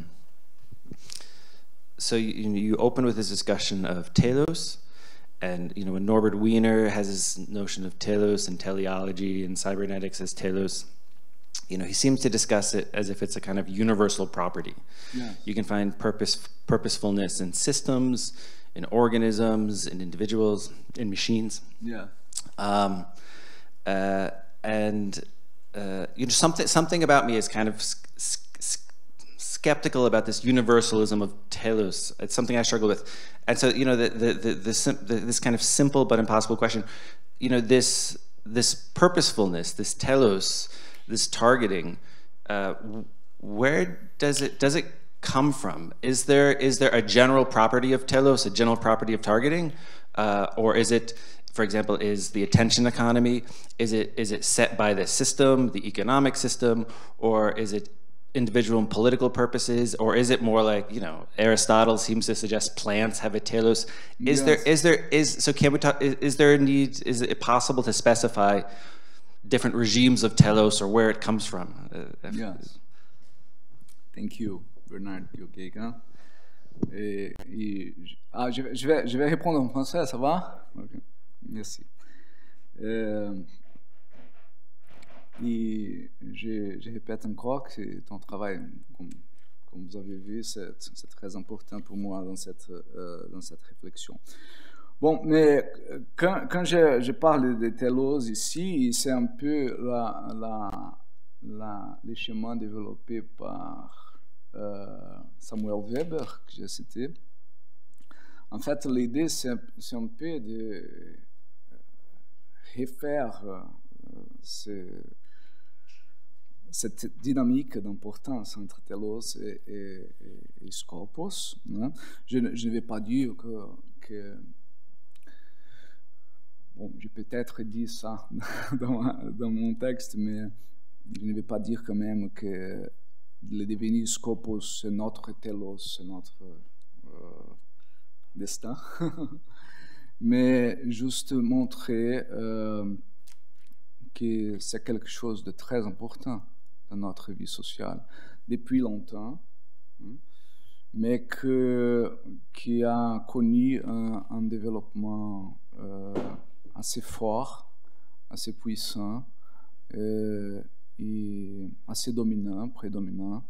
J: So you open with this discussion of telos, and when Norbert Wiener has this notion of telos and teleology and cybernetics as telos, he seems to discuss it as if it's a kind of universal property.
A: Yeah.
J: You can find purposefulness in systems, in organisms, in individuals, in machines.
A: Yeah.
J: Something about me is kind of skeptical about this universalism of telos. It's something I struggle with, and so this kind of simple but impossible question, this purposefulness, this telos, this targeting, where does it come from? Is there a general property of telos, a general property of targeting, or is it, for example, is the attention economy, is it set by the system, the economic system, or is it individual and political purposes, or is it more like, Aristotle seems to suggest plants have a telos? Is there a need, is it possible to specify different regimes of telos or where it comes from?
A: Yes. Thank you, Bernard. Okay, hein? Je vais répondre en français, ça va? Okay. Merci. Et je répète encore que ton travail, comme vous avez vu, c'est très important pour moi dans cette réflexion. Bon, mais quand je parle de telos ici, c'est un peu les schémas développés par Samuel Weber, que j'ai cité. En fait, l'idée, c'est un peu de refaire cette dynamique d'importance entre telos et scopos. Hein. Je ne vais pas dire que bon, j'ai peut-être dit ça dans mon texte, mais je ne vais pas dire quand même que le devenir scopos, c'est notre telos, c'est notre destin. Mais juste montrer que c'est quelque chose de très important dans notre vie sociale depuis longtemps, hein, mais qui a connu un développement assez fort, assez puissant et assez dominant, prédominant,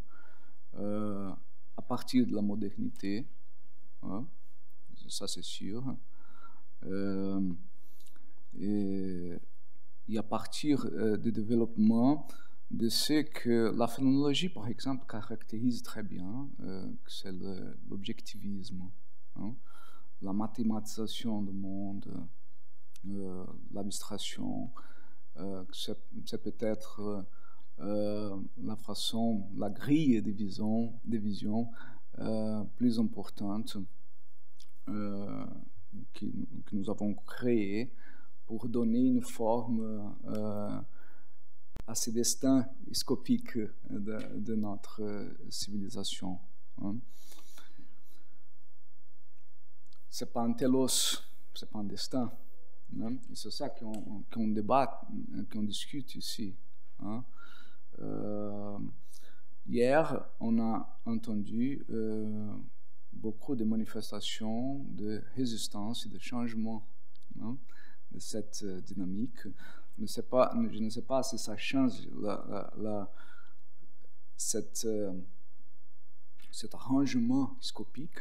A: à partir de la modernité, hein, ça c'est sûr, et à partir du développement de ce que la phénoménologie, par exemple, caractérise très bien, que c'est l'objectivisme, hein, la mathématisation du monde, l'abstraction, c'est peut-être la façon, la grille de vision plus importante que nous avons créée pour donner une forme à ce destin scopique de notre civilisation. Hein. Ce n'est pas un telos, ce n'est pas un destin. Hein. C'est ça qu'on débat, qu'on discute ici. Hein. Hier, on a entendu beaucoup de manifestations de résistance et de changement, hein, de cette dynamique. Je ne sais pas si ça change cet arrangement scopique.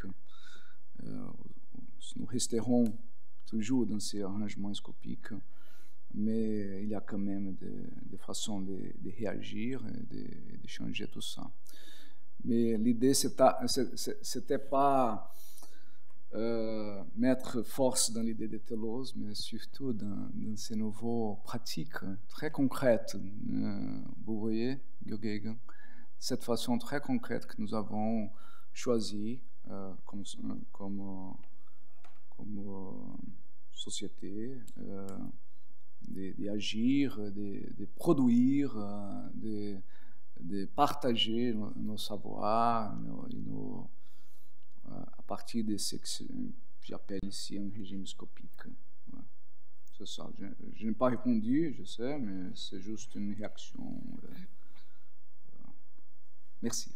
A: Nous resterons toujours dans ces arrangements scopiques, mais il y a quand même des façons de réagir et de changer tout ça. Mais l'idée, c'était pas mettre force dans l'idée de telos, mais surtout dans ces nouvelles pratiques très concrètes. Vous voyez, Gyogegen, cette façon très concrète que nous avons choisie comme société, d'agir, de produire, de partager nos savoirs, à partir de ce que j'appelle ici un régime scopique. Ouais. C'est ça. Je n'ai pas répondu, je sais, mais c'est juste une réaction. Merci.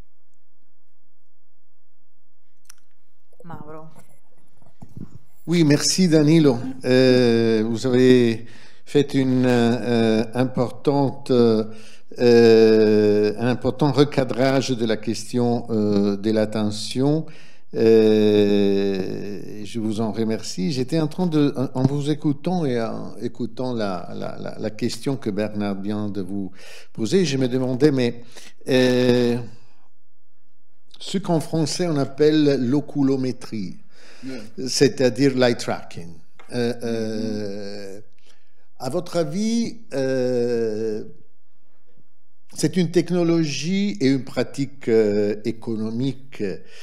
C: Mauro.
D: Oui, merci Danilo. Vous avez fait un important recadrage de la question de l'attention. Je vous en remercie. J'étais en train en vous écoutant et en écoutant la question que Bernard vient de vous poser, je me demandais, mais ce qu'en français on appelle l'oculométrie, c'est-à-dire l'eye tracking. À votre avis, c'est une technologie et une pratique économique,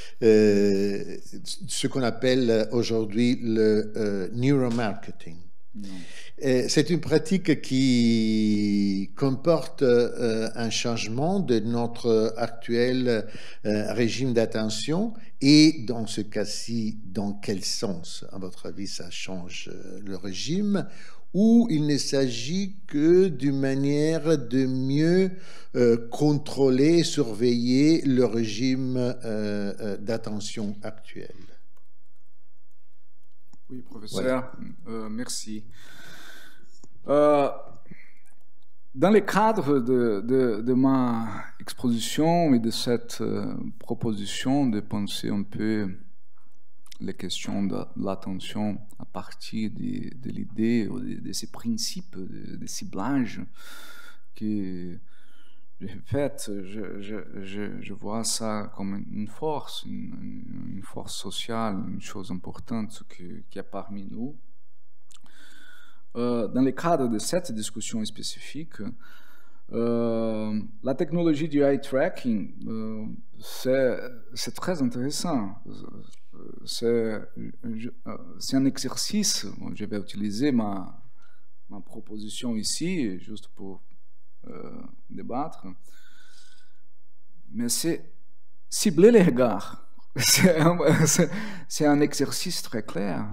D: ce qu'on appelle aujourd'hui le neuromarketing. C'est une pratique qui comporte un changement de notre actuel régime d'attention. Et dans ce cas-ci, dans quel sens, à votre avis, ça change le régime? Ou il ne s'agit que d'une manière de mieux contrôler et surveiller le régime d'attention actuel?
A: Oui, professeur, voilà. Merci. Dans le cadre de ma exposition et de cette proposition de penser un peu les questions de l'attention à partir de l'idée, de ces principes de ciblage que je répète, je vois ça comme une force sociale, une chose importante qui est parmi nous. Dans le cadre de cette discussion spécifique, La technologie du eye tracking, c'est très intéressant. C'est un exercice. Je vais utiliser ma proposition ici, juste pour débattre. Mais c'est cibler les regards. C'est un exercice très clair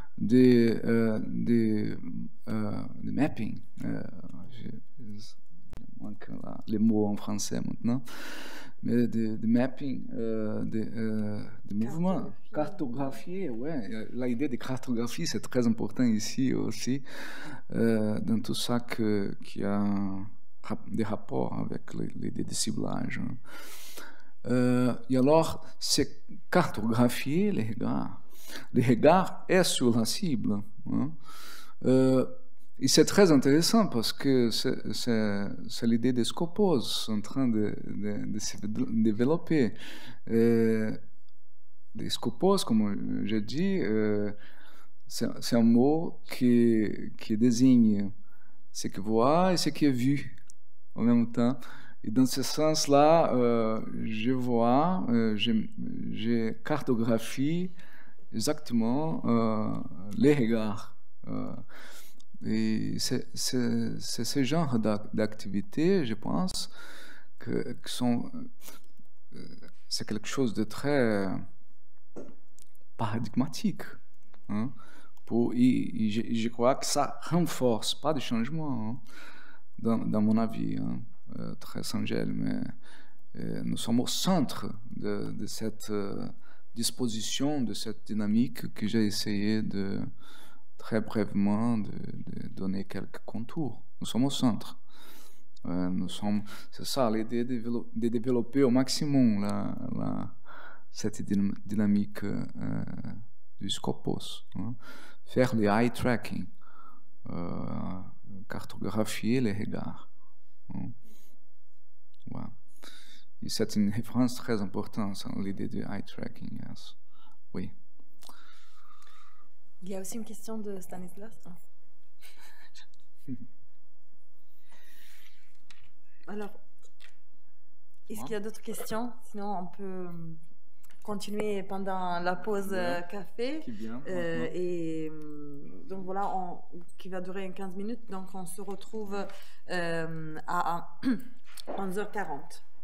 A: de mapping. Je manque les mots en français maintenant. Mais de mapping, de mouvement, cartographier, ouais. L'idée de cartographie, c'est très important ici aussi, dans tout ça qui a des rapports avec l'idée de ciblage. Et alors, c'est cartographier les regards. Le regard est sur la cible. Hein. Et c'est très intéressant parce que c'est l'idée des scopos en train de se développer. Les scopos, comme j'ai dit, c'est un mot qui désigne ce qui voit et ce qui est vu en même temps. Et dans ce sens-là, je vois, je cartographie exactement les regards. Et c'est ce genre d'activité, je pense, c'est quelque chose de très paradigmatique. Hein, et je crois que ça renforce, pas de changement, hein, dans mon avis, hein, très Angèle, mais nous sommes au centre de cette disposition, de cette dynamique que j'ai essayé de très brièvement de donner quelques contours. Nous sommes au centre. C'est ça l'idée de développer au maximum cette dynamique du scopos. Hein. Faire le eye tracking, cartographier les regards. Hein. Voilà. Et c'est une référence très importante, l'idée du eye tracking. Yes. Oui.
C: Il y a aussi une question de Stanislas. Alors, est-ce qu'il y a d'autres questions? Sinon, on peut continuer pendant la pause café. Et donc voilà, qui va durer 15 minutes. Donc on se retrouve à 11h40.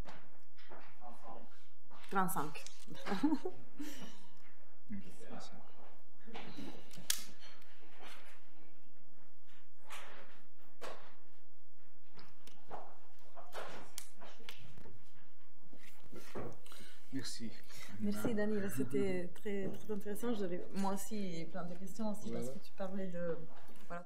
C: 35.
A: Merci.
C: Merci Daniel, c'était très, très intéressant. J'avais moi aussi plein de questions aussi parce que tu parlais de... Voilà.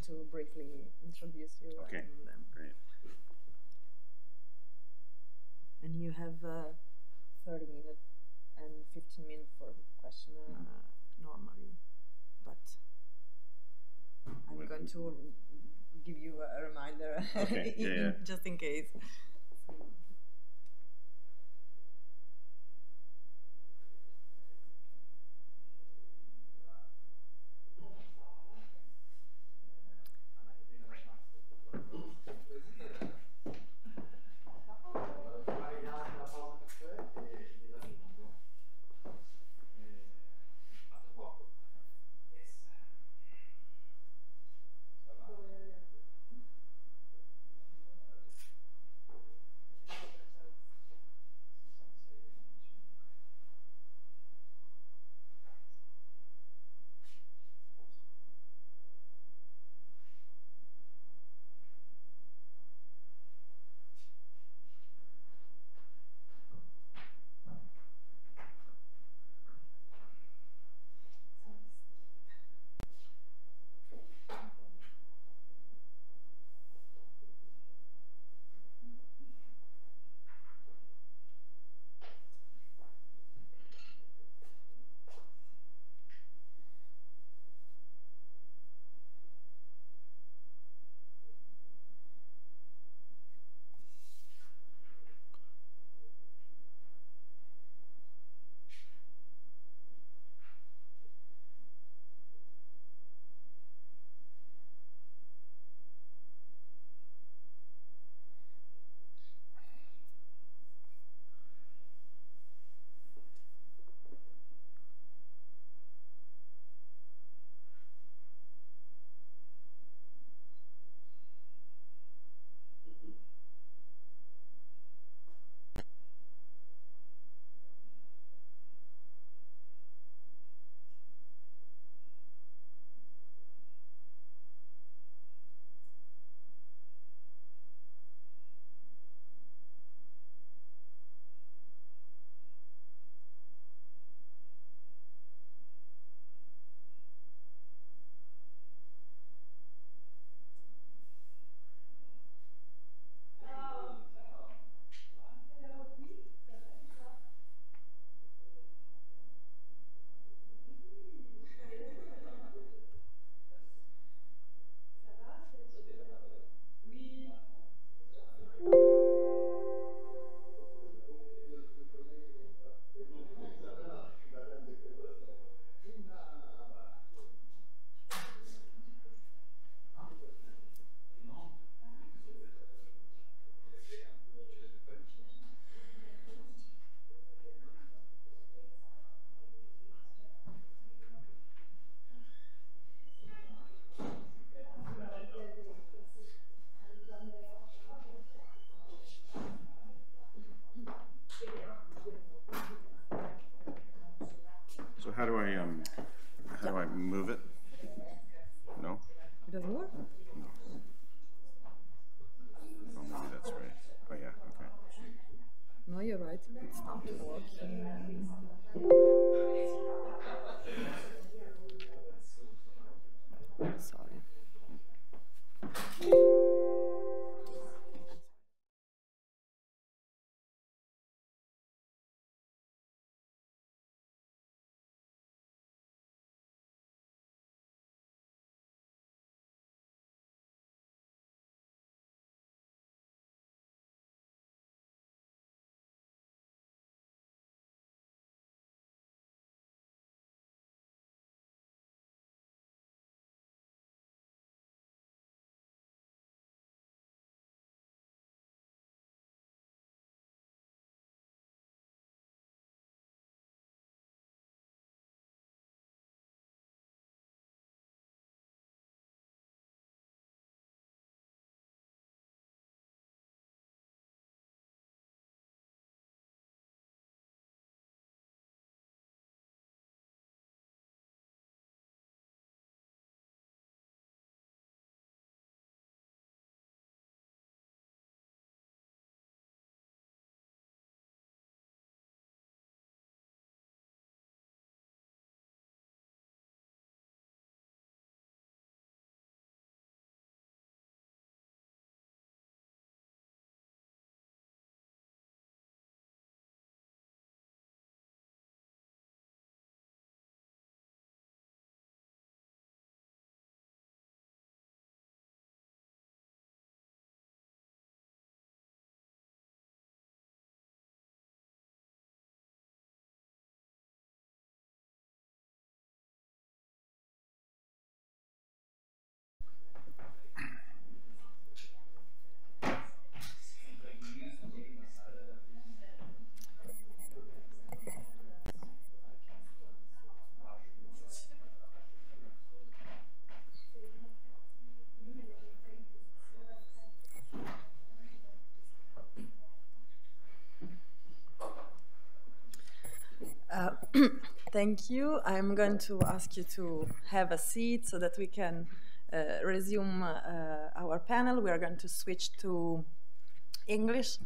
C: to briefly introduce you.
M: Okay, great.
C: And you have 30 minutes and 15 minutes for question normally, but I'm going to give you a reminder
M: Okay,
C: just in case.
M: So how do I move it? No?
C: It doesn't work?
M: No. Oh, maybe that's right. Oh yeah, okay.
C: No, you're right. It's not working. Sorry. Thank you. I'm going to ask you to have a seat so that we can resume our panel. We are going to switch to English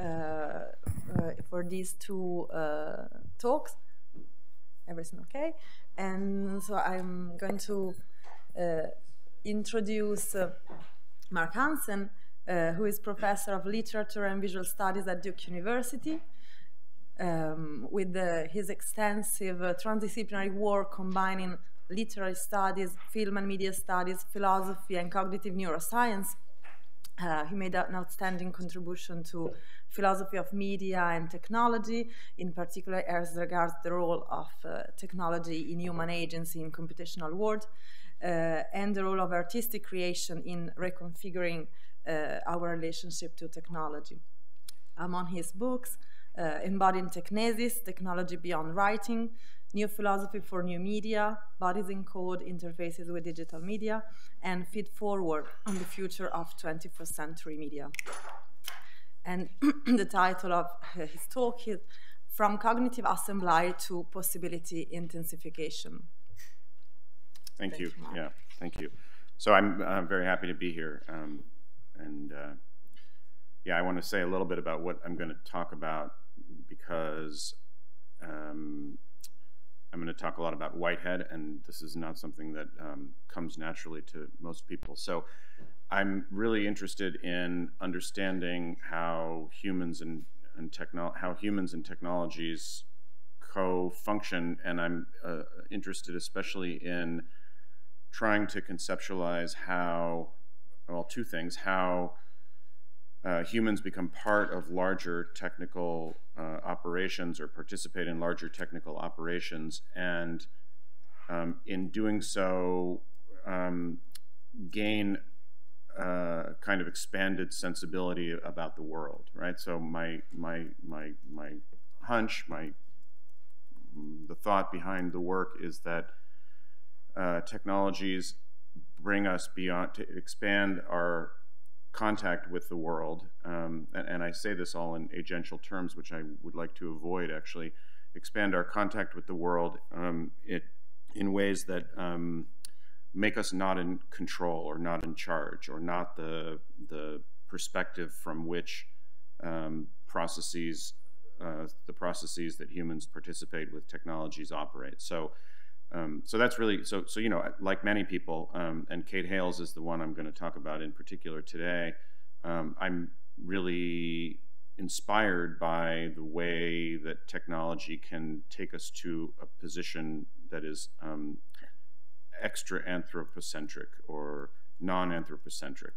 C: for these two talks. Everything okay? And so I'm going to introduce Mark Hansen, who is professor of literature and visual studies at Duke University. With his extensive transdisciplinary work combining literary studies, film and media studies, philosophy, and cognitive neuroscience, he made an outstanding contribution to philosophy of media and technology, in particular as regards the role of technology in human agency in computational world, and the role of artistic creation in reconfiguring our relationship to technology. Among his books, Embodying Technesis, Technology Beyond Writing, New Philosophy for New Media, Bodies in Code, Interfaces with Digital Media, and Feed Forward on the Future of 21st Century Media. And the title of his talk is From Cognitive Assembly to Possibility Intensification.
M: Thank you. Yeah, thank you. So I'm very happy to be here. Yeah, I want to say a little bit about what I'm going to talk about, because I'm going to talk a lot about Whitehead, and this is not something that comes naturally to most people. So I'm really interested in understanding how humans and technologies co-function, and I'm interested especially in trying to conceptualize how, well, two things: how humans become part of larger technical operations or participate in larger technical operations, and in doing so gain kind of expanded sensibility about the world, right? So my hunch, the thought behind the work is that technologies bring us beyond, to expand our contact with the world, and I say this all in agential terms, which I would like to avoid, actually, expand our contact with the world in ways that make us not in control or not in charge, or not the perspective from which the processes that humans participate with technologies operate. So that's really, so you know, like many people, and Kate Hales is the one I'm going to talk about in particular today, I'm really inspired by the way that technology can take us to a position that is extra anthropocentric or non-anthropocentric.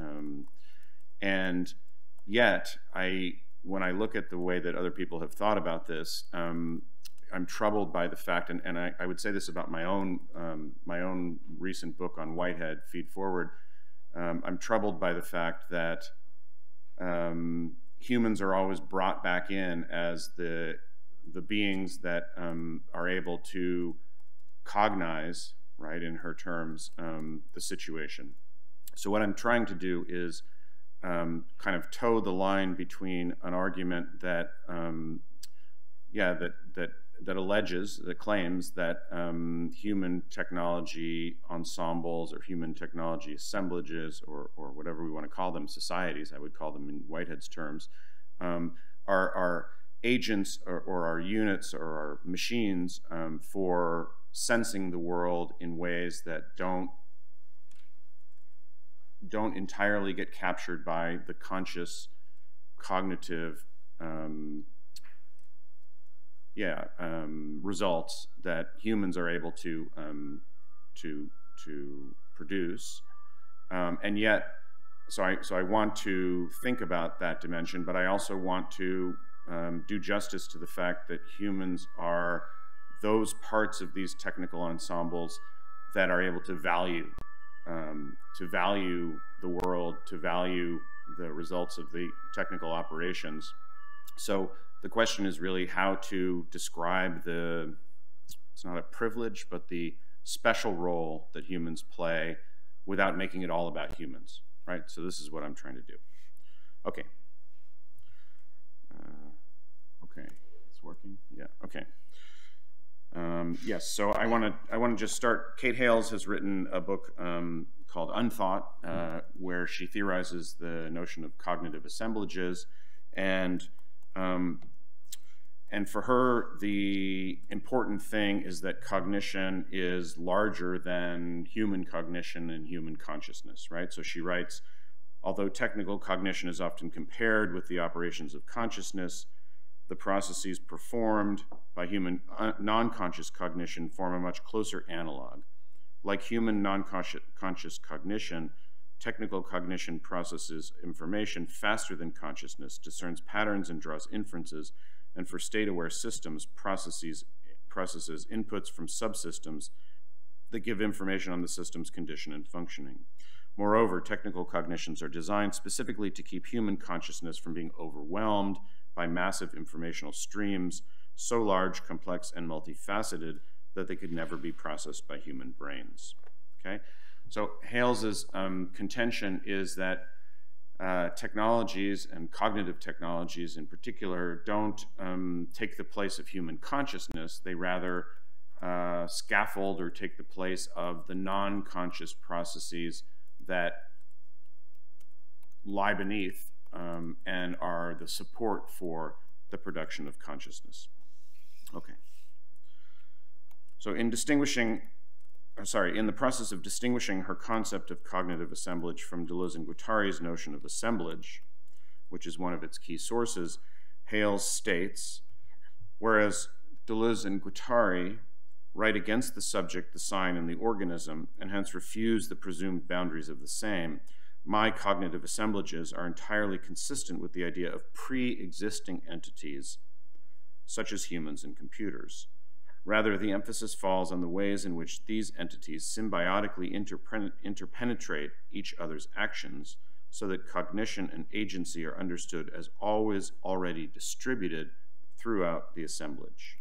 M: And yet, when I look at the way that other people have thought about this, I'm troubled by the fact, and I would say this about my own recent book on Whitehead, Feed Forward. I'm troubled by the fact that humans are always brought back in as the beings that are able to cognize, right, in her terms, the situation. So what I'm trying to do is kind of toe the line between an argument that, that alleges, that claims that human technology ensembles or human technology assemblages, or whatever we want to call them, societies, I would call them in Whitehead's terms, are agents or are units or are machines for sensing the world in ways that don't entirely get captured by the conscious cognitive results that humans are able to produce, and yet, so I want to think about that dimension, but I also want to do justice to the fact that humans are those parts of these technical ensembles that are able to value the world, to value the results of the technical operations. So the question is really how to describe it's not a privilege, but the special role that humans play without making it all about humans, right? So this is what I'm trying to do. Okay. Okay, it's working? Yeah, okay. Yes, so I want to just start. Kate Hales has written a book called Unthought, where she theorizes the notion of cognitive assemblages, and for her, the important thing is that cognition is larger than human cognition and human consciousness, right? So she writes, although technical cognition is often compared with the operations of consciousness, the processes performed by human non-conscious cognition form a much closer analog. Like human non-conscious cognition, technical cognition processes information faster than consciousness, discerns patterns and draws inferences, and for state-aware systems, processes inputs from subsystems that give information on the system's condition and functioning. Moreover, technical cognitions are designed specifically to keep human consciousness from being overwhelmed by massive informational streams, so large, complex, and multifaceted that they could never be processed by human brains. Okay? So Hales's contention is that technologies, and cognitive technologies in particular, don't take the place of human consciousness. They rather scaffold or take the place of the non-conscious processes that lie beneath and are the support for the production of consciousness. Okay. So in the process of distinguishing her concept of cognitive assemblage from Deleuze and Guattari's notion of assemblage, which is one of its key sources, Hales states, whereas Deleuze and Guattari write against the subject, the sign, and the organism, and hence refuse the presumed boundaries of the same, my cognitive assemblages are entirely consistent with the idea of pre-existing entities, such as humans and computers. Rather, the emphasis falls on the ways in which these entities symbiotically interpenetrate each other's actions, so that cognition and agency are understood as always already distributed throughout the assemblage.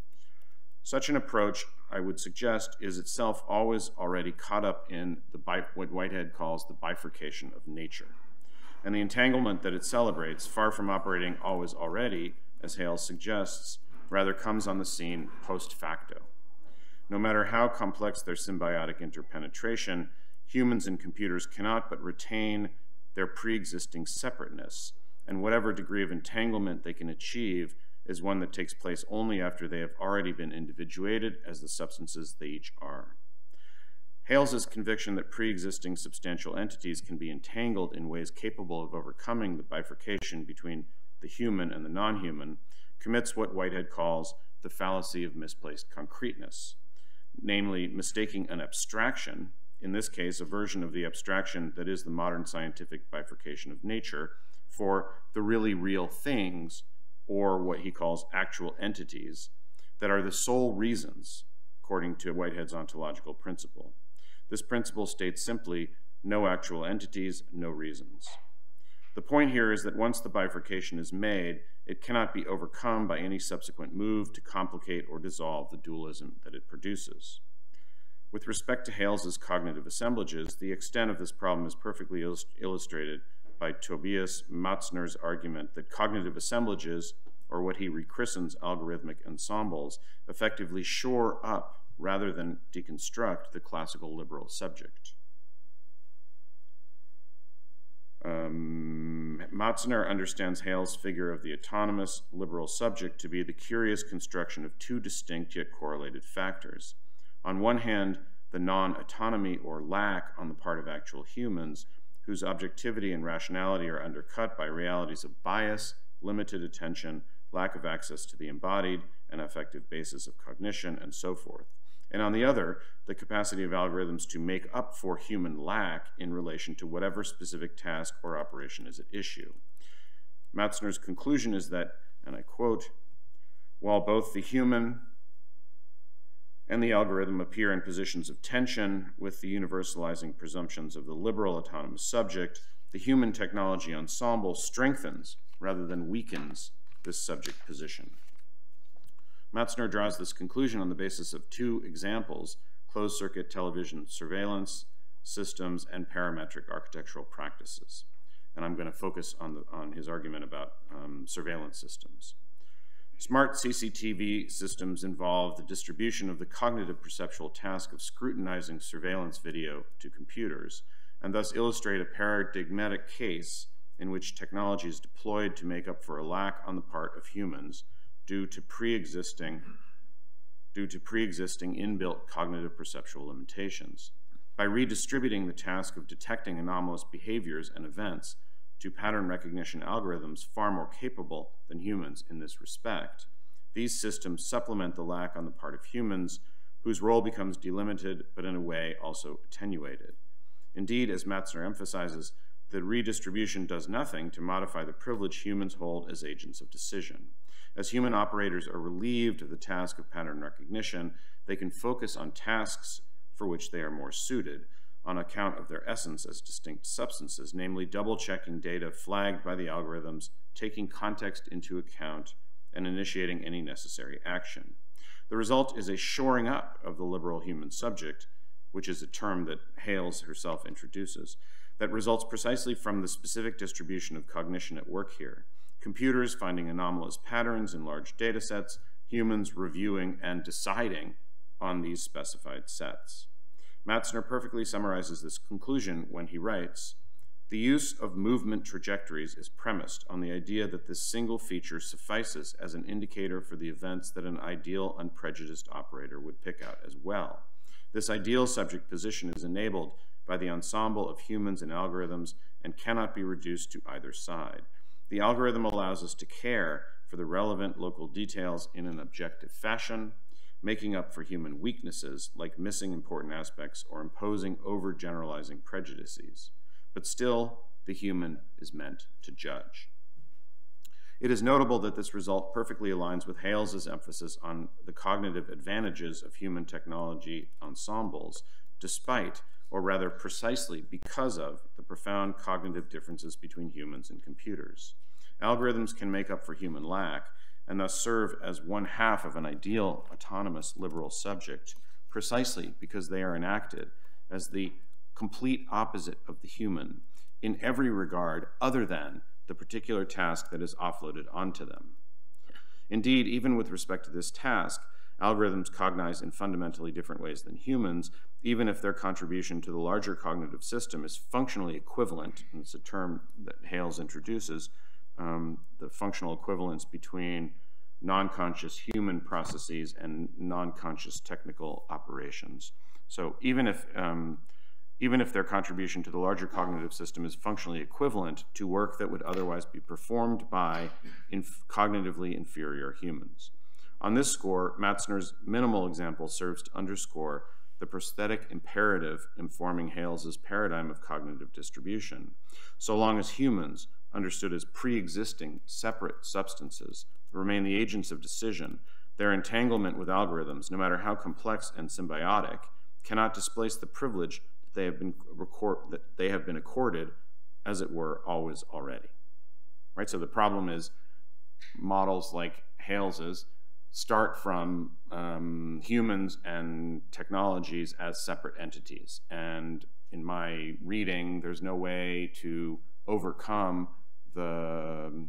M: Such an approach, I would suggest, is itself always already caught up in what Whitehead calls the bifurcation of nature. And the entanglement that it celebrates, far from operating always already, as Hales suggests, rather comes on the scene post facto. No matter how complex their symbiotic interpenetration, humans and computers cannot but retain their pre-existing separateness, and whatever degree of entanglement they can achieve is one that takes place only after they have already been individuated as the substances they each are. Hales's conviction that pre-existing substantial entities can be entangled in ways capable of overcoming the bifurcation between the human and the non-human commits what Whitehead calls the fallacy of misplaced concreteness, namely mistaking an abstraction, in this case a version of the abstraction that is the modern scientific bifurcation of nature, for the really real things, or what he calls actual entities, that are the sole reasons, according to Whitehead's ontological principle. This principle states simply, no actual entities, no reasons. The point here is that once the bifurcation is made, it cannot be overcome by any subsequent move to complicate or dissolve the dualism that it produces. With respect to Hales's cognitive assemblages, the extent of this problem is perfectly illustrated by Tobias Matzner's argument that cognitive assemblages, or what he rechristens algorithmic ensembles, effectively shore up rather than deconstruct the classical liberal subject. Matzner understands Hales' figure of the autonomous liberal subject to be the curious construction of two distinct yet correlated factors. On one hand, the non-autonomy or lack on the part of actual humans, whose objectivity and rationality are undercut by realities of bias, limited attention, lack of access to the embodied and affective basis of cognition, and so forth. And on the other, the capacity of algorithms to make up for human lack in relation to whatever specific task or operation is at issue. Matzner's conclusion is that, and I quote, while both the human and the algorithm appear in positions of tension with the universalizing presumptions of the liberal autonomous subject, the human technology ensemble strengthens rather than weakens this subject position. Matzner draws this conclusion on the basis of two examples: closed-circuit television surveillance systems and parametric architectural practices. And I'm going to focus on his argument about surveillance systems. Smart CCTV systems involve the distribution of the cognitive perceptual task of scrutinizing surveillance video to computers, and thus illustrate a paradigmatic case in which technology is deployed to make up for a lack on the part of humans due to pre-existing inbuilt cognitive perceptual limitations. By redistributing the task of detecting anomalous behaviors and events to pattern recognition algorithms far more capable than humans in this respect, these systems supplement the lack on the part of humans, whose role becomes delimited, but in a way also attenuated. Indeed, as Matzner emphasizes, the redistribution does nothing to modify the privilege humans hold as agents of decision. As human operators are relieved of the task of pattern recognition, they can focus on tasks for which they are more suited, on account of their essence as distinct substances, namely double-checking data flagged by the algorithms, taking context into account, and initiating any necessary action. The result is a shoring up of the liberal human subject, which is a term that Hales herself introduces, that results precisely from the specific distribution of cognition at work here. Computers finding anomalous patterns in large data sets, humans reviewing and deciding on these specified sets. Matzner perfectly summarizes this conclusion when he writes, "The use of movement trajectories is premised on the idea that this single feature suffices as an indicator for the events that an ideal unprejudiced operator would pick out as well. This ideal subject position is enabled by the ensemble of humans and algorithms and cannot be reduced to either side. The algorithm allows us to care for the relevant local details in an objective fashion, making up for human weaknesses like missing important aspects or imposing overgeneralizing prejudices. But still, the human is meant to judge." It is notable that this result perfectly aligns with Hales's emphasis on the cognitive advantages of human technology ensembles, despite, or rather precisely because of, the profound cognitive differences between humans and computers. Algorithms can make up for human lack, and thus serve as one half of an ideal autonomous liberal subject, precisely because they are enacted as the complete opposite of the human in every regard other than the particular task that is offloaded onto them. Indeed, even with respect to this task, algorithms cognize in fundamentally different ways than humans, even if their contribution to the larger cognitive system is functionally equivalent, and it's a term that Hales introduces, the functional equivalence between non-conscious human processes and non-conscious technical operations. So even if their contribution to the larger cognitive system is functionally equivalent to work that would otherwise be performed by cognitively inferior humans. On this score, Matzner's minimal example serves to underscore the prosthetic imperative informing Hales's paradigm of cognitive distribution. So long as humans, understood as pre-existing separate substances, remain the agents of decision, their entanglement with algorithms, no matter how complex and symbiotic, cannot displace the privilege that they have been accorded, as it were, always already. Right? So the problem is models like Hales's start from humans and technologies as separate entities. And in my reading, there's no way to overcome the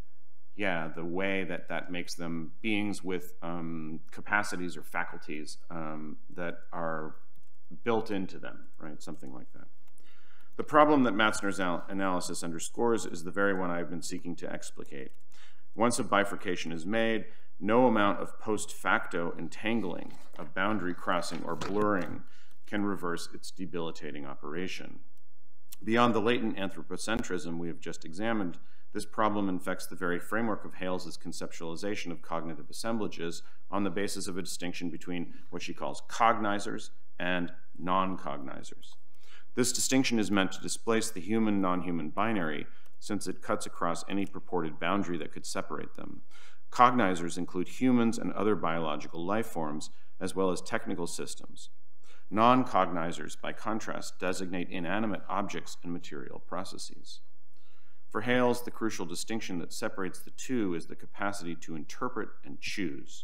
M: way that makes them beings with capacities or faculties that are built into them, right? Something like that. The problem that Matzner's analysis underscores is the very one I've been seeking to explicate. Once a bifurcation is made, no amount of post facto entangling, of boundary crossing or blurring can reverse its debilitating operation. Beyond the latent anthropocentrism we have just examined, this problem infects the very framework of Hales's conceptualization of cognitive assemblages on the basis of a distinction between what she calls cognizers and non-cognizers. This distinction is meant to displace the human-non-human binary, since it cuts across any purported boundary that could separate them. Cognizers include humans and other biological life forms, as well as technical systems. Non-cognizers, by contrast, designate inanimate objects and material processes. For Hales, the crucial distinction that separates the two is the capacity to interpret and choose.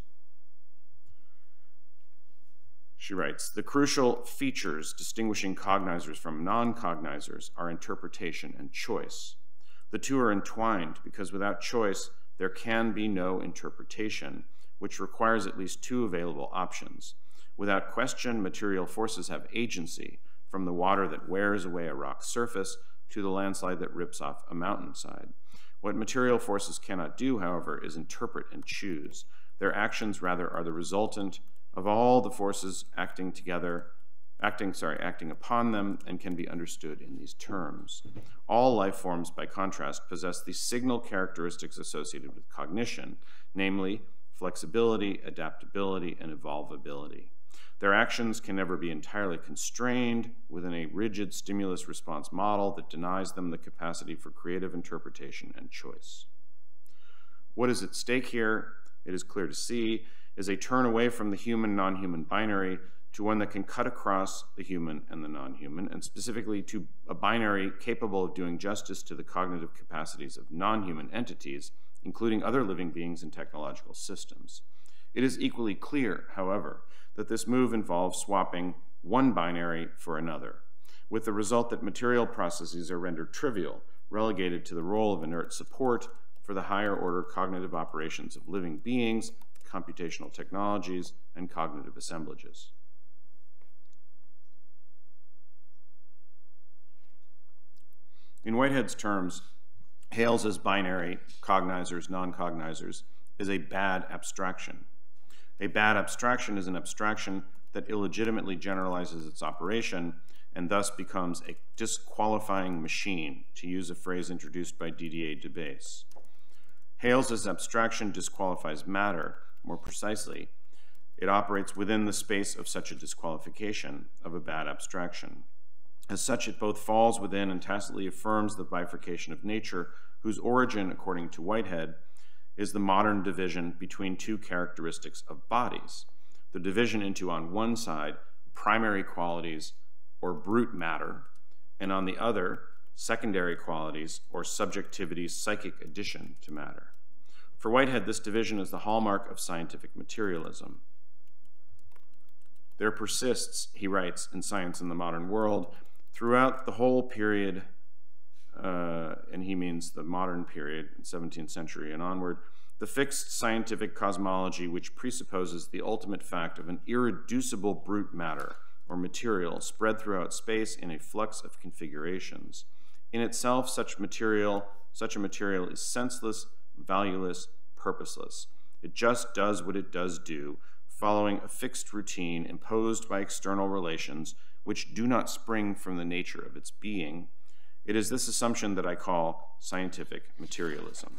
M: She writes, "The crucial features distinguishing cognizers from non-cognizers are interpretation and choice. The two are entwined because without choice, there can be no interpretation, which requires at least two available options. Without question, material forces have agency, from the water that wears away a rock's surface to the landslide that rips off a mountainside. What material forces cannot do, however, is interpret and choose. Their actions, rather, are the resultant of all the forces acting upon them, and can be understood in these terms. All life forms, by contrast, possess the signal characteristics associated with cognition, namely flexibility, adaptability, and evolvability. Their actions can never be entirely constrained within a rigid stimulus-response model that denies them the capacity for creative interpretation and choice. What is at stake here, it is clear to see, is a turn away from the human-non-human binary to one that can cut across the human and the non-human, and specifically to a binary capable of doing justice to the cognitive capacities of non-human entities, including other living beings and technological systems. It is equally clear, however, that this move involves swapping one binary for another, with the result that material processes are rendered trivial, relegated to the role of inert support for the higher order cognitive operations of living beings, computational technologies, and cognitive assemblages. In Whitehead's terms, Hales's binary, cognizers, non-cognizers, is a bad abstraction. A bad abstraction is an abstraction that illegitimately generalizes its operation and thus becomes a disqualifying machine, to use a phrase introduced by Didier Debase. Hales's abstraction disqualifies matter. More precisely, it operates within the space of such a disqualification of a bad abstraction. As such, it both falls within and tacitly affirms the bifurcation of nature, whose origin, according to Whitehead, is the modern division between two characteristics of bodies, the division into, on one side, primary qualities or brute matter, and on the other, secondary qualities or subjectivity's psychic addition to matter. For Whitehead, this division is the hallmark of scientific materialism. There persists, he writes, in Science in the Modern World, throughout the whole period, and he means the modern period, 17th century and onward, the fixed scientific cosmology which presupposes the ultimate fact of an irreducible brute matter or material spread throughout space in a flux of configurations. In itself, such a material is senseless, valueless, purposeless. It just does what it does do, following a fixed routine imposed by external relations which do not spring from the nature of its being. It is this assumption that I call scientific materialism.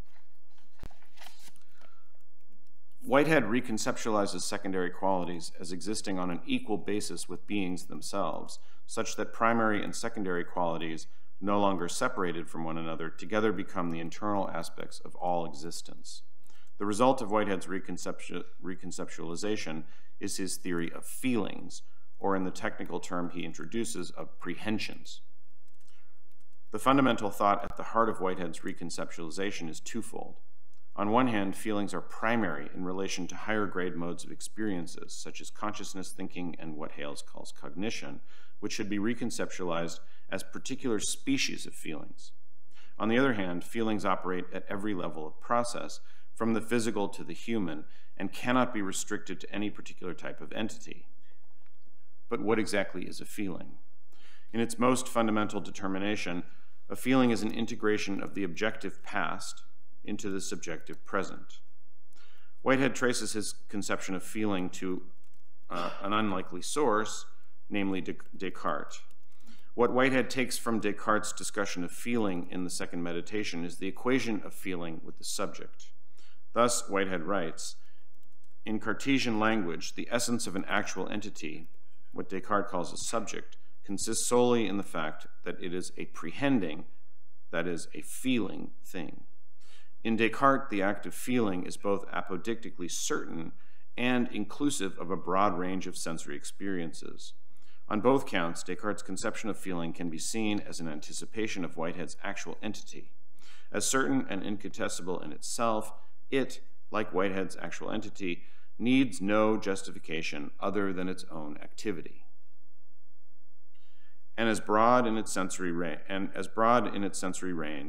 M: Whitehead reconceptualizes secondary qualities as existing on an equal basis with beings themselves, such that primary and secondary qualities, no longer separated from one another, together become the internal aspects of all existence. The result of Whitehead's reconceptualization is his theory of feelings, or in the technical term he introduces, of prehensions. The fundamental thought at the heart of Whitehead's reconceptualization is twofold. On one hand, feelings are primary in relation to higher grade modes of experiences, such as consciousness, thinking, and what Hales calls cognition, which should be reconceptualized as particular species of feelings. On the other hand, feelings operate at every level of process, from the physical to the human, and cannot be restricted to any particular type of entity. But what exactly is a feeling? In its most fundamental determination, a feeling is an integration of the objective past into the subjective present. Whitehead traces his conception of feeling to an unlikely source, namely Descartes. What Whitehead takes from Descartes' discussion of feeling in the second meditation is the equation of feeling with the subject. Thus, Whitehead writes, in Cartesian language, the essence of an actual entity, what Descartes calls a subject, consists solely in the fact that it is a prehending, that is, a feeling thing. In Descartes, the act of feeling is both apodictically certain and inclusive of a broad range of sensory experiences. On both counts, Descartes' conception of feeling can be seen as an anticipation of Whitehead's actual entity. As certain and incontestable in itself, it, like Whitehead's actual entity, needs no justification other than its own activity. And as broad in its sensory range,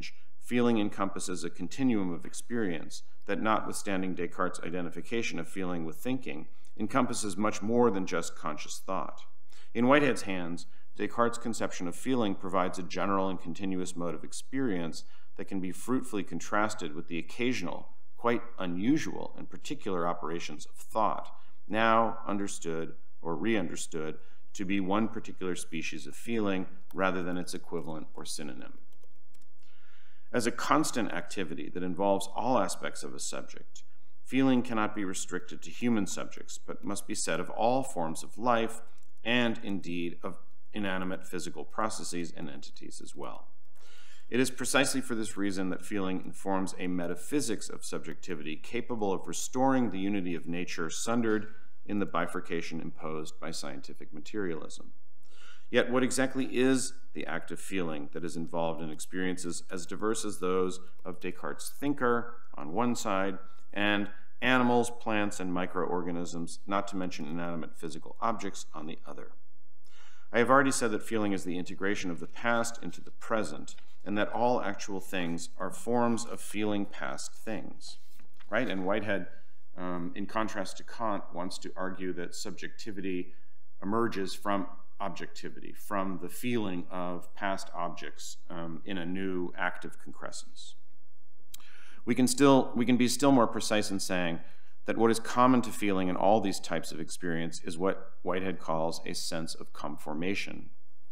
M: feeling encompasses a continuum of experience that, notwithstanding Descartes' identification of feeling with thinking, encompasses much more than just conscious thought. In Whitehead's hands, Descartes' conception of feeling provides a general and continuous mode of experience that can be fruitfully contrasted with the occasional, quite unusual and particular operations of thought, now understood or re-understood to be one particular species of feeling rather than its equivalent or synonym. As a constant activity that involves all aspects of a subject, feeling cannot be restricted to human subjects, but must be said of all forms of life and indeed of inanimate physical processes and entities as well. It is precisely for this reason that feeling informs a metaphysics of subjectivity capable of restoring the unity of nature sundered in the bifurcation imposed by scientific materialism. Yet what exactly is the act of feeling that is involved in experiences as diverse as those of Descartes' thinker on one side and animals, plants, and microorganisms, not to mention inanimate physical objects, on the other? I have already said that feeling is the integration of the past into the present, and that all actual things are forms of feeling past things, right? And Whitehead, in contrast to Kant, wants to argue that subjectivity emerges from objectivity, from the feeling of past objects in a new active concrescence. We can be still more precise in saying that what is common to feeling in all these types of experience is what Whitehead calls a sense of conformation.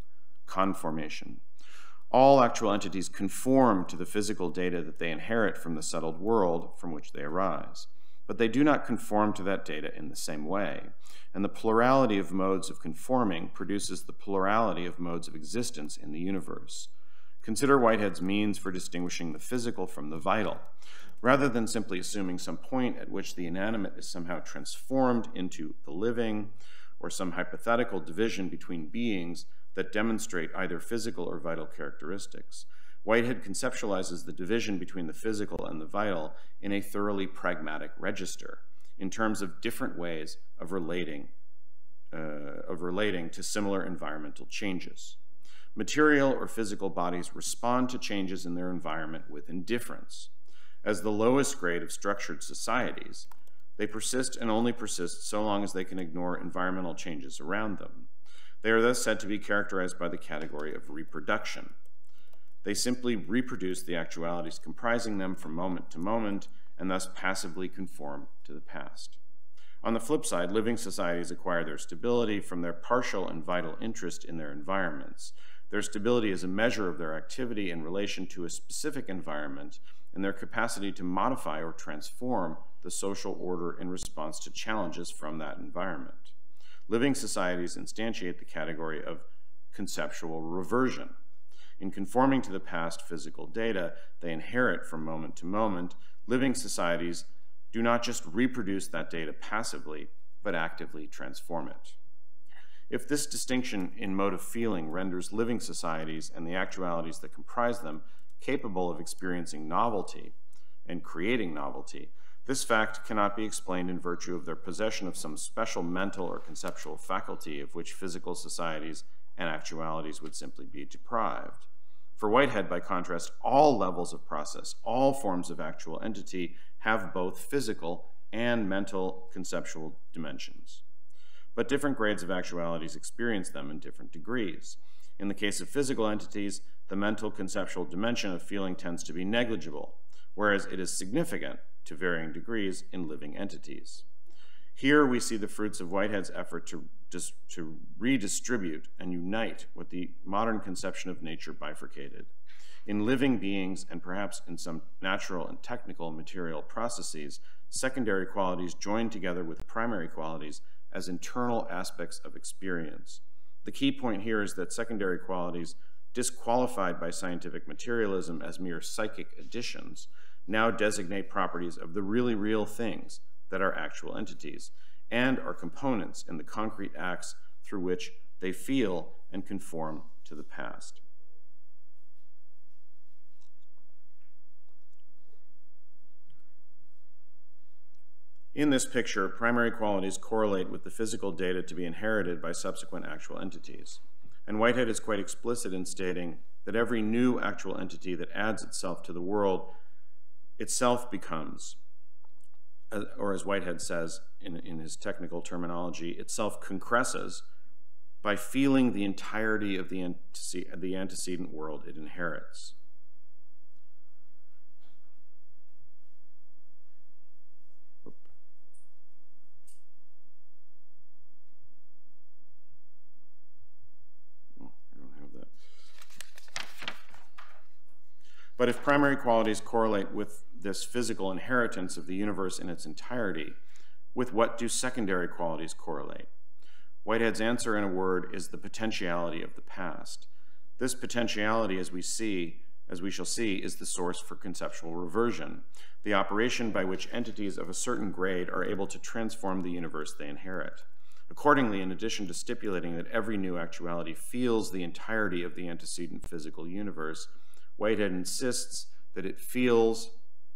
M: All actual entities conform to the physical data that they inherit from the settled world from which they arise, but they do not conform to that data in the same way, and the plurality of modes of conforming produces the plurality of modes of existence in the universe. Consider Whitehead's means for distinguishing the physical from the vital, rather than simply assuming some point at which the inanimate is somehow transformed into the living, or some hypothetical division between beings that demonstrate either physical or vital characteristics. Whitehead conceptualizes the division between the physical and the vital in a thoroughly pragmatic register, in terms of different ways of relating to similar environmental changes. Material or physical bodies respond to changes in their environment with indifference. As the lowest grade of structured societies, they persist and only persist so long as they can ignore environmental changes around them. They are thus said to be characterized by the category of reproduction. They simply reproduce the actualities comprising them from moment to moment and thus passively conform to the past. On the flip side, living societies acquire their stability from their partial and vital interest in their environments. Their stability is a measure of their activity in relation to a specific environment and their capacity to modify or transform the social order in response to challenges from that environment. Living societies instantiate the category of conceptual reversion. In conforming to the past physical data they inherit from moment to moment, living societies do not just reproduce that data passively, but actively transform it. If this distinction in mode of feeling renders living societies and the actualities that comprise them capable of experiencing novelty and creating novelty, this fact cannot be explained in virtue of their possession of some special mental or conceptual faculty of which physical societies and actualities would simply be deprived. For Whitehead, by contrast, all levels of process, all forms of actual entity have both physical and mental conceptual dimensions. But different grades of actualities experience them in different degrees. In the case of physical entities, the mental conceptual dimension of feeling tends to be negligible, whereas it is significant to varying degrees in living entities. Here we see the fruits of Whitehead's effort to redistribute and unite what the modern conception of nature bifurcated. In living beings, and perhaps in some natural and technical material processes, secondary qualities join together with primary qualities as internal aspects of experience. The key point here is that secondary qualities, disqualified by scientific materialism as mere psychic additions, now designate properties of the really real things that are actual entities and are components in the concrete acts through which they feel and conform to the past. In this picture, primary qualities correlate with the physical data to be inherited by subsequent actual entities. And Whitehead is quite explicit in stating that every new actual entity that adds itself to the world itself becomes, or as Whitehead says in his technical terminology, itself concresces by feeling the entirety of the antecedent world it inherits. But if primary qualities correlate with this physical inheritance of the universe in its entirety, with what do secondary qualities correlate? Whitehead's answer in a word is the potentiality of the past. This potentiality, as we shall see, is the source for conceptual reversion, the operation by which entities of a certain grade are able to transform the universe they inherit. Accordingly, in addition to stipulating that every new actuality feels the entirety of the antecedent physical universe, Whitehead insists that it feels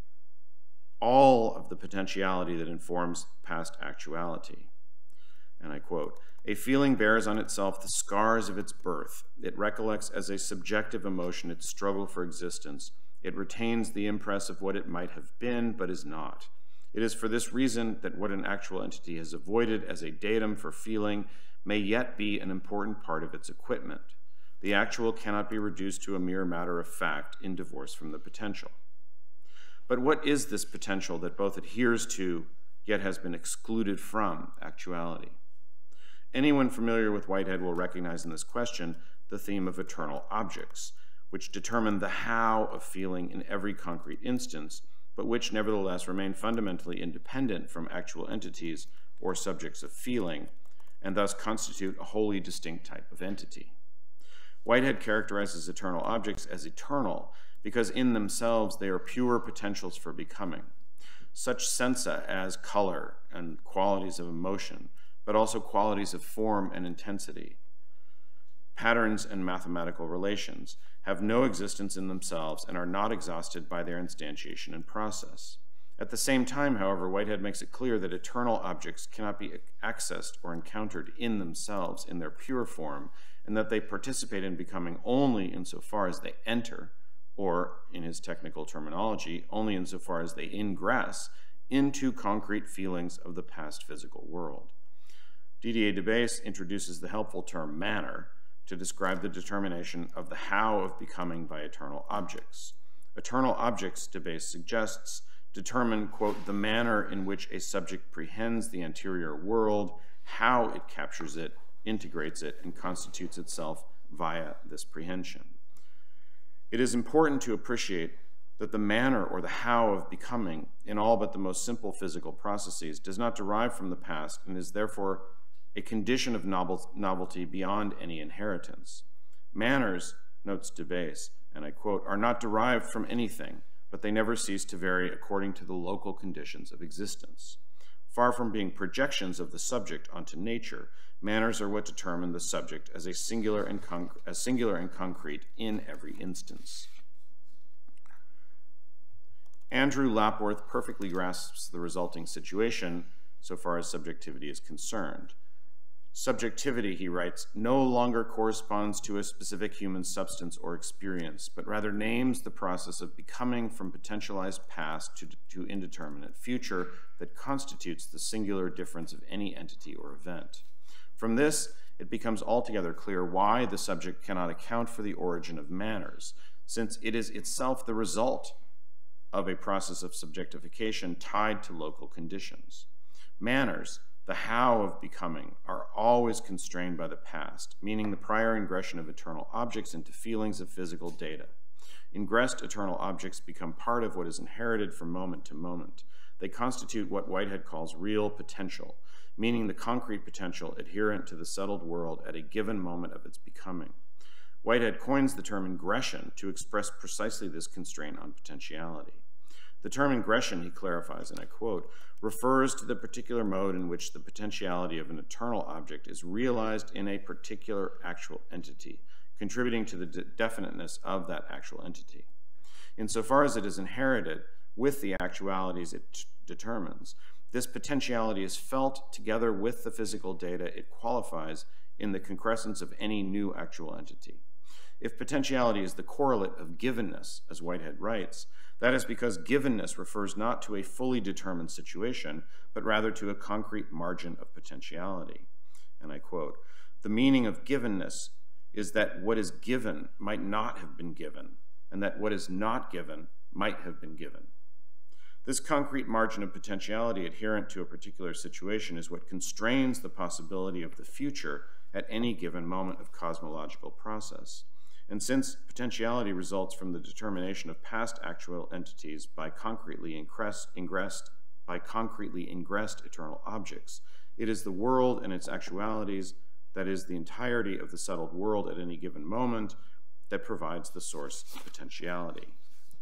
M: all of the potentiality that informs past actuality. And I quote, "A feeling bears on itself the scars of its birth. It recollects as a subjective emotion its struggle for existence. It retains the impress of what it might have been, but is not. It is for this reason that what an actual entity has avoided as a datum for feeling may yet be an important part of its equipment. The actual cannot be reduced to a mere matter of fact in divorce from the potential." But what is this potential that both adheres to, yet has been excluded from, actuality? Anyone familiar with Whitehead will recognize in this question the theme of eternal objects, which determine the how of feeling in every concrete instance, but which nevertheless remain fundamentally independent from actual entities or subjects of feeling, and thus constitute a wholly distinct type of entity. Whitehead characterizes eternal objects as eternal because in themselves they are pure potentials for becoming. Such sensa as color and qualities of emotion, but also qualities of form and intensity, patterns and mathematical relations, have no existence in themselves and are not exhausted by their instantiation and process. At the same time, however, Whitehead makes it clear that eternal objects cannot be accessed or encountered in themselves in their pure form, and that they participate in becoming only insofar as they enter, or, in his technical terminology, only insofar as they ingress into concrete feelings of the past physical world. Didier Debase introduces the helpful term manner to describe the determination of the how of becoming by eternal objects. Eternal objects, Debase suggests, determine, quote, the manner in which a subject prehends the anterior world, how it captures it, integrates it, and constitutes itself via this prehension. It is important to appreciate that the manner or the how of becoming in all but the most simple physical processes does not derive from the past and is therefore a condition of novelty beyond any inheritance. Manners, notes Debase, and I quote, are not derived from anything, but they never cease to vary according to the local conditions of existence. Far from being projections of the subject onto nature, manners are what determine the subject as singular and concrete in every instance. Andrew Lapworth perfectly grasps the resulting situation so far as subjectivity is concerned. Subjectivity, he writes, no longer corresponds to a specific human substance or experience, but rather names the process of becoming from potentialized past to indeterminate future that constitutes the singular difference of any entity or event. From this, it becomes altogether clear why the subject cannot account for the origin of manners, since it is itself the result of a process of subjectification tied to local conditions. Manners, the how of becoming, are always constrained by the past, meaning the prior ingression of eternal objects into feelings of physical data. Ingressed eternal objects become part of what is inherited from moment to moment. They constitute what Whitehead calls real potential, meaning the concrete potential adherent to the settled world at a given moment of its becoming. Whitehead coins the term ingression to express precisely this constraint on potentiality. The term ingression, he clarifies, and I quote, refers to the particular mode in which the potentiality of an eternal object is realized in a particular actual entity, contributing to the definiteness of that actual entity. Insofar as it is inherited with the actualities it determines, This potentiality is felt together with the physical data it qualifies in the concrescence of any new actual entity. If potentiality is the correlate of givenness, as Whitehead writes, that is because givenness refers not to a fully determined situation, but rather to a concrete margin of potentiality. And I quote, "The meaning of givenness is that what is given might not have been given, and that what is not given might have been given." This concrete margin of potentiality adherent to a particular situation is what constrains the possibility of the future at any given moment of cosmological process. And since potentiality results from the determination of past actual entities by concretely ingressed eternal objects, it is the world and its actualities, that is, the entirety of the settled world at any given moment, that provides the source of potentiality.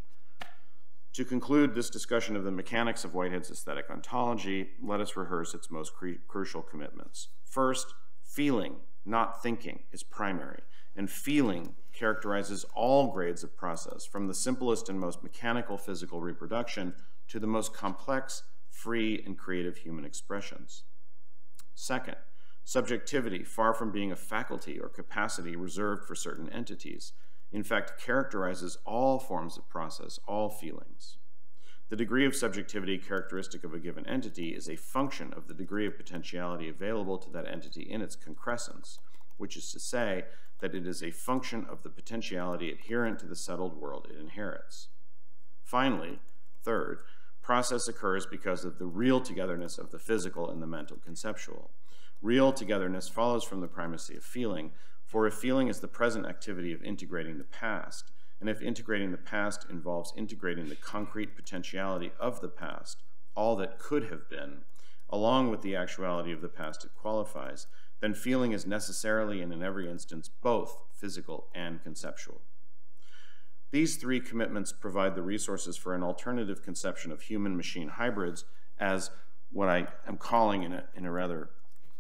M: To conclude this discussion of the mechanics of Whitehead's aesthetic ontology, let us rehearse its most crucial commitments. First, feeling, not thinking, is primary, and feeling characterizes all grades of process, from the simplest and most mechanical physical reproduction to the most complex, free, and creative human expressions. Second, subjectivity, far from being a faculty or capacity reserved for certain entities, in fact characterizes all forms of process, all feelings. The degree of subjectivity characteristic of a given entity is a function of the degree of potentiality available to that entity in its concrescence, which is to say that it is a function of the potentiality adherent to the settled world it inherits. Finally, third, process occurs because of the real togetherness of the physical and the mental conceptual. Real togetherness follows from the primacy of feeling, for if feeling is the present activity of integrating the past, and if integrating the past involves integrating the concrete potentiality of the past, all that could have been, along with the actuality of the past it qualifies, then feeling is necessarily and in every instance both physical and conceptual. These three commitments provide the resources for an alternative conception of human-machine hybrids as what I am calling in a rather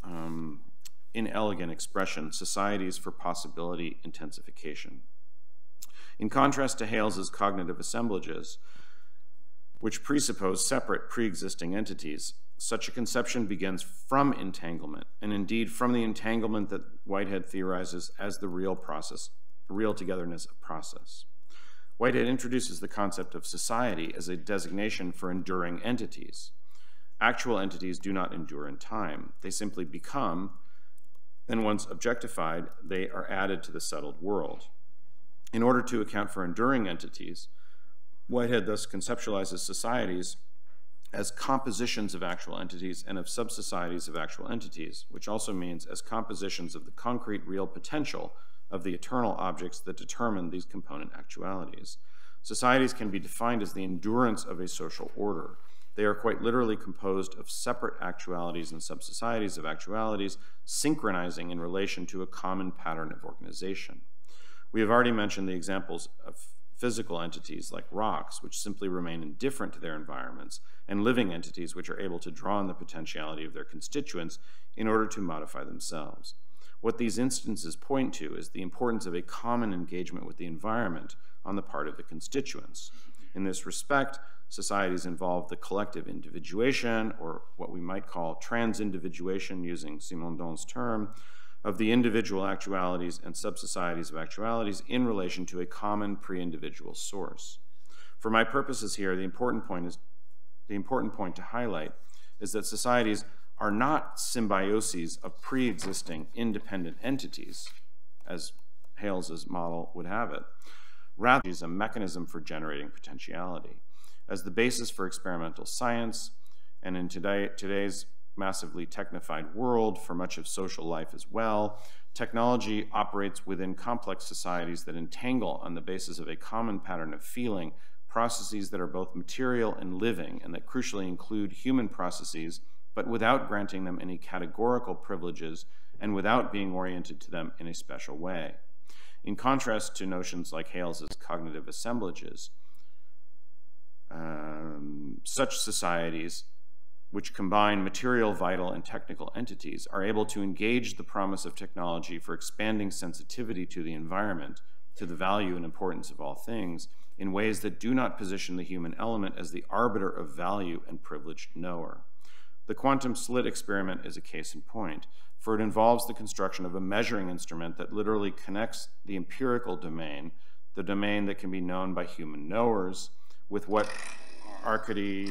M: inelegant expression, societies for possibility intensification. In contrast to Hales's cognitive assemblages, which presuppose separate pre-existing entities, such a conception begins from entanglement, and indeed from the entanglement that Whitehead theorizes as the real process, the real togetherness of process. Whitehead introduces the concept of society as a designation for enduring entities. Actual entities do not endure in time. They simply become, and once objectified, they are added to the settled world. In order to account for enduring entities, Whitehead thus conceptualizes societies as compositions of actual entities and of subsocieties of actual entities, which also means as compositions of the concrete real potential of the eternal objects that determine these component actualities. Societies can be defined as the endurance of a social order. They are quite literally composed of separate actualities and subsocieties of actualities, synchronizing in relation to a common pattern of organization. We have already mentioned the examples of physical entities like rocks, which simply remain indifferent to their environments, and living entities which are able to draw on the potentiality of their constituents in order to modify themselves. What these instances point to is the importance of a common engagement with the environment on the part of the constituents. In this respect, societies involve the collective individuation, or what we might call trans-individuation, using Simondon's term, of the individual actualities and subsocieties of actualities in relation to a common pre-individual source. For my purposes here, the important point to highlight is that societies are not symbioses of pre-existing independent entities, as Hales's model would have it. Rather, it is a mechanism for generating potentiality. As the basis for experimental science, and in today's massively technified world, for much of social life as well, technology operates within complex societies that entangle on the basis of a common pattern of feeling processes that are both material and living, and that crucially include human processes, but without granting them any categorical privileges and without being oriented to them in a special way. In contrast to notions like Hales's cognitive assemblages, such societies which combine material, vital, and technical entities are able to engage the promise of technology for expanding sensitivity to the environment, to the value and importance of all things, in ways that do not position the human element as the arbiter of value and privileged knower. The quantum slit experiment is a case in point, for it involves the construction of a measuring instrument that literally connects the empirical domain, the domain that can be known by human knowers, with what Arkady,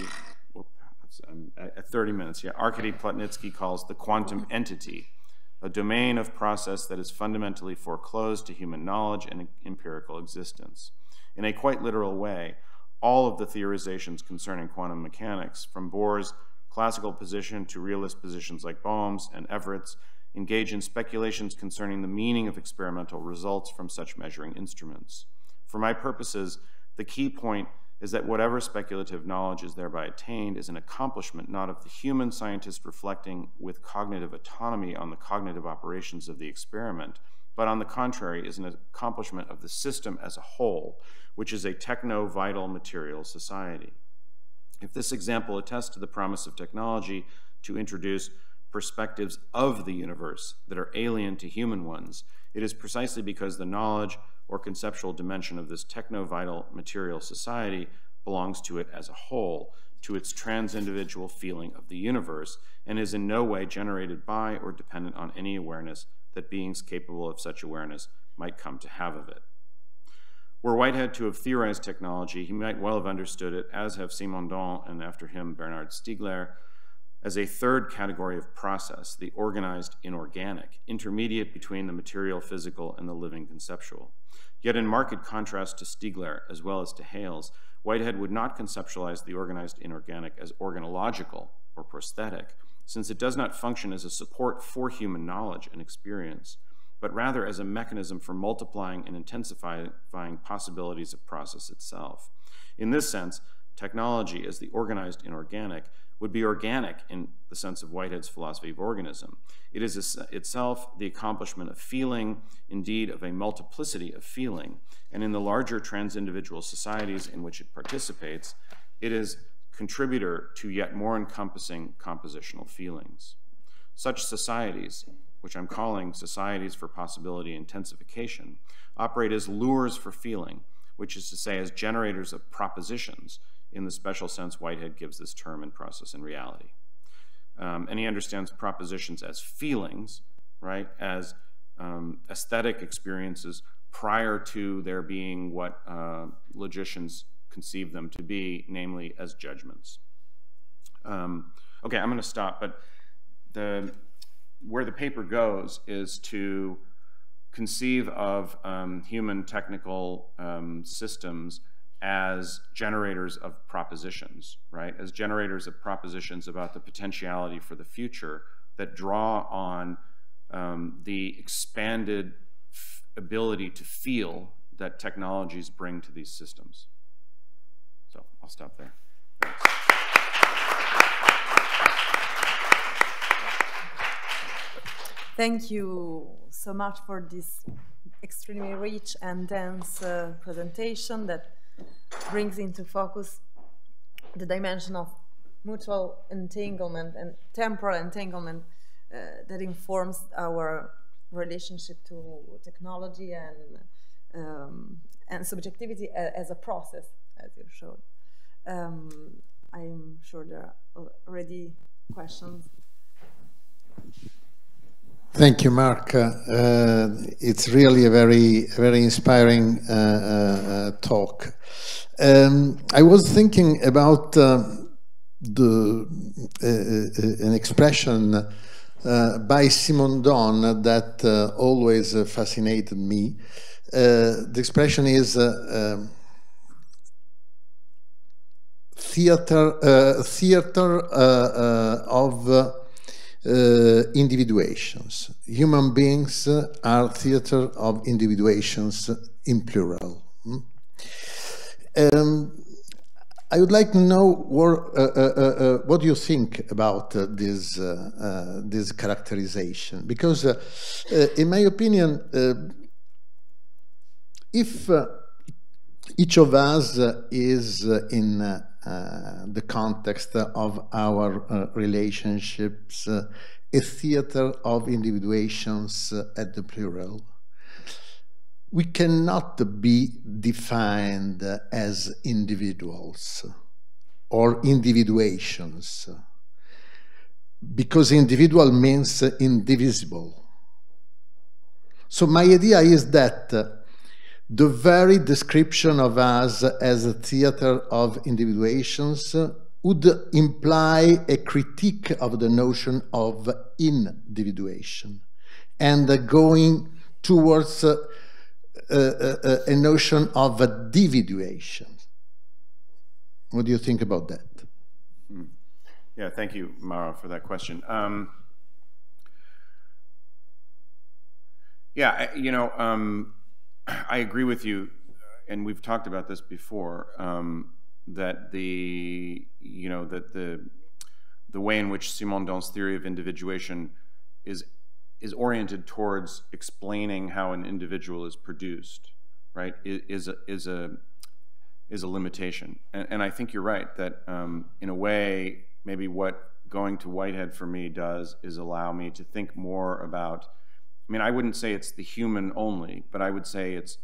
M: at 30 minutes, yeah, Arkady Plotnitsky calls the quantum entity, a domain of process that is fundamentally foreclosed to human knowledge and empirical existence. In a quite literal way, all of the theorizations concerning quantum mechanics, from Bohr's classical position to realist positions like Bohm's and Everett's, engage in speculations concerning the meaning of experimental results from such measuring instruments. For my purposes, the key point is that whatever speculative knowledge is thereby attained is an accomplishment not of the human scientist reflecting with cognitive autonomy on the cognitive operations of the experiment, but on the contrary is an accomplishment of the system as a whole, which is a techno-vital material society. If this example attests to the promise of technology to introduce perspectives of the universe that are alien to human ones, it is precisely because the knowledge or conceptual dimension of this techno-vital material society belongs to it as a whole, to its trans-individual feeling of the universe, and is in no way generated by or dependent on any awareness that beings capable of such awareness might come to have of it. Were Whitehead to have theorized technology, he might well have understood it, as have Simondon and after him Bernard Stiegler, as a third category of process, the organized inorganic, intermediate between the material physical and the living conceptual. Yet in marked contrast to Stiegler as well as to Hales, Whitehead would not conceptualize the organized inorganic as organological or prosthetic, since it does not function as a support for human knowledge and experience, but rather as a mechanism for multiplying and intensifying possibilities of process itself. In this sense, technology as the organized inorganic would be organic in the sense of Whitehead's philosophy of organism. It is itself the accomplishment of feeling, indeed of a multiplicity of feeling, and in the larger trans-individual societies in which it participates, it is contributor to yet more encompassing compositional feelings. Such societies, which I'm calling societies for possibility intensification, operate as lures for feeling, which is to say as generators of propositions, in the special sense Whitehead gives this term in Process and Reality. And he understands propositions as feelings, right, as aesthetic experiences prior to there being what logicians conceive them to be, namely as judgments. Okay, I'm going to stop, but where the paper goes is to conceive of human technical systems as generators of propositions, right? As generators of propositions about the potentiality for the future that draw on the expanded ability to feel that technologies bring to these systems. So I'll stop there. Thanks.
C: Thank you so much for this extremely rich and dense presentation that brings into focus the dimension of mutual entanglement and temporal entanglement that informs our relationship to technology and subjectivity as a process, as you showed. I'm sure there are already questions.
D: Thank you, Mark. It's really a very inspiring talk. I was thinking about an expression by Simondon that always fascinated me. The expression is theater of individuations. Human beings are theater of individuations in plural. I would like to know what you think about this characterization, because in my opinion, if each of us is in the context of our relationships, a theater of individuations at the plural, we cannot be defined as individuals or individuations. because individual means indivisible. So my idea is that the very description of us as a theater of individuations would imply a critique of the notion of individuation and going towards a notion of dividuation. What do you think about that?
M: Yeah, thank you, Mauro, for that question. Yeah, you know, I agree with you, and we've talked about this before, that the way in which Simondon's theory of individuation is oriented towards explaining how an individual is produced, right? Is a limitation, and I think you're right that in a way, maybe what going to Whitehead for me does is allow me to think more about. I mean, I wouldn't say it's the human only, but I would say it's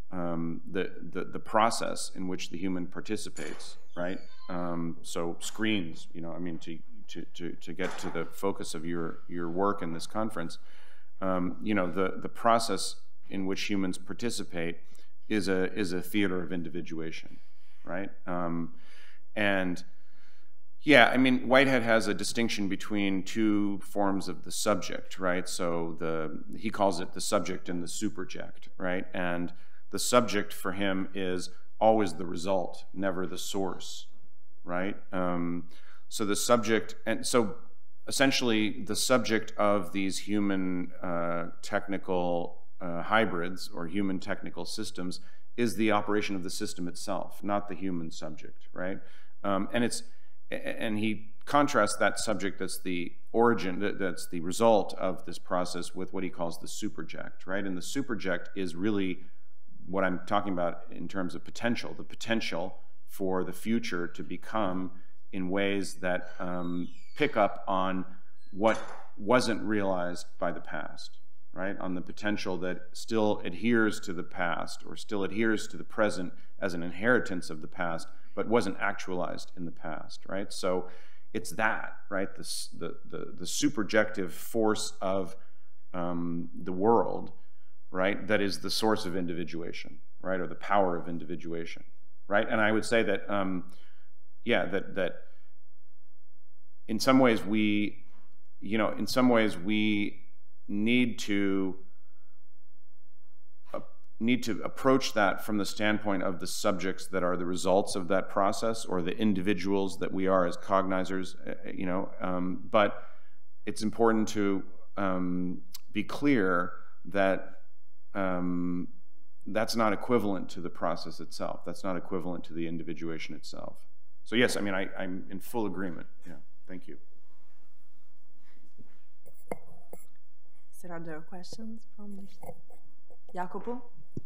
M: the process in which the human participates, right? So screens, you know, I mean, to get to the focus of your work in this conference, you know, the process in which humans participate is a theater of individuation, right? And yeah, I mean, Whitehead has a distinction between two forms of the subject, right? So he calls it the subject and the superject, right? And the subject for him is always the result, never the source, right? So the subject, and so essentially the subject of these human technical hybrids or human technical systems is the operation of the system itself, not the human subject, right? And he contrasts that subject that's the origin, that's the result of this process with what he calls the superject, right? And the superject is really what I'm talking about in terms of potential, the potential for the future to become in ways that pick up on what wasn't realized by the past, right? On the potential that still adheres to the past or still adheres to the present as an inheritance of the past, but wasn't actualized in the past, right? So it's that, right? The superjective force of the world, right? That is the source of individuation, right? Or the power of individuation, right? And I would say that, yeah, that in some ways we, you know, in some ways we need to approach that from the standpoint of the subjects that are the results of that process or the individuals that we are as cognizers, you know, but it's important to be clear that that's not equivalent to the process itself. That's not equivalent to the individuation itself. So yes, I mean, I'm in full agreement. Yeah, thank you.
C: Is there other questions from Jacopo?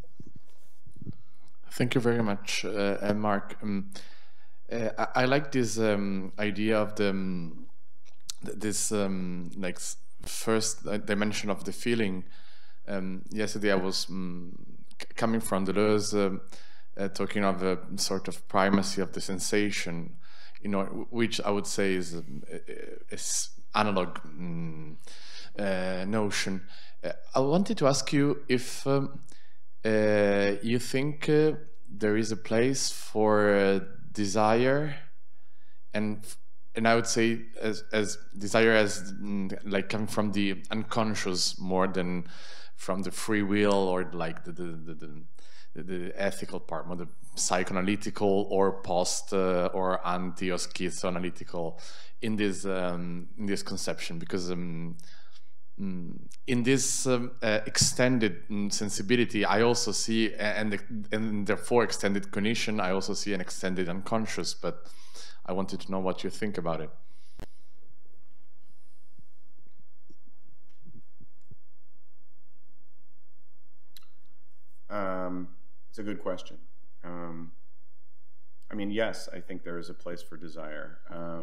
N: Thank you very much, Mark. I like this idea of this like first dimension of the feeling. Yesterday I was coming from Deleuze, talking of a sort of primacy of the sensation, you know, which I would say is analog notion. I wanted to ask you if you think there is a place for desire, and I would say as desire as like coming from the unconscious more than from the free will or like the ethical part, more the psychoanalytical or post or anti or schizoanalytical in this conception, because in this extended sensibility, I also see, and therefore extended cognition, I also see an extended unconscious, but I wanted to know what you think about it.
M: It's a good question. I mean, yes, I think there is a place for desire.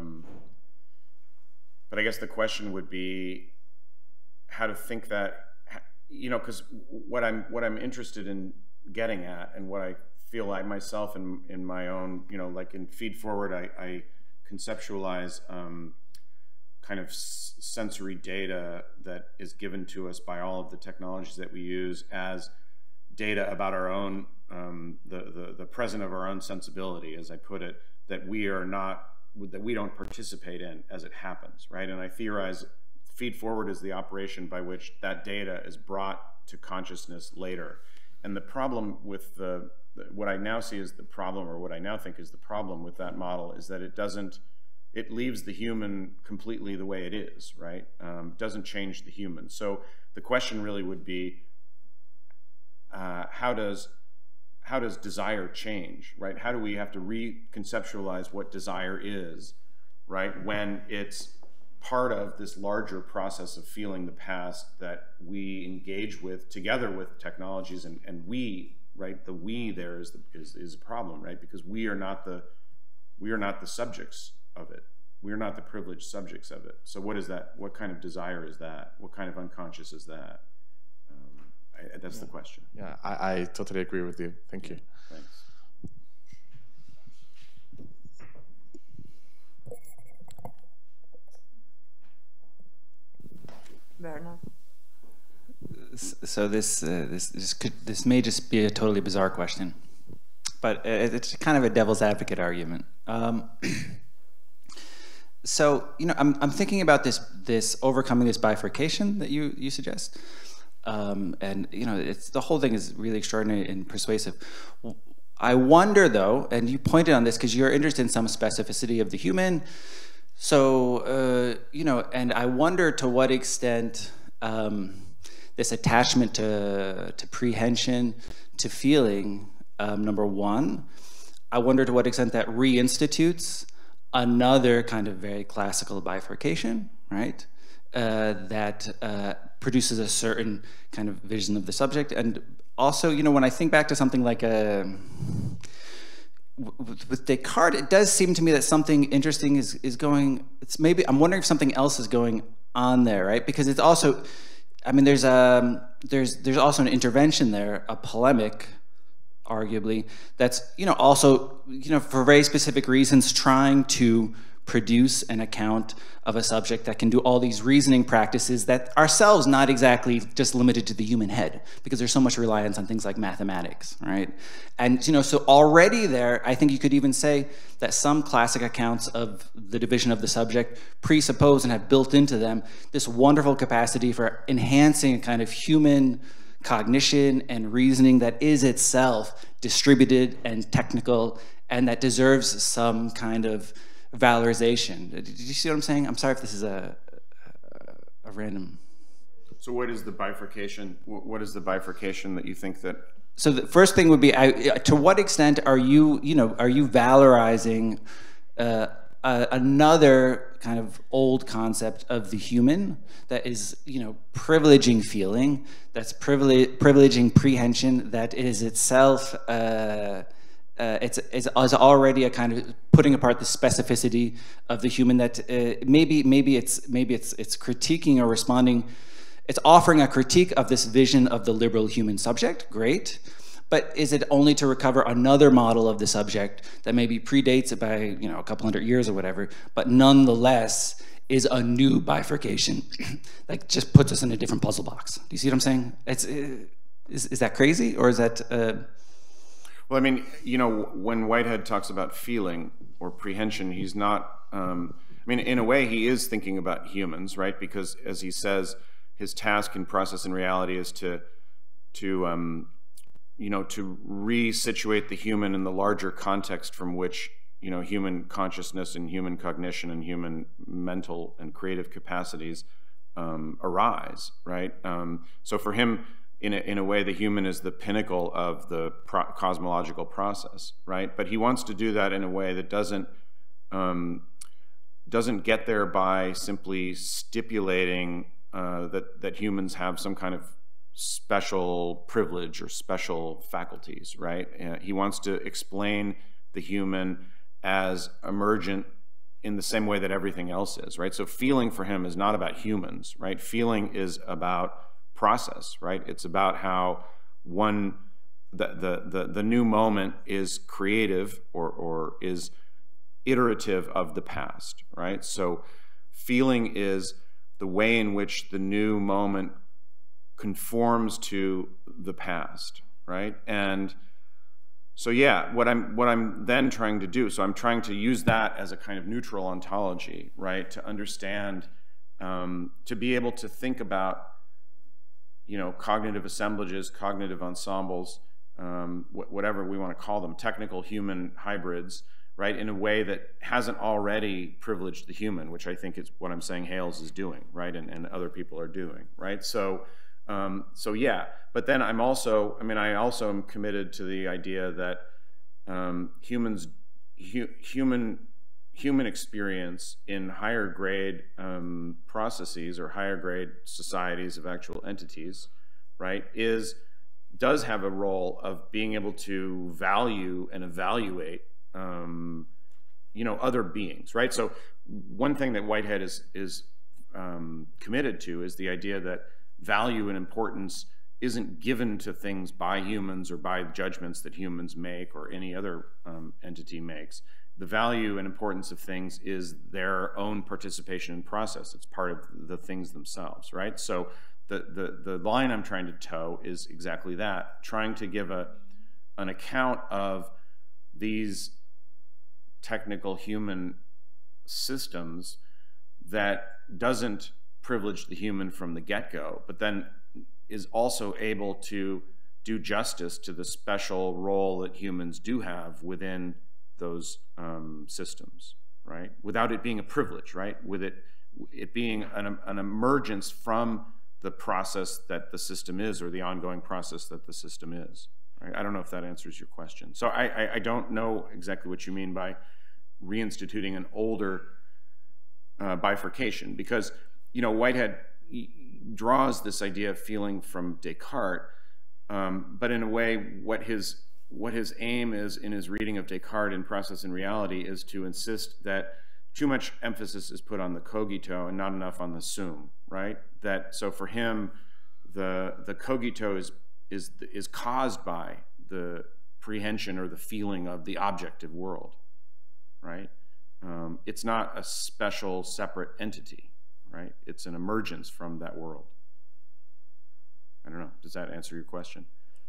M: But I guess the question would be how to think that, you know, because what I'm interested in getting at, and what I feel like myself in my own, you know, like in Feed Forward, I conceptualize kind of sensory data that is given to us by all of the technologies that we use as data about our own, the present of our own sensibility, as I put it, that we don't participate in as it happens, right? And I theorize feed forward is the operation by which that data is brought to consciousness later. And the problem with what I now see is the problem, or what I now think is the problem with that model, is that it leaves the human completely the way it is, right? Doesn't change the human. So the question really would be, how does desire change, right? How do we have to reconceptualize what desire is, right? When it's part of this larger process of feeling the past that we engage with together with technologies, and we, right? The we there is a problem, right? Because we are not the subjects of it. We are not the privileged subjects of it. So what is that? What kind of desire is that? What kind of unconscious is that? That's the question.
N: Yeah, I totally agree with you. Thank you.
M: Thanks.
C: Bernard.
J: So this may just be a totally bizarre question, but it's kind of a devil's advocate argument. So I'm thinking about this overcoming this bifurcation that you suggest, and the whole thing is really extraordinary and persuasive. I wonder though, and you pointed on this because you're interested in some specificity of the human. So and I wonder to what extent this attachment to prehension, to feeling, number one, I wonder to what extent that reinstitutes another kind of very classical bifurcation, right? That produces a certain kind of vision of the subject. And also, when I think back to something like with Descartes, it does seem to me that something interesting is going, I'm wondering if something else is going on there, right? Because it's also, there's also an intervention there, a polemic, arguably, that's, also, for very specific reasons, trying to produce an account of a subject that can do all these reasoning practices that ourselves not exactly just limited to the human head, because there's so much reliance on things like mathematics, right? And so already there, I think you could even say that some classic accounts of the division of the subject presuppose and have built into them this wonderful capacity for enhancing a kind of human cognition and reasoning that is itself distributed and technical, and that deserves some kind of valorization. Did you see what I'm saying? I'm sorry if this is a random.
M: So what is the bifurcation? What is the bifurcation that you think that?
J: So the first thing would be, to what extent are you valorizing another kind of old concept of the human that is, privileging feeling, that's privileging prehension, that is itself is already a kind of putting apart the specificity of the human, that maybe it's critiquing or responding, it's offering a critique of this vision of the liberal human subject, great, but is it only to recover another model of the subject that maybe predates it by a couple hundred years or whatever, but nonetheless is a new bifurcation that just puts us in a different puzzle box? Do you see what I'm saying? Is that crazy, or is that?
M: Well, when Whitehead talks about feeling or prehension, he's not, in a way he is thinking about humans, right? Because as he says, his task in Process and Reality is to resituate the human in the larger context from which, human consciousness and human cognition and human mental and creative capacities arise, right? So for him, in a way, the human is the pinnacle of the cosmological process, right? But he wants to do that in a way that doesn't get there by simply stipulating that humans have some kind of special privilege or special faculties, right? He wants to explain the human as emergent in the same way that everything else is, right? So feeling for him is not about humans, right? Feeling is about process, right? It's about how the new moment is creative or is iterative of the past, right? So feeling is the way in which the new moment conforms to the past, right? And so yeah, what I'm then trying to do, so I'm trying to use that as a kind of neutral ontology, right? To understand, to be able to think about, you know, cognitive assemblages, cognitive ensembles, whatever we want to call them, technical human hybrids, right, in a way that hasn't already privileged the human, which I think is what I'm saying Hales is doing, right, and other people are doing, right? So yeah, but then I'm also, I mean, I also am committed to the idea that human experience in higher grade processes or higher grade societies of actual entities, right, does have a role of being able to value and evaluate, you know, other beings, right? So one thing that Whitehead is committed to is the idea that value and importance isn't given to things by humans or by judgments that humans make or any other entity makes. The value and importance of things is their own participation in process. It's part of the things themselves, right? So the line I'm trying to toe is exactly that, trying to give an account of these technical human systems that doesn't privilege the human from the get-go, but then is also able to do justice to the special role that humans do have within those systems, right? Without it being a privilege, right? With it being an emergence from the process that the system is, or the ongoing process that the system is, right? I don't know if that answers your question. So I don't know exactly what you mean by reinstituting an older bifurcation, because, you know, Whitehead draws this idea of feeling from Descartes, but in a way, what his aim is in his reading of Descartes in Process and Reality is to insist that too much emphasis is put on the cogito and not enough on the sum, right? That, so for him, the cogito is caused by the prehension or the feeling of the objective world, right? It's not a special separate entity, right? It's an emergence from that world. I don't know, does that answer your question?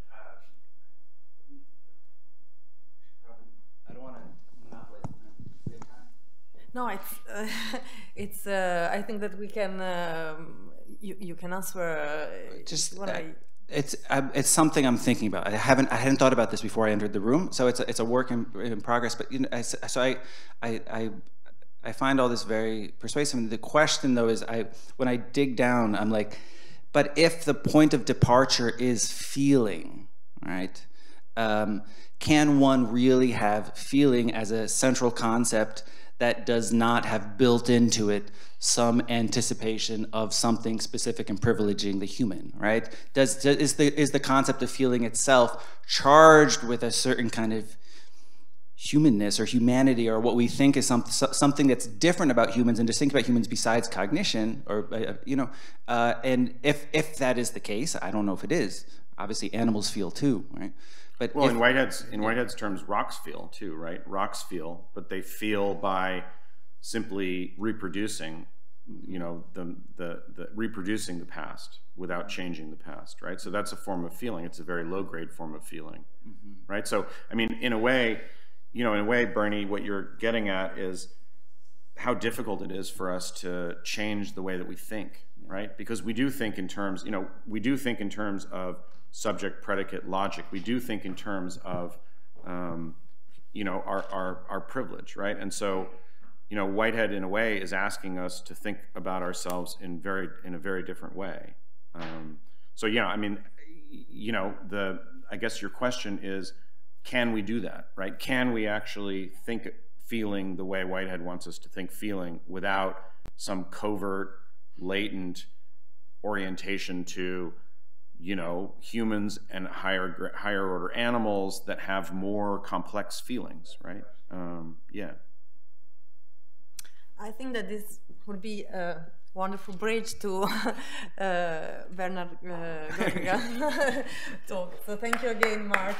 J: I don't want to monopolize time.
C: No, it's. I think that we can. You can answer.
J: Just it's something I'm thinking about. I hadn't thought about this before I entered the room. So it's a work in progress. But you know, I find all this very persuasive. And the question though is, when I dig down, I'm like, but if the point of departure is feeling, right? Can one really have feeling as a central concept that does not have built into it some anticipation of something specific and privileging the human, right? Is the concept of feeling itself charged with a certain kind of humanness or humanity, or what we think is something that's different about humans and distinct about humans besides cognition, or you know, and if that is the case, I don't know if it is. Obviously, animals feel too, right? But
M: well, in Whitehead's terms, rocks feel too, right? Rocks feel, but they feel by simply reproducing, you know, the reproducing the past without changing the past, right? So that's a form of feeling. It's a very low-grade form of feeling, right? So, I mean, in a way, Bernie, what you're getting at is how difficult it is for us to change the way that we think, right? Because we do think in terms, you know, we do think in terms of subject predicate logic. We do think in terms of you know, our privilege, right? And so, you know, Whitehead in a way is asking us to think about ourselves in a very different way. So yeah, I mean, you know, I guess your question is, can we do that, right? Can we actually think feeling the way Whitehead wants us to think feeling without some covert, latent orientation to, you know, humans and higher order animals that have more complex feelings, right? Yeah.
C: I think that this would be a wonderful bridge to Bernard Gottberger talk. So thank you again, Mark.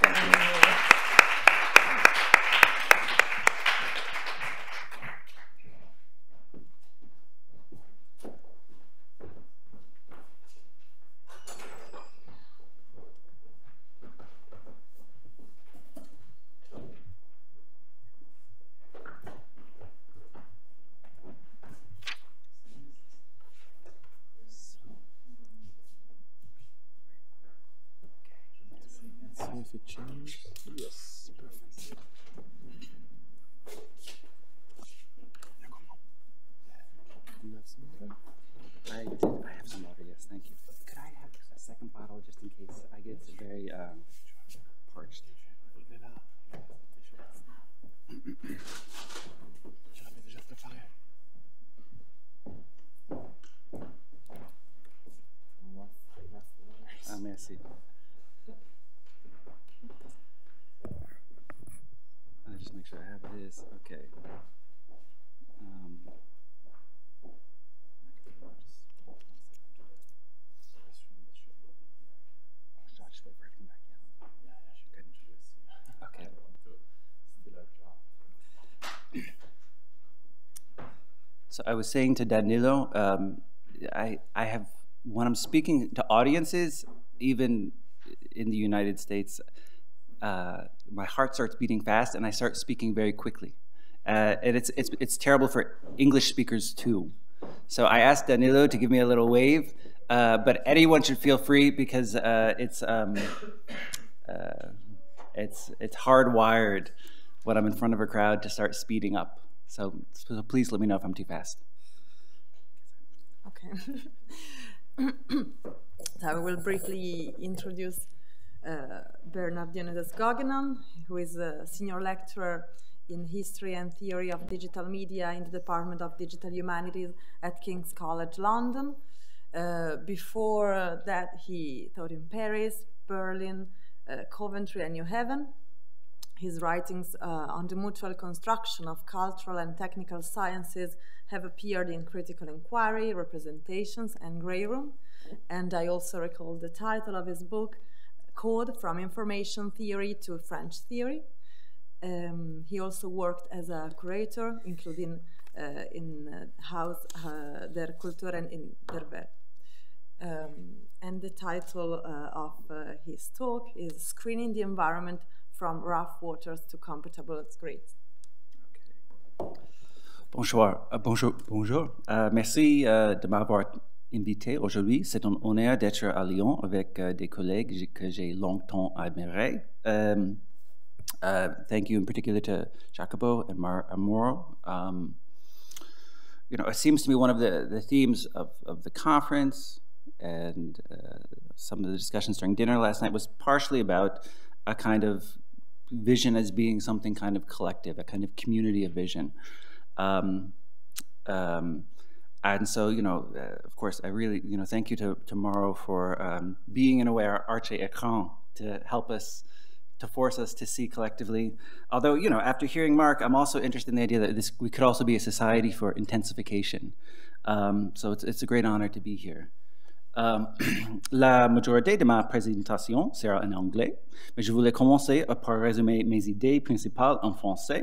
I: if it changes.
A: Yes, perfect.
I: You have some water?
O: I have some water, yes, thank you. Could I have a second bottle just in case I get very parched?
I: Je l'avais déjà préparé.
O: Ah, merci. I'll just make sure I have this. Okay. Okay. So I was saying to Danilo, I have, when I'm speaking to audiences, even in the United States, my heart starts beating fast and I start speaking very quickly. And it's terrible for English speakers too. So I asked Danilo to give me a little wave, but anyone should feel free because it's hardwired when I'm in front of a crowd to start speeding up. So please let me know if I'm too fast.
C: Okay. So I will briefly introduce Bernard Dionedes Goggenon, who is a senior lecturer in History and Theory of Digital Media in the Department of Digital Humanities at King's College London. Before that, he taught in Paris, Berlin, Coventry, and New Haven. His writings on the mutual construction of cultural and technical sciences have appeared in Critical Inquiry, Representations, and Grey Room. And I also recall the title of his book, Code from Information Theory to French Theory. He also worked as a curator, including in Haus der Kultur and in der Welt. And the title of his talk is Screening the Environment from Rough Waters to Compatible Grids.
O: Bonjour. Merci de m'avoir invité aujourd'hui. C'est un honneur d'être à Lyon avec des collègues que j'ai longtemps admirés. Thank you in particular to Jacopo and Mauro. You know, it seems to me one of the themes of the conference and some of the discussions during dinner last night was partially about a kind of vision as being something kind of collective, a kind of community of vision. And so, you know, of course, I really, you know, thank you to Mauro for being in a way our arche écran to help us, to force us to see collectively. Although, you know, after hearing Mark, I'm also interested in the idea that we could also be a society for intensification. So it's a great honor to be here. La majorité de ma présentation sera en anglais, mais je voulais commencer par résumer mes idées principales en français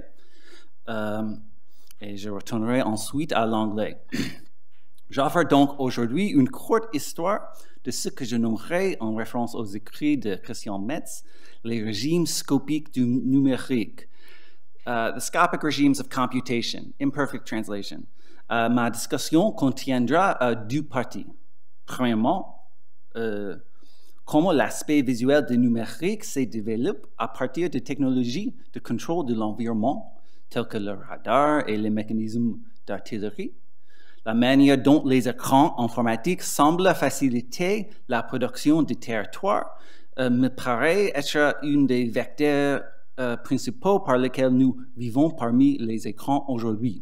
O: et je retournerai ensuite à l'anglais. J'offre donc aujourd'hui une courte histoire de ce que je nommerai, en référence aux écrits de Christian Metz, les régimes scopiques du numérique, the scopic regimes of computation, imperfect translation. Ma discussion contiendra deux parties. Premièrement, comment l'aspect visuel du numérique se développe à partir de technologies de contrôle de l'environnement, telles que le radar et les mécanismes d'artillerie. La manière dont les écrans informatiques semblent faciliter la production de territoires me paraît être un des vecteurs principaux par lesquels nous vivons parmi les écrans aujourd'hui.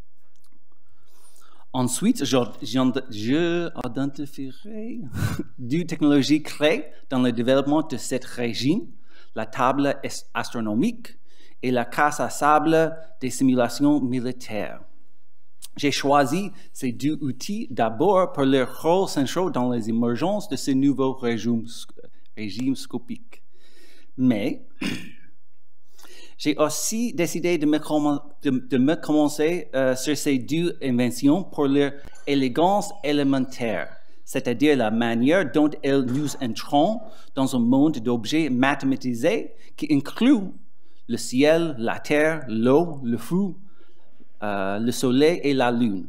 O: Ensuite, j'identifierai deux technologies clés dans le développement de ce régime, la table astronomique et la casse à sable des simulations militaires. J'ai choisi ces deux outils d'abord pour leur rôle central dans les émergences de ce nouveau régime scopique. Mais j'ai aussi décidé de me commencer sur ces deux inventions pour leur élégance élémentaire, c'est-à-dire la manière dont elles nous entrons dans un monde d'objets mathématisés qui inclut le ciel, la terre, l'eau, le feu, le soleil et la lune.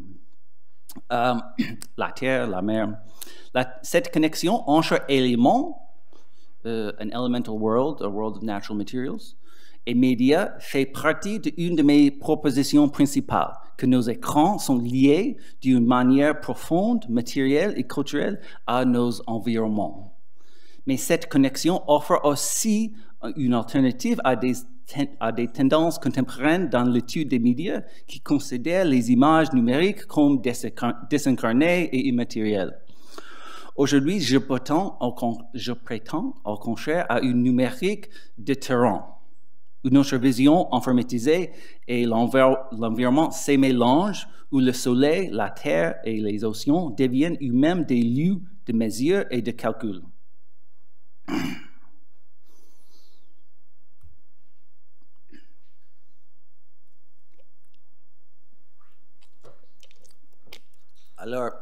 O: La terre, la mer. Cette connexion entre éléments an elemental world, a world of natural materials. Et médias fait partie d'une de mes propositions principales, que nos écrans sont liés d'une manière profonde, matérielle et culturelle à nos environnements. Mais cette connexion offre aussi une alternative à des tendances contemporaines dans l'étude des médias qui considèrent les images numériques comme désincarnées et immatérielles. Aujourd'hui, je prétends au contraire à une numérique de terrain, où notre vision informatisée et l'environnement se mélangent, où le soleil, la terre et les océans deviennent eux-mêmes des lieux de mesure et de calcul. Alors,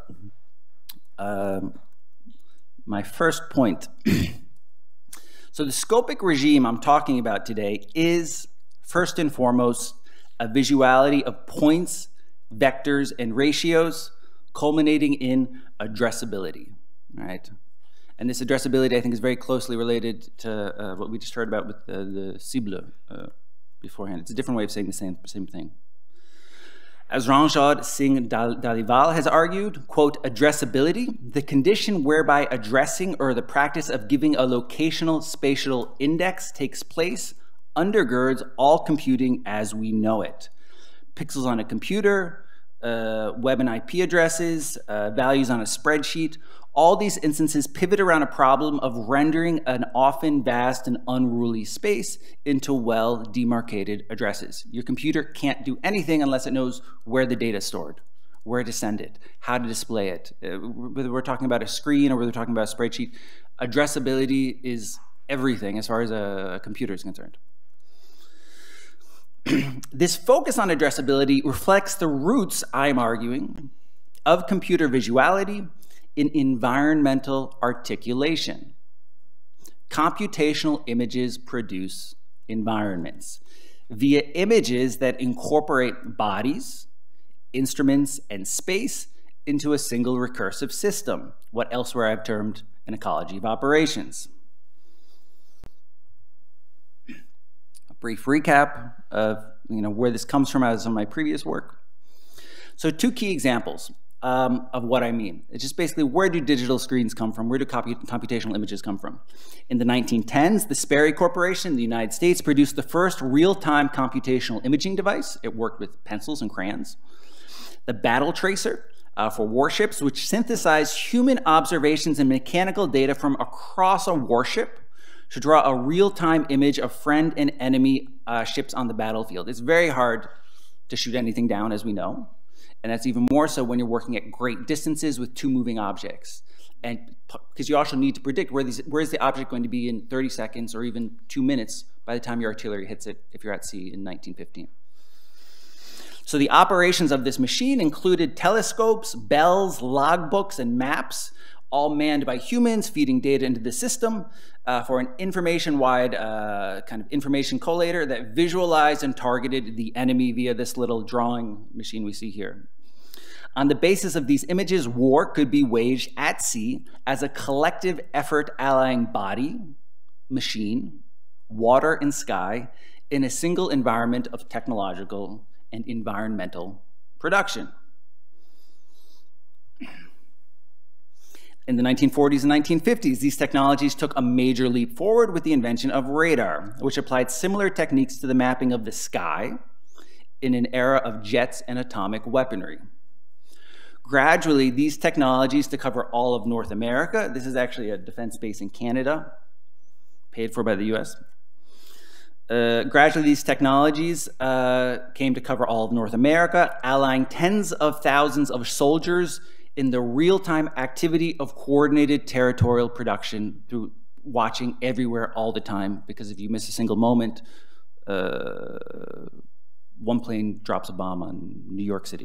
O: my first point. So the scopic regime I'm talking about today is, first and foremost, a visuality of points, vectors, and ratios culminating in addressability, right? And this addressability, I think, is very closely related to what we just heard about with the cible beforehand. It's a different way of saying the same thing. As Ranjad Singh Dhaliwal has argued, quote, addressability, the condition whereby addressing or the practice of giving a locational spatial index takes place, undergirds all computing as we know it. Pixels on a computer, web and IP addresses, values on a spreadsheet, all these instances pivot around a problem of rendering an often vast and unruly space into well-demarcated addresses. Your computer can't do anything unless it knows where the data is stored, where to send it, how to display it. Whether we're talking about a screen or whether we're talking about a spreadsheet, addressability is everything as far as a computer is concerned. This focus on addressability reflects the roots, I'm arguing, of computer visuality in environmental articulation. Computational images produce environments via images that incorporate bodies, instruments, and space into a single recursive system, what elsewhere I've termed an ecology of operations. A brief recap of where this comes from as of my previous work. So 2 key examples of what I mean. It's just basically, where do digital screens come from? Where do computational images come from? In the 1910s, the Sperry Corporation in the United States produced the first real-time computational imaging device. It worked with pencils and crayons. The Battle Tracer for warships, which synthesized human observations and mechanical data from across a warship to draw a real-time image of friend and enemy ships on the battlefield. It's very hard to shoot anything down, as we know. And that's even more so when you're working at great distances with 2 moving objects. And because you also need to predict where is the object going to be in 30 seconds or even 2 minutes by the time your artillery hits it if you're at sea in 1915. So the operations of this machine included telescopes, bells, logbooks, and maps, all manned by humans feeding data into the system for an information-wide kind of information collator that visualized and targeted the enemy via this little drawing machine we see here. On the basis of these images, war could be waged at sea as a collective effort allying body, machine, water, and sky in a single environment of technological and environmental production. In the 1940s and 1950s, these technologies took a major leap forward with the invention of radar, which applied similar techniques to the mapping of the sky in an era of jets and atomic weaponry. Gradually, these technologies to cover all of North America, this is actually a defense base in Canada, paid for by the US. Gradually, these technologies came to cover all of North America, allying tens of thousands of soldiers in the real-time activity of coordinated territorial production through watching everywhere all the time, because if you miss a single moment, one plane drops a bomb on New York City.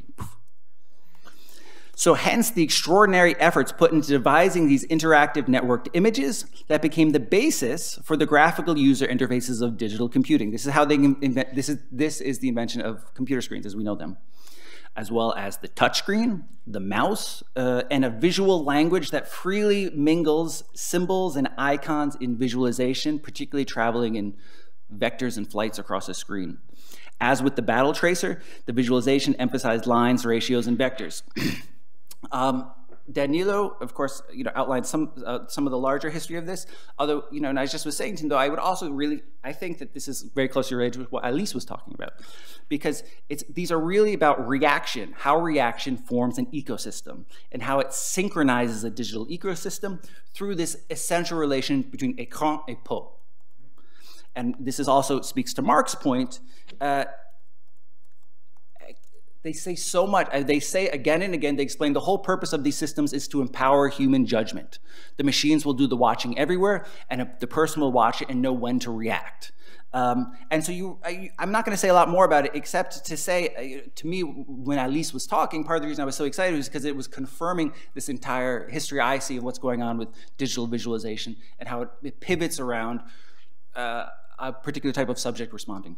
O: So hence the extraordinary efforts put into devising these interactive networked images that became the basis for the graphical user interfaces of digital computing. This is how they invent, this is the invention of computer screens as we know them. as well as the touchscreen, the mouse, and a visual language that freely mingles symbols and icons in visualization, particularly traveling in vectors and flights across a screen. As with the battle tracer, the visualization emphasized lines, ratios, and vectors. Danilo, of course, outlined some of the larger history of this. Although, and I just was saying to him, though, I would also I think that this is very closely related with what Alice was talking about, because these are really about reaction, how reaction forms an ecosystem, and how it synchronizes a digital ecosystem through this essential relation between écran et peau. And this is also speaks to Mark's point. They say so much. They say again and again, they explain the whole purpose of these systems is to empower human judgment. The machines will do the watching everywhere, and the person will watch it and know when to react. And so I'm not going to say a lot more about it, except to say, to me, when Alice was talking, part of the reason I was so excited was because it was confirming this entire history I see of what's going on with digital visualization and how it pivots around a particular type of subject responding.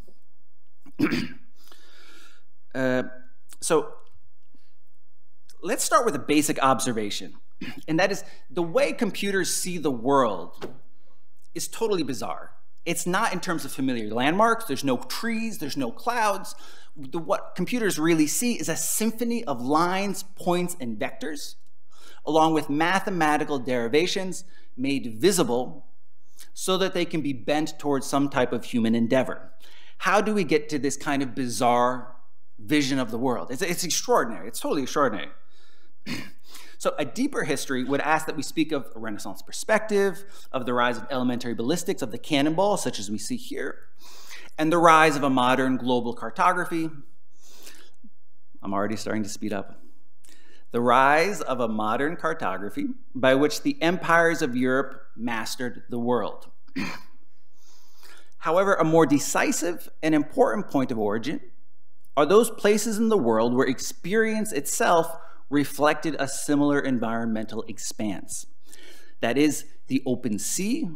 O: So let's start with a basic observation, and that is the way computers see the world is totally bizarre. It's not in terms of familiar landmarks. There's no trees, there's no clouds. What computers really see is a symphony of lines, points, and vectors, along with mathematical derivations made visible so that they can be bent towards some type of human endeavor. How do we get to this kind of bizarre vision of the world? It's extraordinary. It's totally extraordinary. So a deeper history would ask that we speak of a Renaissance perspective, of the rise of elementary ballistics, of the cannonball, such as we see here, and the rise of a modern global cartography. I'm already starting to speed up. The rise of a modern cartography by which the empires of Europe mastered the world. However, a more decisive and important point of origin are those places in the world where experience itself reflected a similar environmental expanse. That is, the open sea,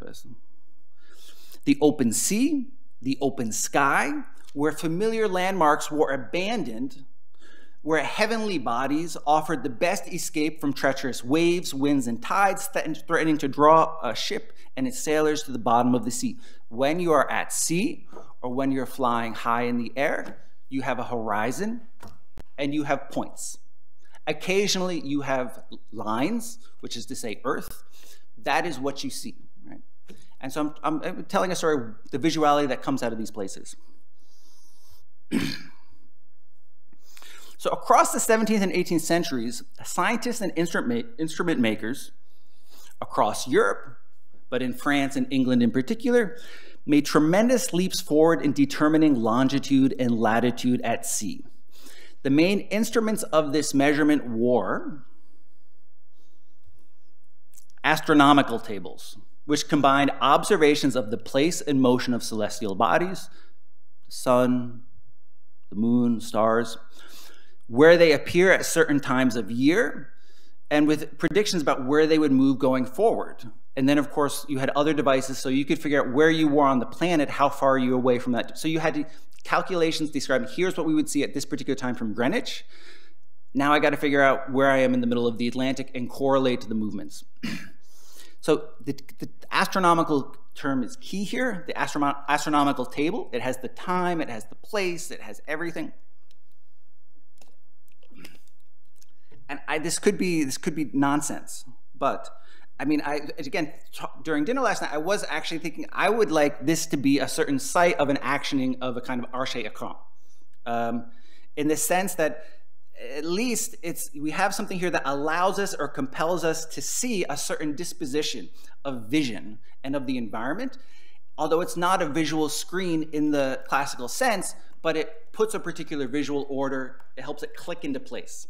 O: the open sky, where familiar landmarks were abandoned, where heavenly bodies offered the best escape from treacherous waves, winds, and tides, threatening to draw a ship and its sailors to the bottom of the sea. When you are at sea, or when you're flying high in the air, you have a horizon and you have points. Occasionally you have lines, which is to say earth. That is what you see, right? And so I'm telling a story, the visuality that comes out of these places. So across the 17th and 18th centuries, scientists and instrument makers across Europe, but in France and England in particular, made tremendous leaps forward in determining longitude and latitude at sea. The main instruments of this measurement were astronomical tables, which combined observations of the place and motion of celestial bodies, the sun, the moon, stars, where they appear at certain times of year, and with predictions about where they would move going forward. And then, of course, you had other devices, so you could figure out where you were on the planet, how far you were away from that. So you had calculations describing, here's what we would see at this particular time from Greenwich. Now I got to figure out where I am in the middle of the Atlantic and correlate to the movements. So the astronomical term is key here, the astronomical table. It has the time, it has the place, it has everything. And this could be nonsense, but I mean, again, during dinner last night, I was actually thinking I would like this to be a certain site of an actioning of a kind of arché écran, in the sense that at least we have something here that allows us or compels us to see a certain disposition of vision and of the environment, although it's not a visual screen in the classical sense, but it puts a particular visual order, it helps it click into place.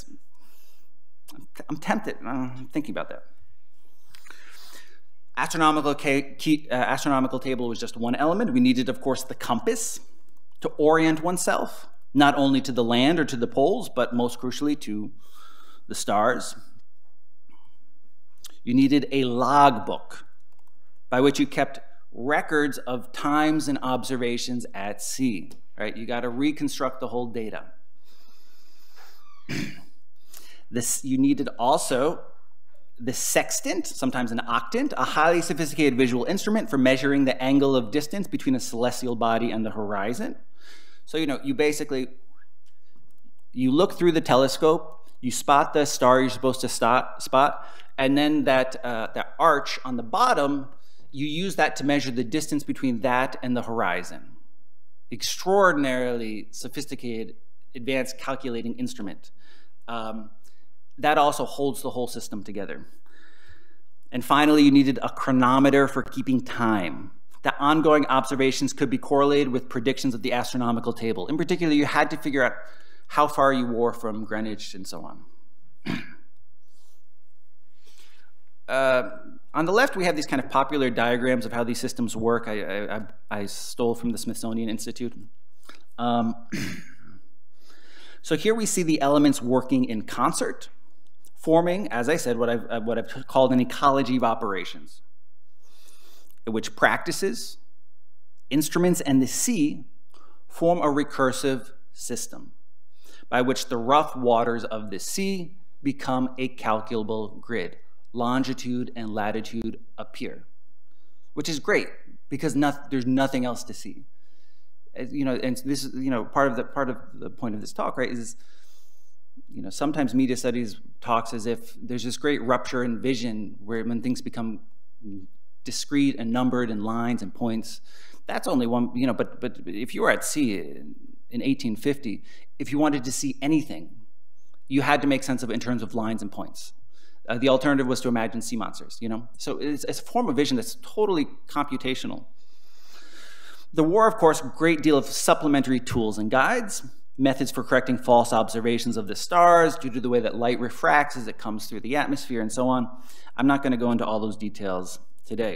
O: I'm tempted, I'm thinking about that. Astronomical table was just one element. We needed, of course, the compass to orient oneself, not only to the land or to the poles, but most crucially to the stars. You needed a logbook by which you kept records of times and observations at sea, right? You got to reconstruct the whole data. You needed also the sextant, sometimes an octant, a highly sophisticated visual instrument for measuring the angle of distance between a celestial body and the horizon. So, you basically, you look through the telescope, you spot the star you're supposed to spot, and then that arch on the bottom, you use that to measure the distance between that and the horizon. Extraordinarily sophisticated, advanced calculating instrument. That also holds the whole system together. And finally, you needed a chronometer for keeping time. The ongoing observations could be correlated with predictions of the astronomical table. In particular, you had to figure out how far you were from Greenwich and so on. On the left, we have these kind of popular diagrams of how these systems work. I stole from the Smithsonian Institute. So here we see the elements working in concert, forming, as I said, what I've called an ecology of operations, in which practices, instruments, and the sea form a recursive system by which the rough waters of the sea become a calculable grid. Longitude and latitude appear, which is great because there's nothing else to see. And this is part of the point of this talk, right? Is sometimes media studies talks as if there's this great rupture in vision when things become discrete and numbered in lines and points. That's only one, but if you were at sea in 1850, if you wanted to see anything, you had to make sense of it in terms of lines and points. The alternative was to imagine sea monsters, So it's a form of vision that's totally computational. There were, of course, a great deal of supplementary tools and guides, methods for correcting false observations of the stars due to the way that light refracts as it comes through the atmosphere and so on. I'm not going to go into all those details today.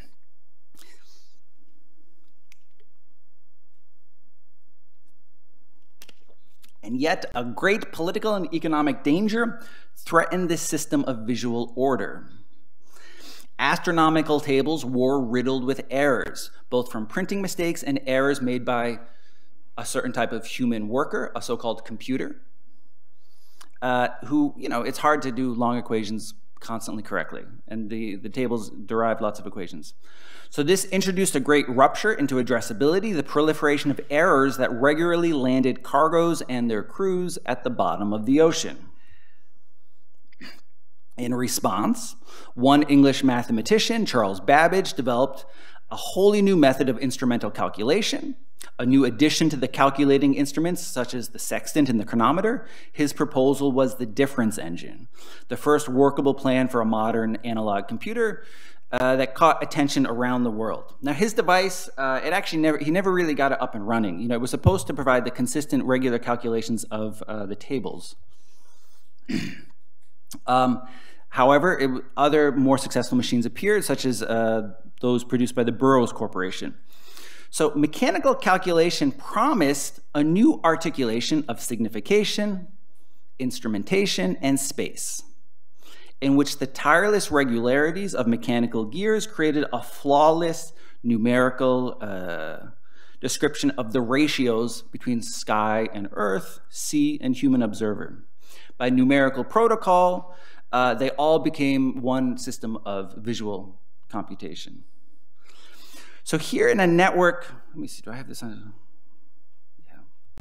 O: And yet, a great political and economic danger threatened this system of visual order. Astronomical tables were riddled with errors, both from printing mistakes and errors made by a certain type of human worker, a so-called computer, who, it's hard to do long equations constantly correctly, and the tables derive lots of equations. So this introduced a great rupture into addressability, the proliferation of errors that regularly landed cargoes and their crews at the bottom of the ocean. In response, one English mathematician, Charles Babbage, developed a wholly new method of instrumental calculation, a new addition to the calculating instruments such as the sextant and the chronometer. His proposal was the difference engine, the first workable plan for a modern analog computer that caught attention around the world. Now his device, he never really got it up and running. It was supposed to provide the consistent, regular calculations of the tables. However, other more successful machines appeared, such as those produced by the Burroughs Corporation. So mechanical calculation promised a new articulation of signification, instrumentation, and space, in which the tireless regularities of mechanical gears created a flawless numerical description of the ratios between sky and earth, sea and human observer. By numerical protocol, they all became one system of visual computation. So here in a network, let me see, do I have this on? Yeah.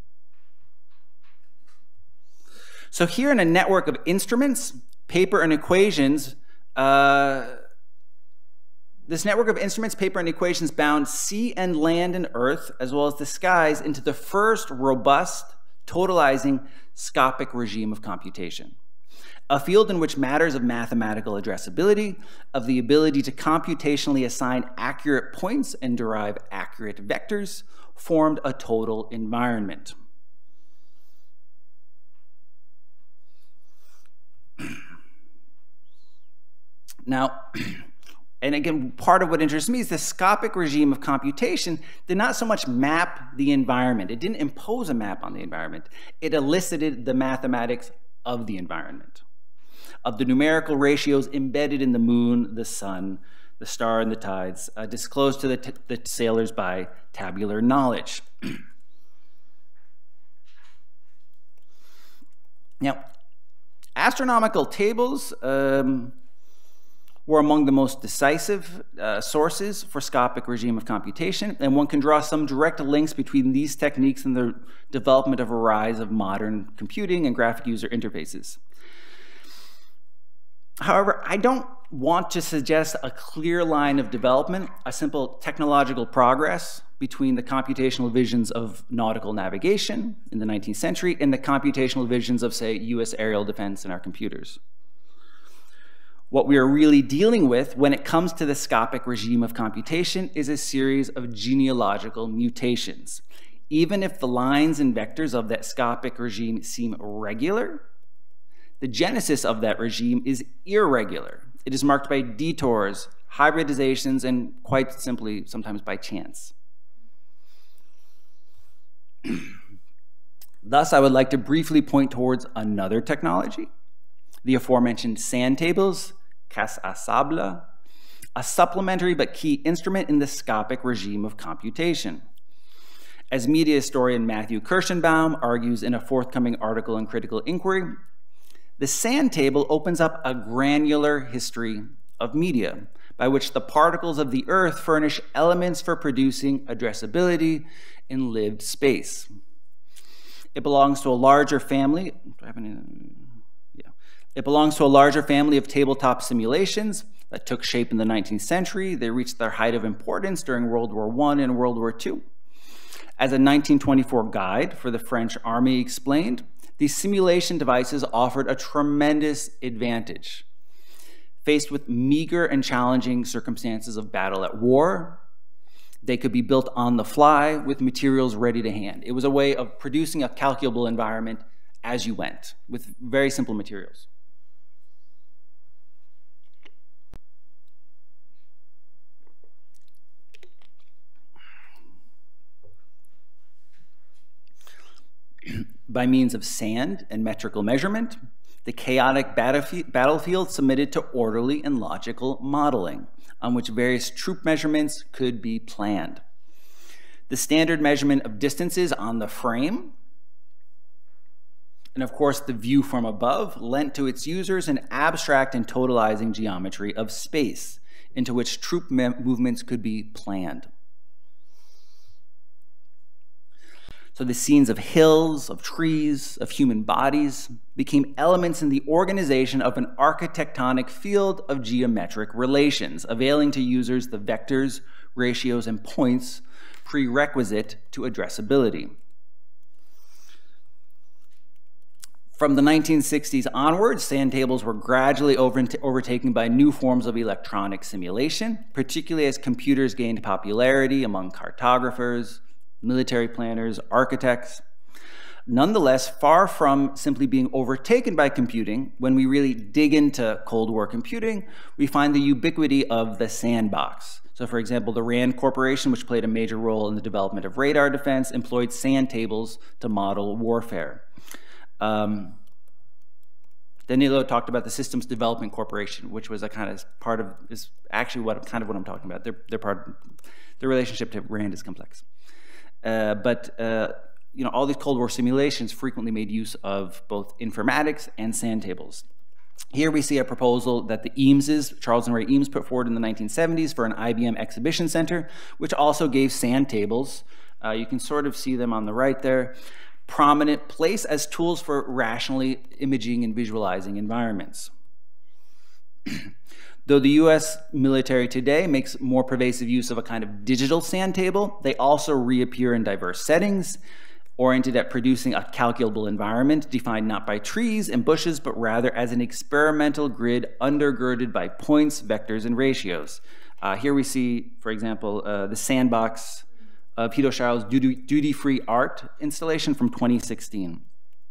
O: So here in a network of instruments, paper and equations, this network of instruments, paper and equations bound sea and land and earth, as well as the skies, into the first robust, totalizing, scopic regime of computation. A field in which matters of mathematical addressability, of the ability to computationally assign accurate points and derive accurate vectors, formed a total environment. Now, and again, part of what interests me is the scopic regime of computation did not so much map the environment. It didn't impose a map on the environment. It elicited the mathematics of the environment, of the numerical ratios embedded in the moon, the sun, the star, and the tides, disclosed to the sailors by tabular knowledge. Now, astronomical tables were among the most decisive sources for scopic regime of computation, and one can draw some direct links between these techniques and the development of a rise of modern computing and graphic user interfaces. However, I don't want to suggest a clear line of development, a simple technological progress between the computational visions of nautical navigation in the 19th century and the computational visions of, say, US aerial defense in our computers. What we are really dealing with when it comes to the scopic regime of computation is a series of genealogical mutations. Even if the lines and vectors of that scopic regime seem regular, the genesis of that regime is irregular. It is marked by detours, hybridizations, and quite simply, sometimes by chance. Thus, I would like to briefly point towards another technology, the aforementioned sand tables, casse à sable, a supplementary but key instrument in the scopic regime of computation. As media historian Matthew Kirschenbaum argues in a forthcoming article in Critical Inquiry, the sand table opens up a granular history of media, by which the particles of the Earth furnish elements for producing addressability in lived space. It belongs to a larger family. It belongs to a larger family of tabletop simulations that took shape in the 19th century. They reached their height of importance during World War I and World War II. As a 1924 guide for the French Army explained, these simulation devices offered a tremendous advantage. Faced with meager and challenging circumstances of battle at war, they could be built on the fly with materials ready to hand. It was a way of producing a calculable environment as you went, with very simple materials. By means of sand and metrical measurement, the chaotic battlefield submitted to orderly and logical modeling, on which various troop measurements could be planned. The standard measurement of distances on the frame, and of course the view from above, lent to its users an abstract and totalizing geometry of space, into which troop movements could be planned. So the scenes of hills, of trees, of human bodies became elements in the organization of an architectonic field of geometric relations, availing to users the vectors, ratios, and points prerequisite to addressability. From the 1960s onwards, sand tables were gradually overtaken by new forms of electronic simulation, particularly as computers gained popularity among cartographers, military planners, architects. Nonetheless, far from simply being overtaken by computing, when we really dig into Cold War computing, we find the ubiquity of the sandbox. So for example, the RAND Corporation, which played a major role in the development of radar defense, employed sand tables to model warfare. Danilo talked about the Systems Development Corporation, which was a kind of part of, is actually what I'm talking about. Their relationship to RAND is complex. You know, all these Cold War simulations frequently made use of both informatics and sand tables. Here we see a proposal that the Eameses, Charles and Ray Eames, put forward in the 1970s for an IBM exhibition center, which also gave sand tables. You can sort of see them on the right there. Prominent place as tools for rationally imaging and visualizing environments. Though the US military today makes more pervasive use of a kind of digital sand table, they also reappear in diverse settings, oriented at producing a calculable environment defined not by trees and bushes, but rather as an experimental grid undergirded by points, vectors, and ratios. Here we see, for example, the sandbox of Hito Shiro's duty-free art installation from 2016.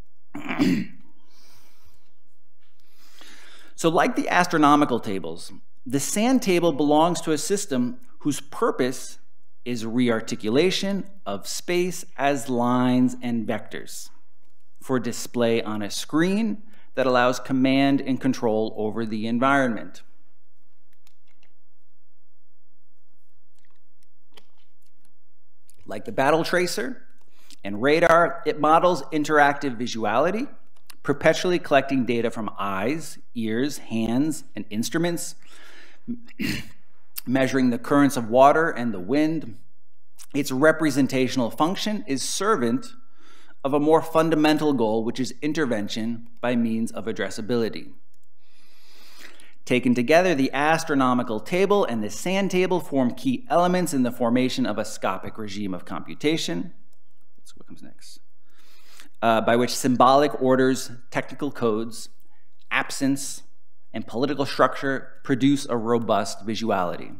O: So like the astronomical tables, the sand table belongs to a system whose purpose is rearticulation of space as lines and vectors for display on a screen that allows command and control over the environment. Like the battle tracer and radar, it models interactive visuality, perpetually collecting data from eyes, ears, hands, and instruments, measuring the currents of water and the wind. Its representational function is servant of a more fundamental goal, which is intervention by means of addressability. Taken together, the astronomical table and the sand table form key elements in the formation of a scopic regime of computation. That's what comes next. By which symbolic orders, technical codes, absence, and political structure produce a robust visuality.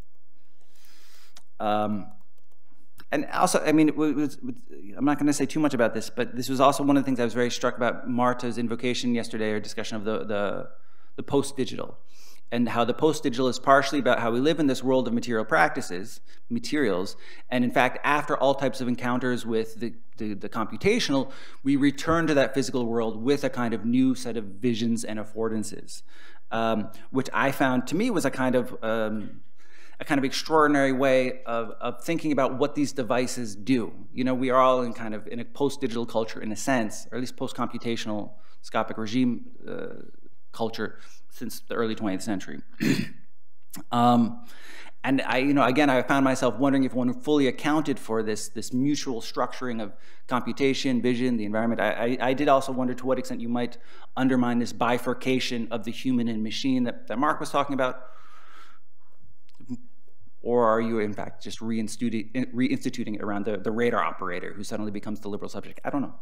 O: And also, I mean, I'm not going to say too much about this, but this was also one of the things I was very struck about Marta's invocation yesterday, or discussion of the post-digital, and how the post-digital is partially about how we live in this world of material practices, materials, and in fact, after all types of encounters with the computational, we return to that physical world with a kind of new set of visions and affordances, which I found, to me, was a kind of extraordinary way of thinking about what these devices do. You know, we are all in a post-digital culture in a sense, or at least post-computational scopic regime culture since the early 20th century. And I found myself wondering if one fully accounted for this mutual structuring of computation, vision, the environment. I did also wonder to what extent you might undermine this bifurcation of the human and machine that Mark was talking about. Or are you, in fact, just reinstituting it around the radar operator who suddenly becomes the liberal subject? I don't know.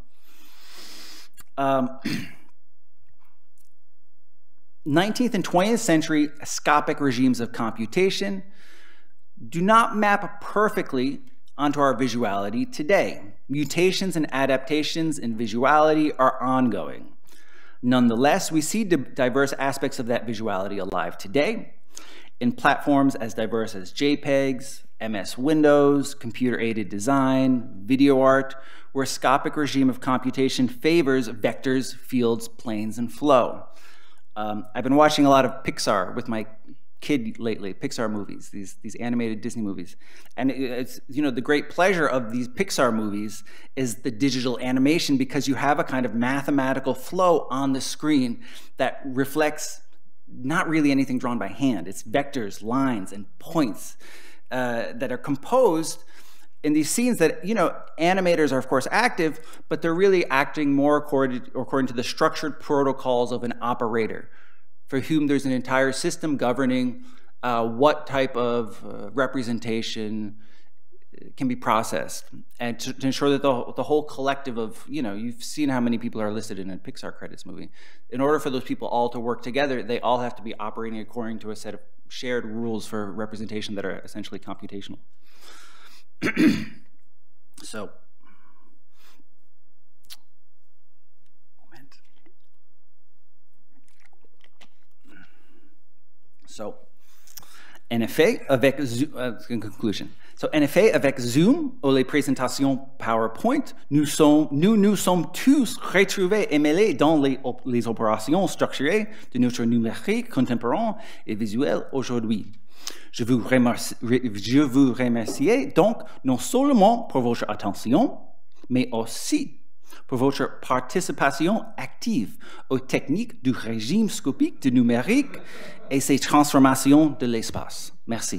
O: 19th and 20th century scopic regimes of computation do not map perfectly onto our visuality today. Mutations and adaptations in visuality are ongoing. Nonetheless, we see diverse aspects of that visuality alive today in platforms as diverse as JPEGs, MS Windows, computer-aided design, video art, where a scopic regime of computation favors vectors, fields, planes, and flow. I've been watching a lot of Pixar with my kid lately, Pixar movies, these animated Disney movies. And it's, you know, the great pleasure of these Pixar movies is the digital animation, because you have a kind of mathematical flow on the screen that reflects not really anything drawn by hand. It's vectors, lines, and points that are composed in these scenes that, you know, animators are of course active, but they're really acting more according to the structured protocols of an operator, for whom there's an entire system governing what type of representation can be processed, and to ensure that the whole collective of, you know, you've seen how many people are listed in a Pixar credits movie. In order for those people all to work together, they all have to be operating according to a set of shared rules for representation that are essentially computational. So, en effet, avec conclusion. So, en effet, avec Zoom ou les présentations PowerPoint, nous nous sommes tous retrouvés et mêlés dans les opérations structurées de notre numérique contemporain et visuel aujourd'hui. Je vous remercie donc non seulement pour votre attention, mais aussi pour votre participation active aux techniques du régime scopique du numérique et ses transformations de l'espace. Merci.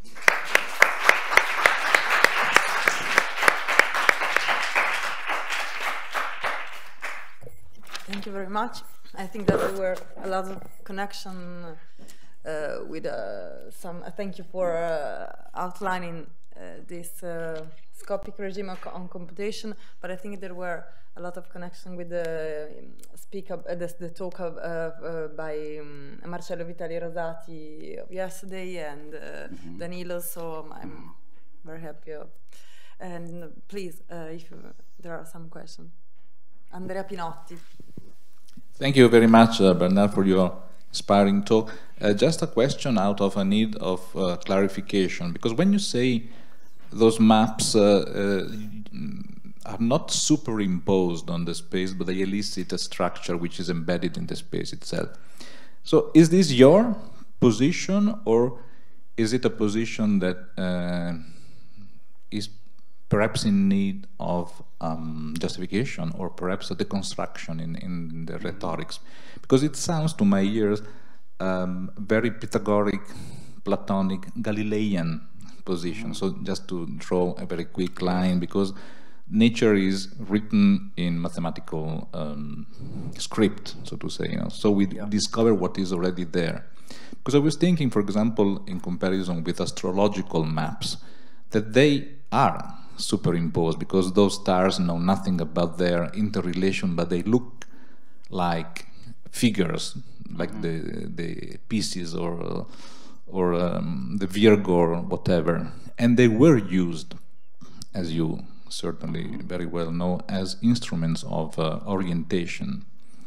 C: Thank you very much. I think that there were a lot of connection with some. Thank you for outlining this scopic regime on computation. But I think there were a lot of connection with the the talk by Marcello Vitali Rosati of yesterday and Danilo. So I'm very happy. And please, if there are some questions, Andrea Pinotti.
P: Thank you very much, Bernard, for your inspiring talk. Just a question out of a need of clarification, because when you say those maps are not superimposed on the space, but they elicit a structure which is embedded in the space itself. So is this your position, or is it a position that is perhaps in need of justification or perhaps a deconstruction in the rhetorics, because it sounds to my ears very Pythagorean, Platonic, Galilean position. So just to draw a very quick line, because nature is written in mathematical script, so to say, so we discover what is already there. Because I was thinking, for example, in comparison with astrological maps, that they are superimposed, because those stars know nothing about their interrelation, but they look like figures, like the Pisces or the Virgo or whatever, and they were used, as you certainly very well know, as instruments of orientation.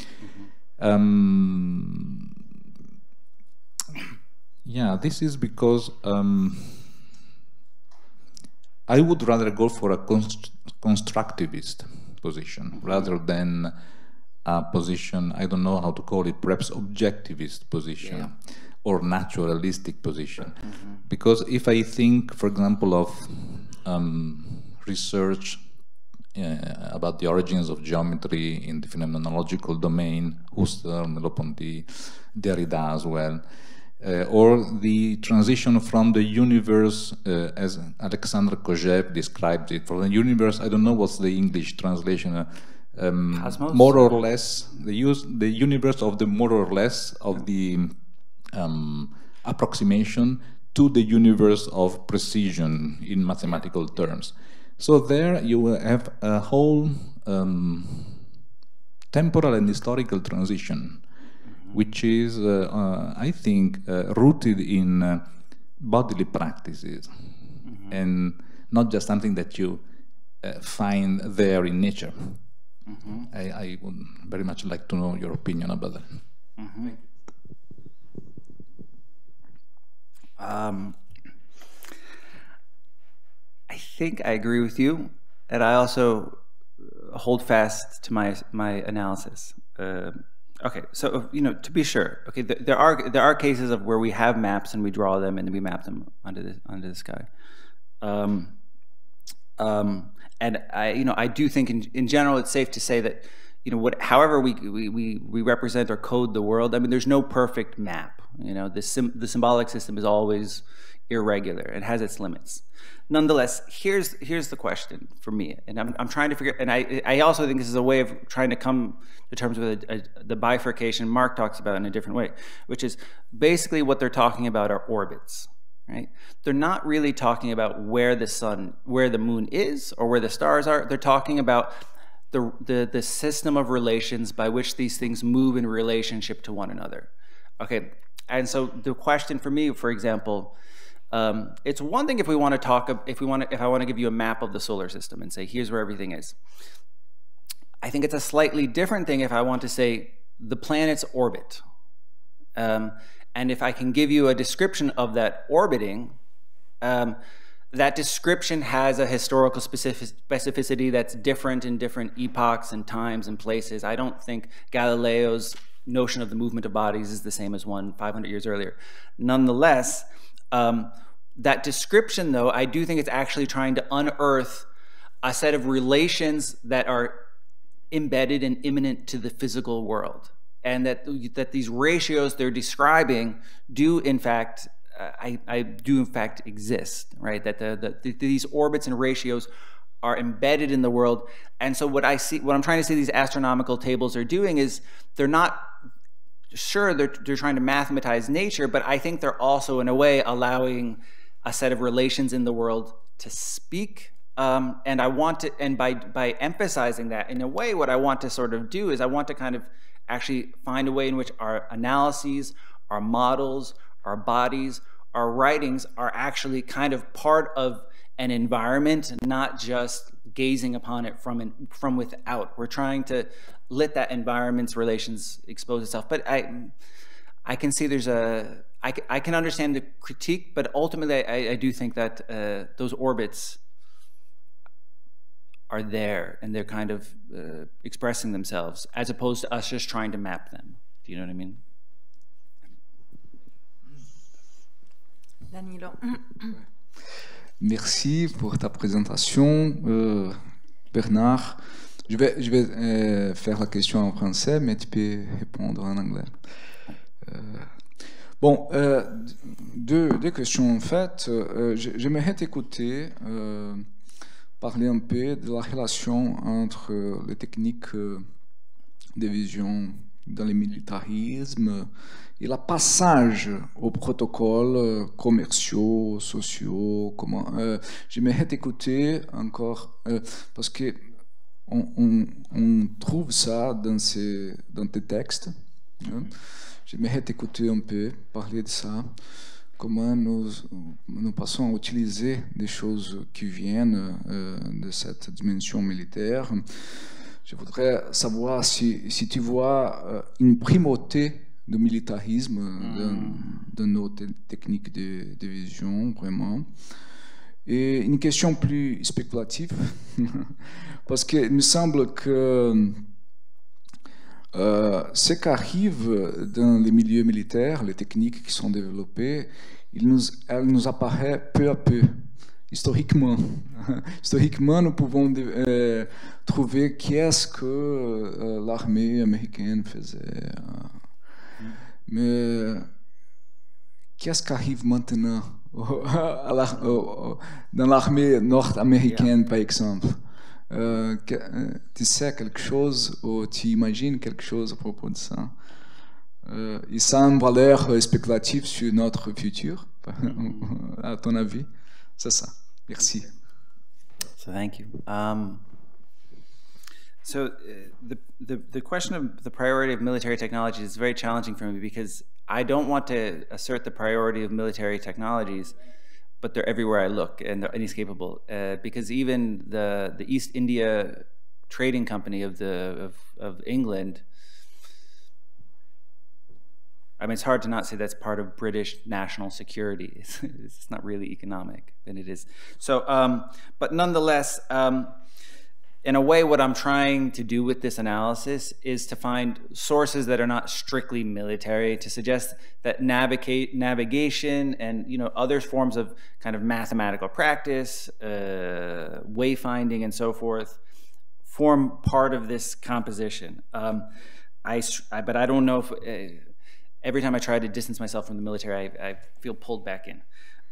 P: Yeah, this is because I would rather go for a constructivist position rather than a position, I don't know how to call it, perhaps objectivist position or naturalistic position. Because if I think, for example, of research about the origins of geometry in the phenomenological domain, Husserl, Merleau-Ponty, Derrida as well, or the transition from the universe, as Alexandre Kojève describes it, for the universe, I don't know what's the English translation, more or less, the universe of the more or less of the approximation to the universe of precision in mathematical terms. So there you will have a whole temporal and historical transition, which is, I think, rooted in bodily practices, and not just something that you find there in nature. I would very much like to know your opinion about that.
O: I think I agree with you, and I also hold fast to my analysis. Okay, so to be sure, okay, there are cases of where we have maps and we draw them and we map them onto the sky. And I do think in general it's safe to say that however we represent or code the world, I mean, there's no perfect map. The symbolic system is always irregular. It has its limits. Nonetheless, here's the question for me, and I'm trying to figure. And I also think this is a way of trying to come to terms with the bifurcation Mark talks about in a different way, which is basically what they're talking about are orbits. Right? They're not really talking about where the moon is, or where the stars are. They're talking about the system of relations by which these things move in relationship to one another. Okay, and so the question for me, for example, it's one thing if I want to give you a map of the solar system and say here's where everything is. I think it's a slightly different thing if I want to say the planet's orbit. And if I can give you a description of that orbiting, that description has a historical specificity that's different in different epochs and times and places. I don't think Galileo's notion of the movement of bodies is the same as one 500 years earlier. Nonetheless, that description, though, I do think it's actually trying to unearth a set of relations that are embedded and immanent to the physical world. And that these ratios they're describing do in fact, do in fact exist, right? That these orbits and ratios are embedded in the world. And so what I'm trying to say these astronomical tables are doing is they're not sure they're trying to mathematize nature, but I think they're also in a way allowing a set of relations in the world to speak. And I want to, and by emphasizing that in a way, what I want to sort of do is I want to kind of actually find a way in which our analyses, our models, our bodies, our writings are actually kind of part of an environment, not just gazing upon it from without. We're trying to let that environment's relations expose itself. But I can see I can understand the critique, but ultimately I do think that those orbits are there and they're kind of expressing themselves as opposed to us just trying to map them. Do you know what I mean?
C: Danilo.
A: Merci pour ta présentation, Bernard. Je vais faire la question en français, mais tu peux répondre en anglais. Bon, deux questions en fait. J'aimerais t'écouter parler un peu de la relation entre les techniques de vision dans le militarisme et le passage aux protocoles commerciaux, sociaux. J'aimerais t'écouter encore parce que on trouve ça dans tes textes. Hein. J'aimerais t'écouter un peu, parler de ça. Comment nous passons à utiliser des choses qui viennent de cette dimension militaire. Je voudrais savoir si tu vois une primauté du militarisme dans nos techniques de vision, vraiment. Et une question plus spéculative, parce qu'il me semble que ce qui arrive dans les milieux militaires, les techniques qui sont développées, elles nous apparaissent peu à peu, historiquement. Historiquement, nous pouvons trouver qu'est-ce que l'armée américaine faisait. Mais qu'est-ce qui arrive maintenant dans l'armée nord-américaine, par exemple? Tu sais quelque chose ou tu imagines quelque chose à propos de ça? Et ça a une valeur spéculative sur notre futur, à ton avis? C'est ça. Merci.
O: So thank you. The question of the priority of military technologies is very challenging for me because I don't want to assert the priority of military technologies, but they're everywhere I look and they're inescapable. Because even the East India Trading Company of England, I mean, it's hard to not say that's part of British national security. It's not really economic, and it is. So, but nonetheless, in a way, what I'm trying to do with this analysis is to find sources that are not strictly military, to suggest that navigation and other forms of kind of mathematical practice, wayfinding, and so forth, form part of this composition. But I don't know if every time I try to distance myself from the military, I feel pulled back in.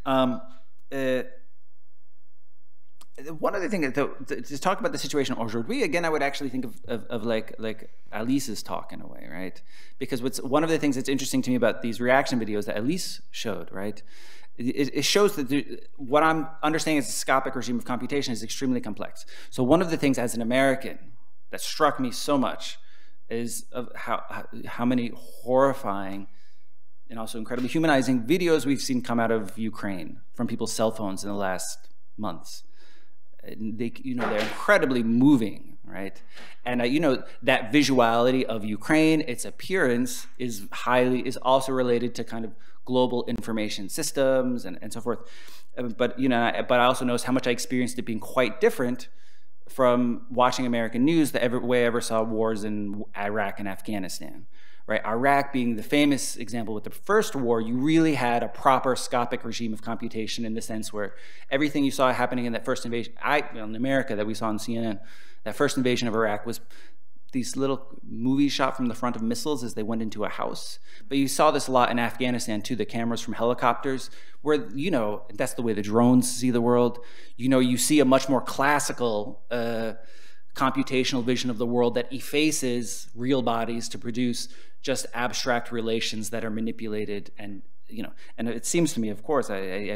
O: One other thing, to talk about the situation aujourd'hui, again, I would actually think of like Alice's talk in a way, right? Because one of the things that's interesting to me about these reaction videos that Alice showed, right? It shows that what I'm understanding as a scopic regime of computation is extremely complex. So one of the things as an American that struck me so much is of how many horrifying and also incredibly humanizing videos we've seen come out of Ukraine from people's cell phones in the last months. They're incredibly moving, right? And that visuality of Ukraine, its appearance is also related to kind of global information systems and so forth. But I also noticed how much I experienced it being quite different from watching American news the way I ever saw wars in Iraq and Afghanistan, right? Iraq being the famous example with the first war, you really had a proper scopic regime of computation in the sense where everything you saw happening in that first invasion, in America that we saw on CNN, that first invasion of Iraq was these little movies shot from the front of missiles as they went into a house. But you saw this a lot in Afghanistan too, the cameras from helicopters, where, that's the way the drones see the world. You see a much more classical computational vision of the world that effaces real bodies to produce just abstract relations that are manipulated. And, and it seems to me, of course,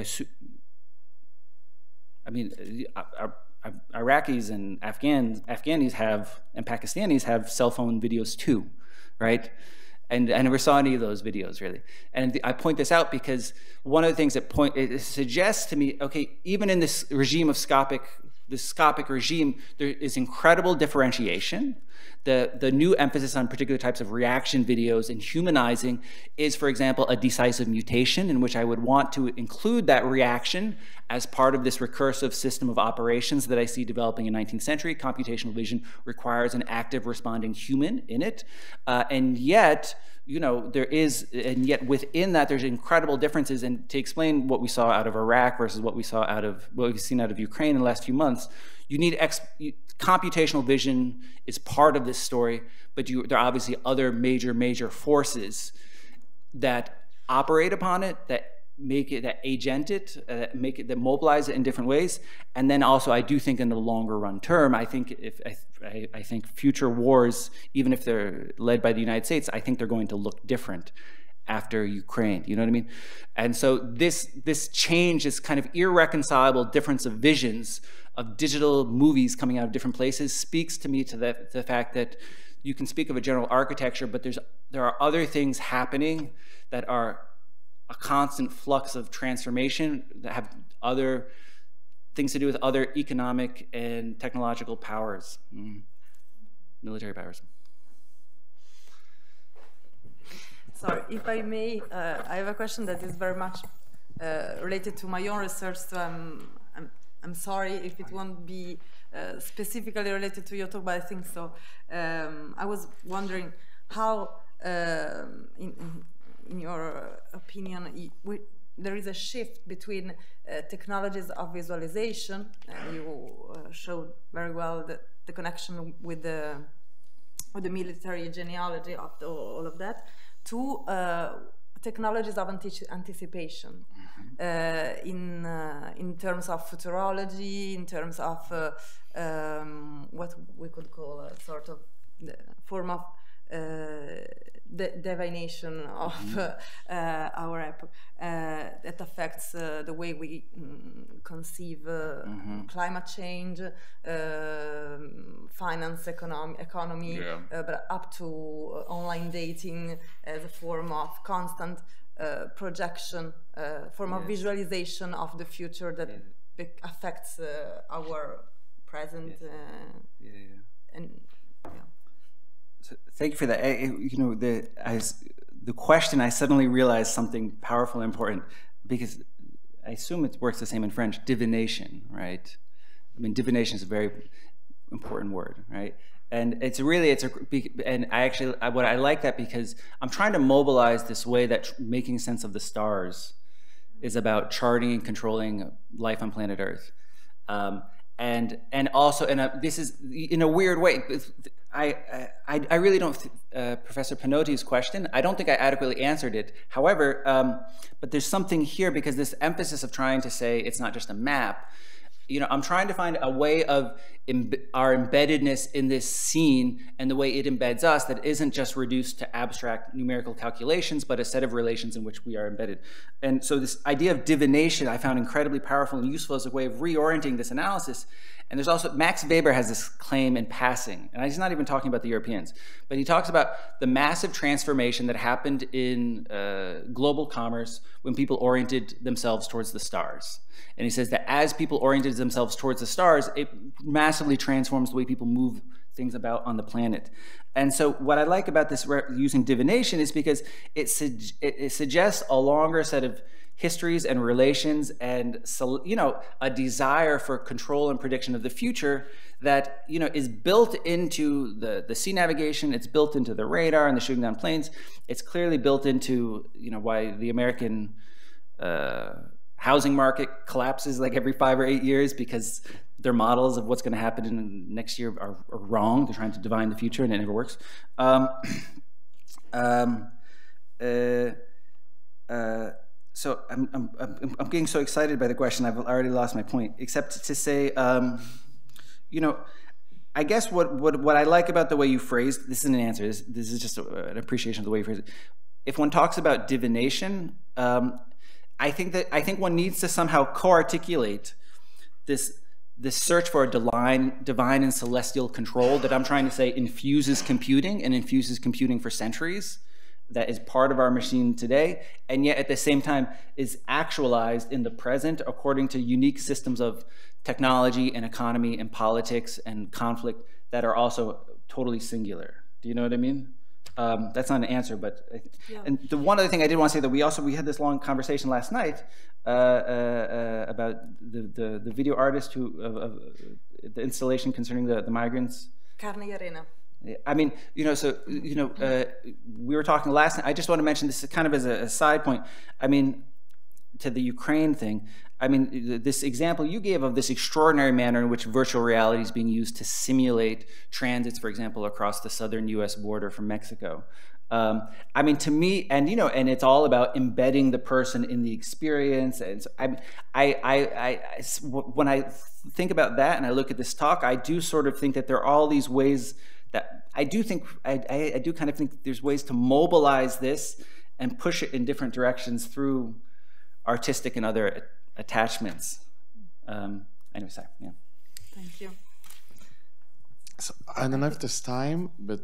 O: Iraqis and Afghanis and Pakistanis have cell phone videos too, right? And I never saw any of those videos really. And I point this out because one of the things it suggests to me, okay, even in this regime of this scopic regime, there is incredible differentiation. The new emphasis on particular types of reaction videos and humanizing is, for example, a decisive mutation in which I would want to include that reaction as part of this recursive system of operations that I see developing in 19th century. Computational vision requires an active responding human in it. And yet, you know, there is, and yet within that, there's incredible differences. And to explain what we saw out of Iraq versus what we saw out of, what we've seen out of Ukraine in the last few months, you need computational vision is part of this story, but there are obviously other major forces that operate upon it, that make it, that agent it, that mobilize it in different ways. And then also, I do think in the longer run term, I think I think future wars, even if they're led by the United States, I think they're going to look different after Ukraine. You know what I mean? And so this change, this kind of irreconcilable difference of visions of digital movies coming out of different places, speaks to me to the fact that you can speak of a general architecture, but there are other things happening that are a constant flux of transformation that have other things to do with other economic and technological powers, military powers.
C: Sorry, if I may, I have a question that is very much related to my own research, so I'm sorry if it won't be specifically related to your talk, but I think so. I was wondering how, in your opinion, there is a shift between technologies of visualization, and you showed very well the connection with the military genealogy of all of that, to technologies of anticipation, in terms of futurology, in terms of what we could call a sort of form of divination of our epoch that affects the way we conceive climate change, finance, economy, but up to online dating as a form of constant projection, form of visualization of the future that affects our present. And
O: so thank you for that. You know, the question, I suddenly realized something powerful and important, because I assume it works the same in French, divination, right? I mean, divination is a very important word, right? And and what I like that, because I'm trying to mobilize this way that making sense of the stars is about charting and controlling life on planet Earth. And also, this is in a weird way, I really don't, Professor Pinotti's question, I don't think I adequately answered it. However, but there's something here, because this emphasis of trying to say it's not just a map, you know, I'm trying to find a way of our embeddedness in this scene and the way it embeds us that isn't just reduced to abstract numerical calculations, but a set of relations in which we are embedded. And so this idea of divination I found incredibly powerful and useful as a way of reorienting this analysis. And there's also, Max Weber has this claim in passing, and he's not even talking about the Europeans, but he talks about the massive transformation that happened in global commerce when people oriented themselves towards the stars. And he says that as people oriented themselves towards the stars, it massively transforms the way people move things about on the planet. And so what I like about this using divination is because it suggests a longer set of histories and relations, and, you know, a desire for control and prediction of the future that, you know, is built into the sea navigation. It's built into the radar and the shooting down planes. It's clearly built into, you know, why the American housing market collapses like every 5 or 8 years, because their models of what's going to happen in next year are wrong. They're trying to divine the future, and it never works. So I'm getting so excited by the question, I've already lost my point, except to say, you know, I guess what I like about the way you phrased, this isn't an answer, this is just an appreciation of the way you phrase it. If one talks about divination, I think one needs to somehow co-articulate this search for a divine and celestial control that I'm trying to say infuses computing, and infuses computing for centuries, that is part of our machine today, and yet at the same time is actualized in the present according to unique systems of technology and economy and politics and conflict that are also totally singular. Do you know what I mean? That's not an answer, but and the one other thing I did want to say, that we had this long conversation last night about the video artist of the installation concerning the migrants.
C: Carne y Arena.
O: I mean, we were talking last night. I just want to mention this kind of as a side point. I mean, to the Ukraine thing, I mean, this example you gave of this extraordinary manner in which virtual reality is being used to simulate transits, for example, across the southern U.S. border from Mexico. I mean, to me, and and it's all about embedding the person in the experience. And so, when I think about that and I look at this talk, I do sort of think that there are all these ways that I do kind of think there's ways to mobilize this and push it in different directions through artistic and other attachments. Anyway, sorry, yeah.
C: Thank you.
N: So, I don't know if there's time, but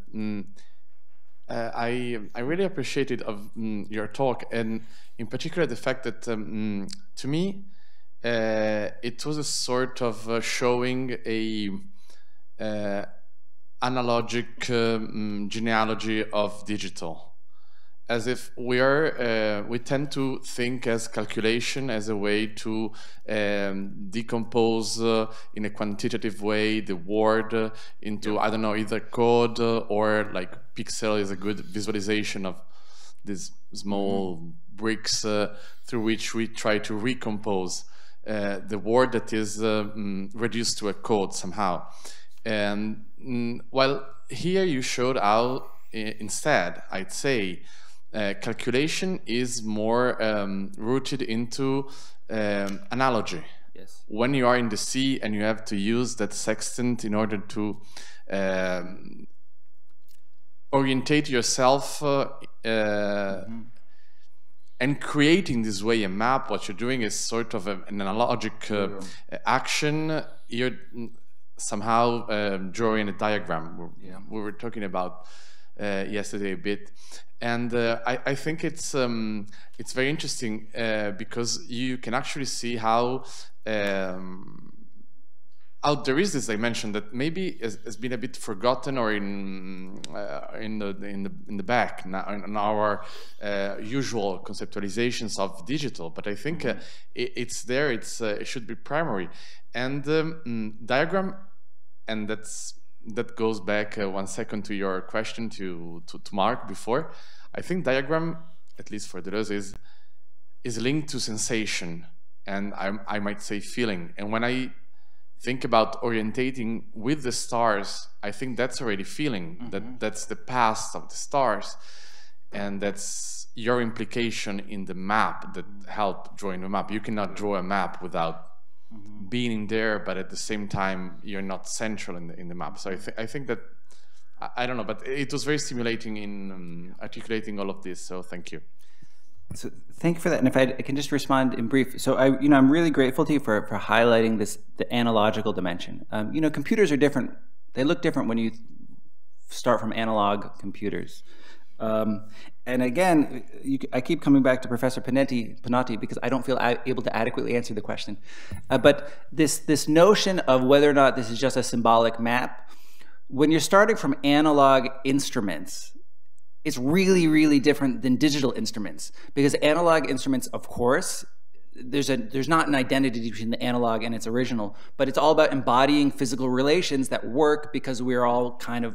N: I really appreciated your talk, and in particular the fact that to me it was a sort of showing a analogic genealogy of digital. As if we tend to think as calculation as a way to decompose in a quantitative way the word into, I don't know, either code or like pixel is a good visualization of these small bricks through which we try to recompose the word that is reduced to a code somehow. And while here you showed how instead, I'd say, calculation is more rooted into analogy.
O: Yes.
N: When you are in the sea and you have to use that sextant in order to orientate yourself and creating this way a map, what you're doing is sort of an analogic action. You're somehow drawing a diagram. We were talking about yesterday a bit. And I think it's very interesting because you can actually see how there is this dimension that maybe has been a bit forgotten or in the back now in our usual conceptualizations of digital. But I think it's there. It should be primary. And diagram, and that goes back 1 second to your question to Mark before. I think diagram, at least for Deleuze, is linked to sensation, and I might say feeling. And when I think about orientating with the stars, I think that's already feeling. That's the past of the stars, and that's your implication in the map that helped drawing the map. You cannot draw a map without being there, but at the same time you're not central in the map. So I think that I don't know, but it was very stimulating in articulating all of this. So thank you.
O: So thank you for that. And if I can just respond in brief. So I'm really grateful to you for highlighting the analogical dimension. Computers are different. They look different when you start from analog computers. And again, I keep coming back to Professor Pinotti because I don't feel able to adequately answer the question. But this notion of whether or not this is just a symbolic map, when you're starting from analog instruments, it's really, really different than digital instruments. Because analog instruments, of course, there's not an identity between the analog and its original, but it's all about embodying physical relations that work because we are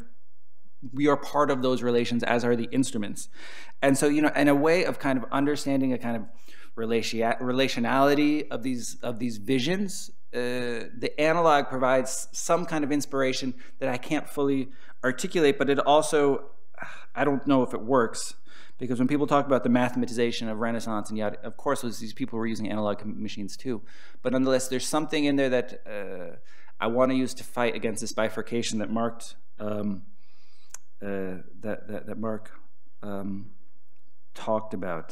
O: part of those relations, as are the instruments. And so, in a way of kind of understanding a kind of relationality of these visions, the analog provides some kind of inspiration that I can't fully articulate, but it also, I don't know if it works, because when people talk about the mathematization of Renaissance and yet, of course, these people were using analog machines too. But nonetheless, there's something in there that I want to use to fight against this bifurcation that Mark talked about.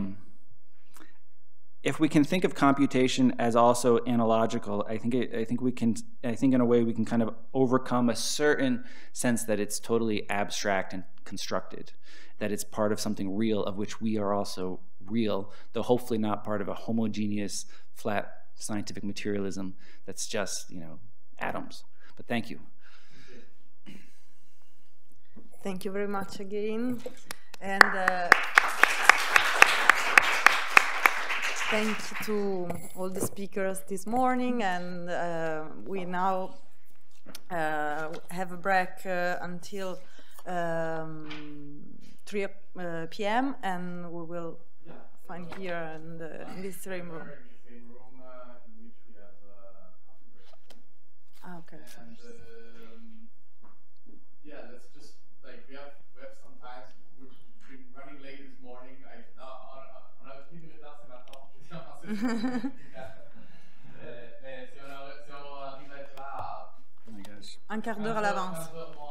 O: If we can think of computation as also analogical, I think in a way we can kind of overcome a certain sense that it's totally abstract and constructed, that it's part of something real of which we are also real, though hopefully not part of a homogeneous, flat scientific materialism that's just, atoms. But thank you.
C: Thank you very much again. And thank you to all the speakers this morning. And we now have a break until 3 p.m. and we will find here in this same room. Okay.
N: And yeah, let's just like we have some time. We've been running late this morning. On a petit minute là, c'est maintenant.
C: Un quart d'heure à l'avance.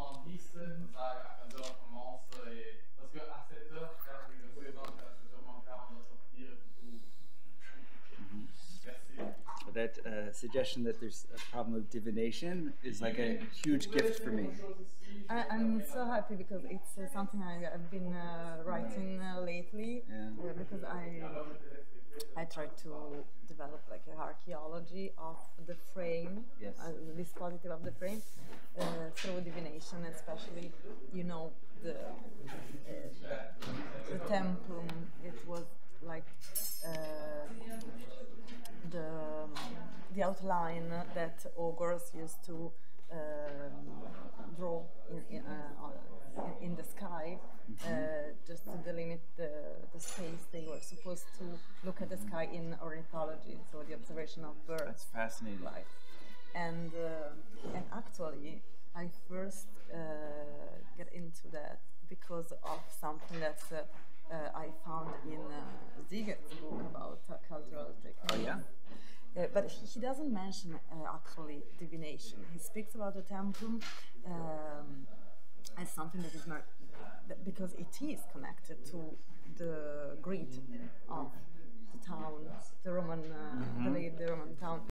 O: That suggestion that there's a problem of divination is like a huge gift for me.
C: I'm so happy because it's something I've been writing lately, because I try to develop like an archaeology of the frame,
O: yes.
C: The dispositive of the frame, through divination, especially, you know, the templum. It was like the outline that augurs used to draw in the sky, just to delimit the space. They were supposed to look at the sky in ornithology, so the observation of birds.
O: That's fascinating.
C: Life. And actually, I first get into that because of something that I found in Ziget's book about cultural techniques.
O: Oh yeah?
C: But he doesn't mention actually divination. He speaks about the templum as something that is not, because it is connected to the grid of the town, the Roman, the Roman town.